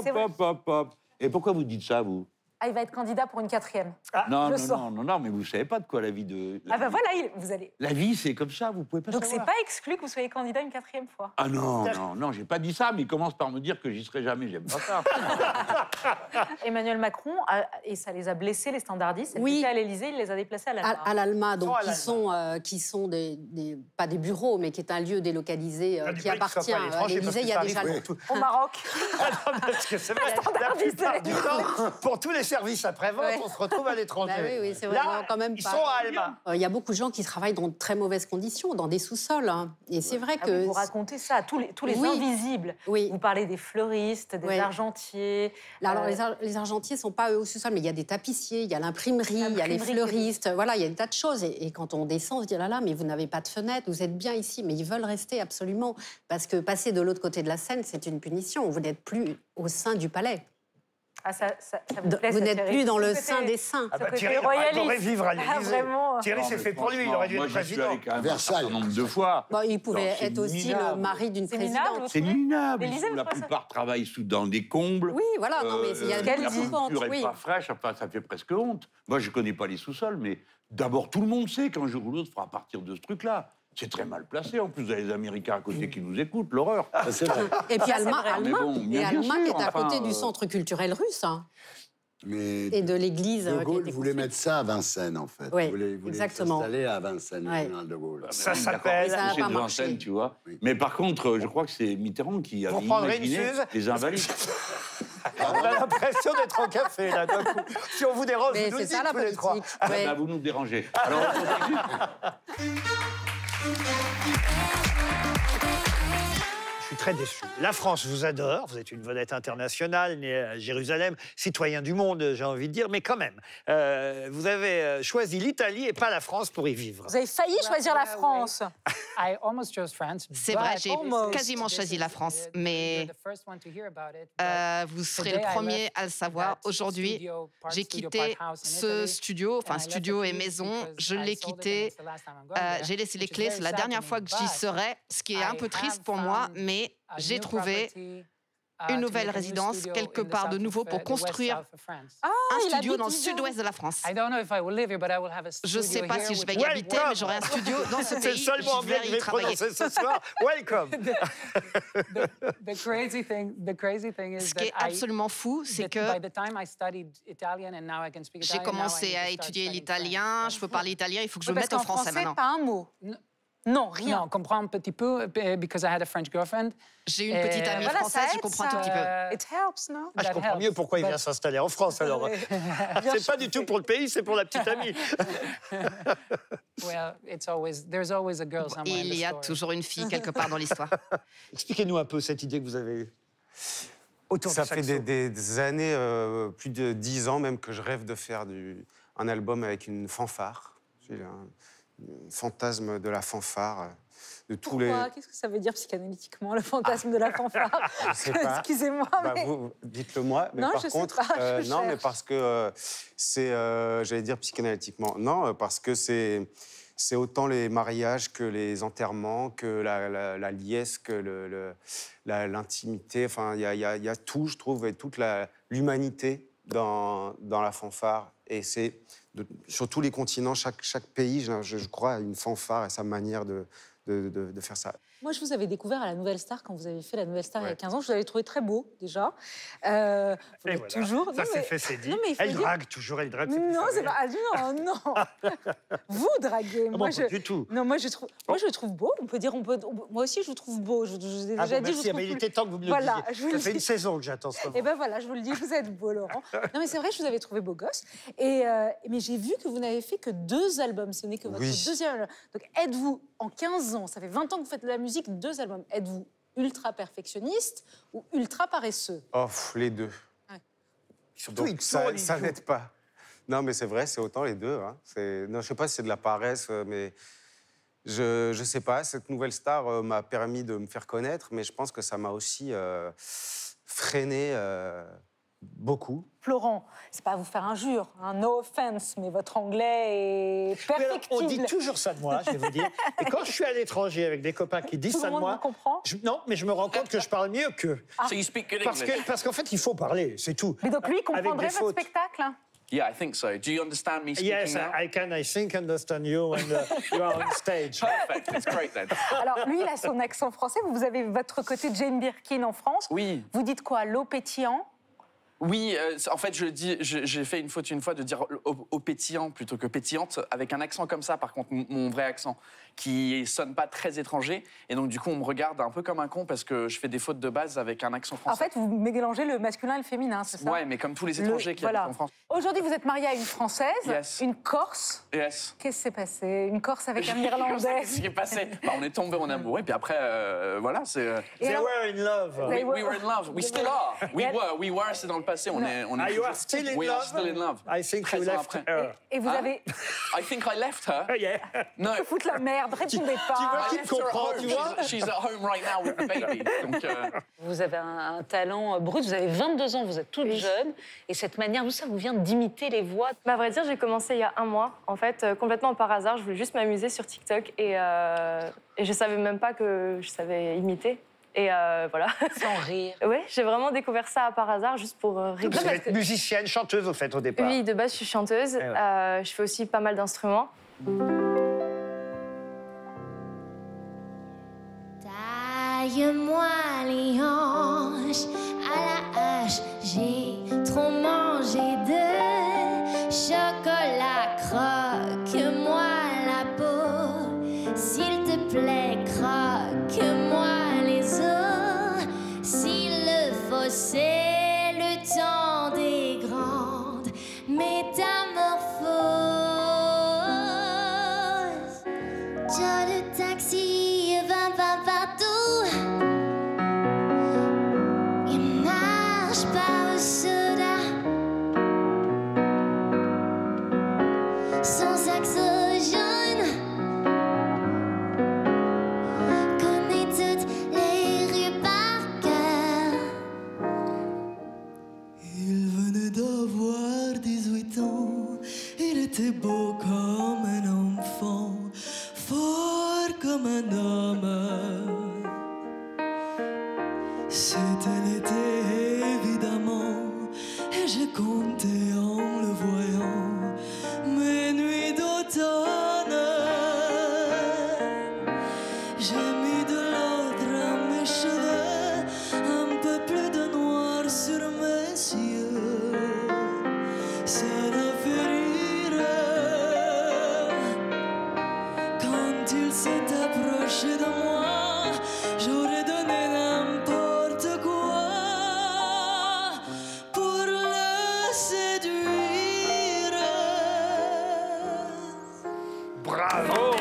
Et pourquoi vous dites ça, vous? Ah, il va être candidat pour une 4e. Non, mais vous savez pas de quoi la vie de... voilà, vous allez... La vie, c'est comme ça, vous pouvez pas Donc savoir. c'est pas exclu que vous soyez candidat une 4e fois. Ah non, j'ai pas dit ça, mais il commence par me dire que j'y serai jamais, j'aime pas ça. Emmanuel Macron, et ça les a blessés, les standardistes, étaient à l'Élysée, il les a déplacés à l'Alma. À l'Alma, donc qui sont pas des bureaux, mais qui est un lieu délocalisé qui appartient à l'Élysée. Il y a déjà au Maroc. Parce que c'est vrai, la plupart du temps, pour tous les services après-vente, on se retrouve à l'étranger. Oui, c'est vraiment quand même ils sont à Alma. Il y a beaucoup de gens qui travaillent dans de très mauvaises conditions, dans des sous-sols. Hein. Et c'est vrai que... vous racontez ça, tous les invisibles. Vous parlez des fleuristes, des argentiers. Alors, les argentiers ne sont pas eux au sous-sol, mais il y a des tapissiers, il y a l'imprimerie, il y a les fleuristes. Voilà, il y a des tas de choses. Et quand on descend, on se dit, là, mais vous n'avez pas de fenêtre, vous êtes bien ici. Mais ils veulent rester absolument. Parce que passer de l'autre côté de la Seine, c'est une punition. Vous n'êtes plus au sein du palais. Ah, ça vous plaît, vous n'êtes plus dans le sein des saints. Thierry aurait vivre à l'Élysée. Thierry, c'est fait pour lui, il aurait dû être président. Versailles. Un nombre de fois. Il pouvait être aussi le mari d'une présidente. C'est minable. La plupart travaillent dans des combles. Oui, voilà. Non, mais il y a la culture n'est pas fraîche. Enfin, ça fait presque honte. Moi, je ne connais pas les sous-sols, mais d'abord, tout le monde sait qu'un jour ou l'autre fera partir de ce truc-là. C'est très mal placé. En plus, vous avez les Américains à côté qui nous écoutent, l'horreur. C'est vrai. Et puis Alma est à côté du centre culturel russe. Mais et de l'église. De Gaulle voulait mettre ça à Vincennes, en fait. Oui, il voulait s'installer à Vincennes, le général de Gaulle. Ça s'appelle... C'est de Vincennes, tu vois. Oui. Mais par contre, je crois que c'est Mitterrand qui avait imaginé les Invalides. On a l'impression d'être en café, là, d'un coup. Si on vous dérange, mais vous nous dites tous les trois. Là, vous nous dérangez. Alors, je suis très déçu. La France vous adore, vous êtes une vedette internationale, née à Jérusalem, citoyen du monde, j'ai envie de dire, mais quand même, vous avez choisi l'Italie et pas la France pour y vivre. Vous avez failli choisir la France. C'est vrai, j'ai quasiment choisi la France, mais vous serez le premier à le savoir. Aujourd'hui, j'ai quitté ce studio, enfin studio et maison, je l'ai quitté, j'ai laissé les clés, c'est la dernière fois que j'y serai, ce qui est un peu triste pour moi, mais j'ai trouvé une nouvelle résidence quelque part de nouveau pour construire un studio dans le sud-ouest de la France. Je ne sais pas si je vais y habiter, mais j'aurai un studio dans ce pays. C'est le seul mot anglais que je vais prononcer ce soir. Welcome. Ce qui est absolument fou, c'est que j'ai commencé à étudier l'italien, je peux parler italien, il faut que je me mette au français maintenant. Pas un mot. Non, rien. Non, on comprend un petit peu, because I had a French girlfriend. J'ai une petite amie française, je comprends un tout petit peu. It helps, no? Je comprends mieux pourquoi il vient s'installer en France, alors. C'est pas du tout pour le pays, c'est pour la petite amie. Il y a toujours une fille quelque part dans l'histoire. Expliquez-nous un peu cette idée que vous avez eue. Ça fait des années, plus de 10 ans même, que je rêve de faire un album avec une fanfare. J'ai un fantasme de la fanfare. De tous Pourquoi? Qu'est-ce que ça veut dire psychanalytiquement, le fantasme de la fanfare? Je sais pas. Excusez-moi, mais... Vous, dites-le moi. Mais non, par je contre, sais pas, non, mais parce que c'est, j'allais dire psychanalytiquement, non, parce que c'est autant les mariages que les enterrements, que la liesse, que l'intimité. Enfin, il y a tout, je trouve, et toute l'humanité dans la fanfare. Et c'est sur tous les continents, chaque pays, je crois, a une fanfare et sa manière de faire ça. Moi, je vous avais découvert à la Nouvelle Star quand vous avez fait la Nouvelle Star il y a 15 ans. Je vous avais trouvé très beau, déjà. Et voilà, toujours... ça c'est fait, c'est dit. Elle drague toujours, elle drague. Non, c'est pas... Non, non. Vous draguez. Moi, pas du tout. Non, moi, je le trouve beau. On peut dire... Moi aussi, je le trouve beau. Je vous ai déjà dit... Merci, mais il était temps que vous me le disiez. Ça fait une saison que j'attends ce moment. Et ben voilà, je vous le dis, vous êtes beau, Laurent. Non, mais c'est vrai, je vous avais trouvé beau gosse. Mais j'ai vu que vous n'avez fait que 2 albums. Ce n'est que votre deuxième album. Donc, êtes-vous, en 15 ans, ça fait 20 ans que vous faites de la musique, 2 albums. Êtes-vous ultra perfectionniste ou ultra paresseux? Oh, les deux. Ouais. Surtout, ça n'aide pas. Non, mais c'est vrai, c'est autant les deux. Hein. Non, je sais pas si c'est de la paresse, mais je sais pas. Cette Nouvelle Star m'a permis de me faire connaître, mais je pense que ça m'a aussi freiné beaucoup. Florent, c'est pas à vous faire injure, hein, no offense, mais votre anglais est perfectible. On dit toujours ça de moi, je vais vous dire. Et quand je suis à l'étranger avec des copains qui disent ça de moi, non, mais je me rends compte que je parle mieux qu'eux. So you speak good English? Parce qu'en fait, il faut parler, c'est tout. Mais donc lui, il comprendrait votre spectacle, hein? Yeah, I think so. Do you understand me speaking yes, now? I can, I think, understand you when you are on stage. Perfect, it's great then. Alors, lui, il a son accent français. Vous avez votre côté Jane Birkin en France. Oui. Vous dites quoi, l'eau pétillant? Oui, en fait, j'ai fait une faute une fois de dire au pétillant plutôt que pétillante, avec un accent comme ça, par contre, mon vrai accent, qui sonne pas très étranger. Et donc, du coup, on me regarde un peu comme un con parce que je fais des fautes de base avec un accent français. En fait, vous mélangez le masculin et le féminin, c'est ça? Ouais, mais comme tous les étrangers qui habitent en France. Aujourd'hui, vous êtes marié à une Française, une Corse. Yes. Qu'est-ce qui s'est passé? Une Corse avec un Irlandais. Qu'est-ce qui s'est passé? On est tombés en amour, et puis après, voilà, c'est... They were in love. We were in love. We still are. We were, c'est dans le passé. On est you are still in we love? are still in love. I think you left her. Et vous avez... I think I left her? Yeah. No. Je foutre la merde, répondez pas. Tu vois qui me comprend, tu vois? She's at home right now with the baby. Donc, Vous avez un talent brut, vous avez 22 ans, vous êtes toute jeune. Et cette manière, d'où ça vous vient d'imiter les voix? À vrai dire, j'ai commencé il y a 1 mois. En fait, complètement par hasard, je voulais juste m'amuser sur TikTok. Et je savais même pas que je savais imiter. Et voilà. Sans rire. Oui, j'ai vraiment découvert ça par hasard, juste pour rigoler. Vous êtes musicienne, chanteuse, au fait, au départ? Oui, de base, je suis chanteuse. Ouais. Je fais aussi pas mal d'instruments. Taille-moi les hanches à la hache, j'ai trop mangé de chocolat. Croque-moi la peau, s'il te plaît, croque-moi les os. S'il le faut, c'est le temps des grandes métamorphoses. Joe le taxi va partout. C'était l'été, évidemment, et j'ai compté en le voyant mes nuits d'automne. J'ai mis de l'ordre à mes cheveux, un peu plus de noir sur mes yeux. Ça l'a fait rire quand il s'est approché de moi. J'aurais donné n'importe quoi pour le séduire. Bravo!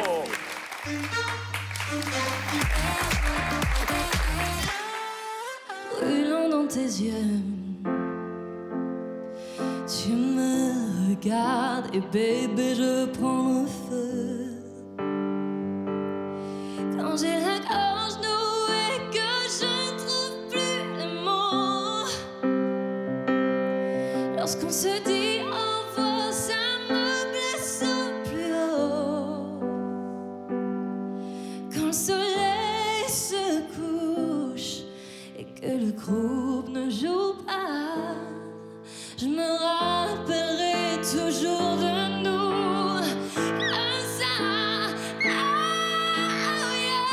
Brûlant dans tes yeux, tu me regardes et bébé je prends le feu. Quand j'ai la gorge nouée que je ne trouve plus les mots, lorsqu'on se dit au revoir, ça me blesse au plus haut. Quand le soleil se couche et que le groupe ne joue pas, je me rappellerai toujours de nous comme ça. Oh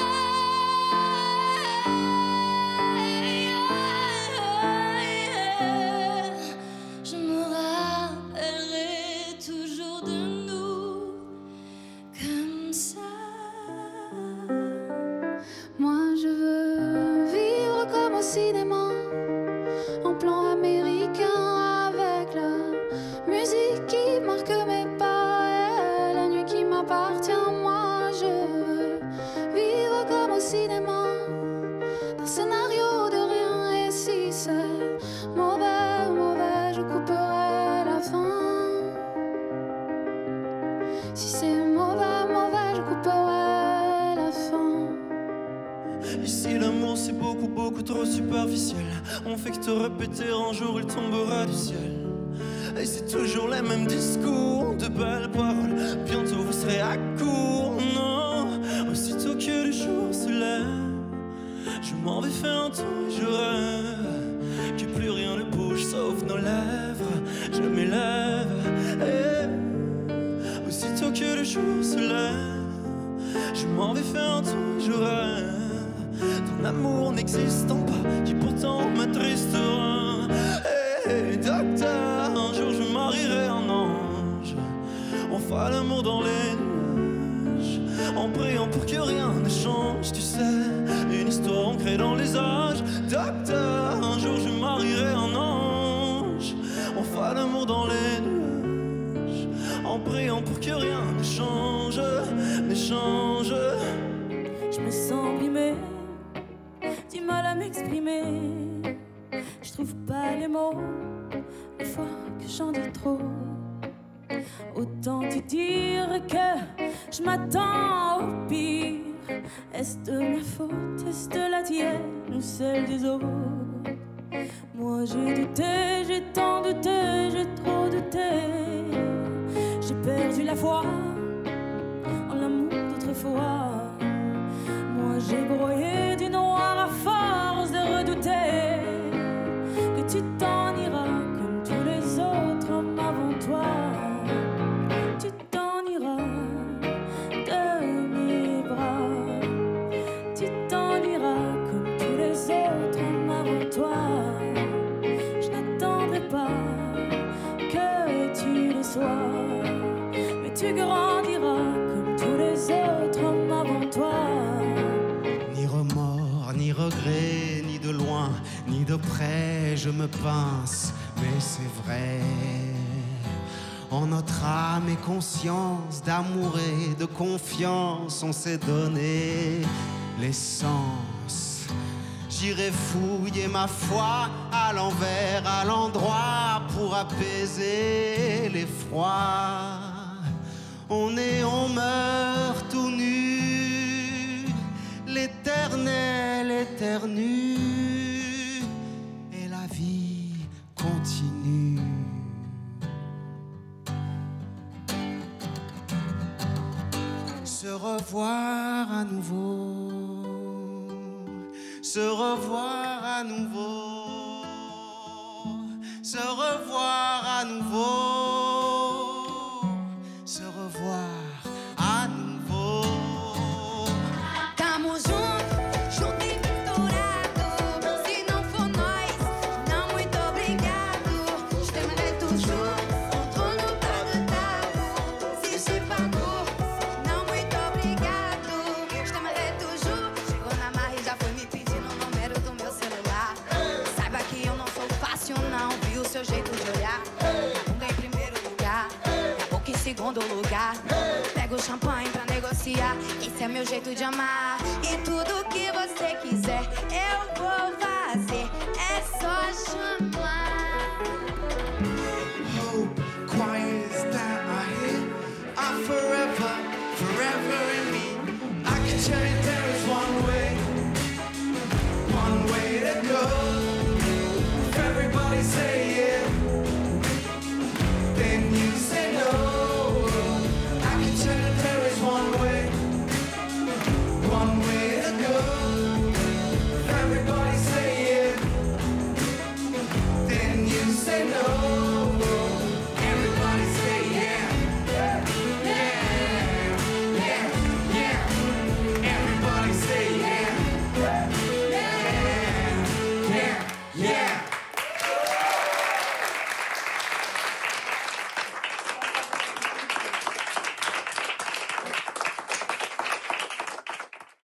yeah. Je me rappellerai toujours de nous comme ça. Moi je veux vivre comme au cinéma, en plan américain, avec la musique qui marque mes pas et la nuit qui m'appartient. Moi je veux vivre comme au cinéma, un scénario de rien. Et si c'est mauvais, mauvais, je couperai la fin. Si c'est mauvais, mauvais, je couperai la fin. Ici l'amour c'est beaucoup, beaucoup trop superficiel. On fait que te répéter, un jour il tombera du ciel. Et c'est toujours les mêmes discours, de belles paroles. Bientôt vous serez à court, non. Aussitôt que le jour se lève, je m'en vais faire un tour et je rêve que plus rien ne bouge sauf nos lèvres. Je m'élève et aussitôt que le jour se lève, je m'en vais faire un tour et je rêve d'un amour n'existant pas qui pourtant m'attristera. Hey, docteur, un jour je marierai un ange. On fera l'amour dans les nuages, en priant pour que rien ne change. Tu sais, une histoire ancrée dans les âges. Docteur, un jour je marierai un ange. On fera l'amour dans les nuages, en priant pour que rien ne change, ne change. Je me sens brimée, du mal à m'exprimer. Je trouve pas les mots, les fois que j'en dis trop. Autant te dire que je m'attends au pire. Est-ce de ma faute, est-ce de la tienne ou celle des autres? Moi j'ai douté, j'ai tant douté, j'ai trop douté. J'ai perdu la foi en l'amour d'autrefois. Moi j'ai broyé du noir à force de redouter que tu t'en iras comme tous les autres hommes avant toi. Tu t'en iras de mes bras. Tu t'en iras comme tous les autres hommes avant toi. Je n'attendrai pas que tu le sois, mais tu grandiras comme tous les autres hommes avant toi. Ni remords, ni regrets, ni de loin, ni de près, je me pince, mais c'est vrai. En notre âme et conscience, d'amour et de confiance, on s'est donné l'essence. J'irai fouiller ma foi à l'envers, à l'endroit, pour apaiser l'effroi. On meurt tout nu, l'éternel éternue, et la vie continue. Se revoir à nouveau, se revoir à nouveau, se revoir à nouveau, se revoir à nouveau. Tamo junto, junto e misturado. Se não for nós, não muito obrigado. J'aimerais toujours entre nous pas de tabou. Si c'est pas nous, não muito obrigado. J'aimerais toujours. Chegou na marra e já foi me pedindo o número do meu celular. Saiba que eu não sou fácil, não. Vi o seu jeito de olhar. A bunda em primeiro lugar, e a boca em segundo lugar. Pega o champanhe pra negociar. Esse é meu jeito de amar. E tudo que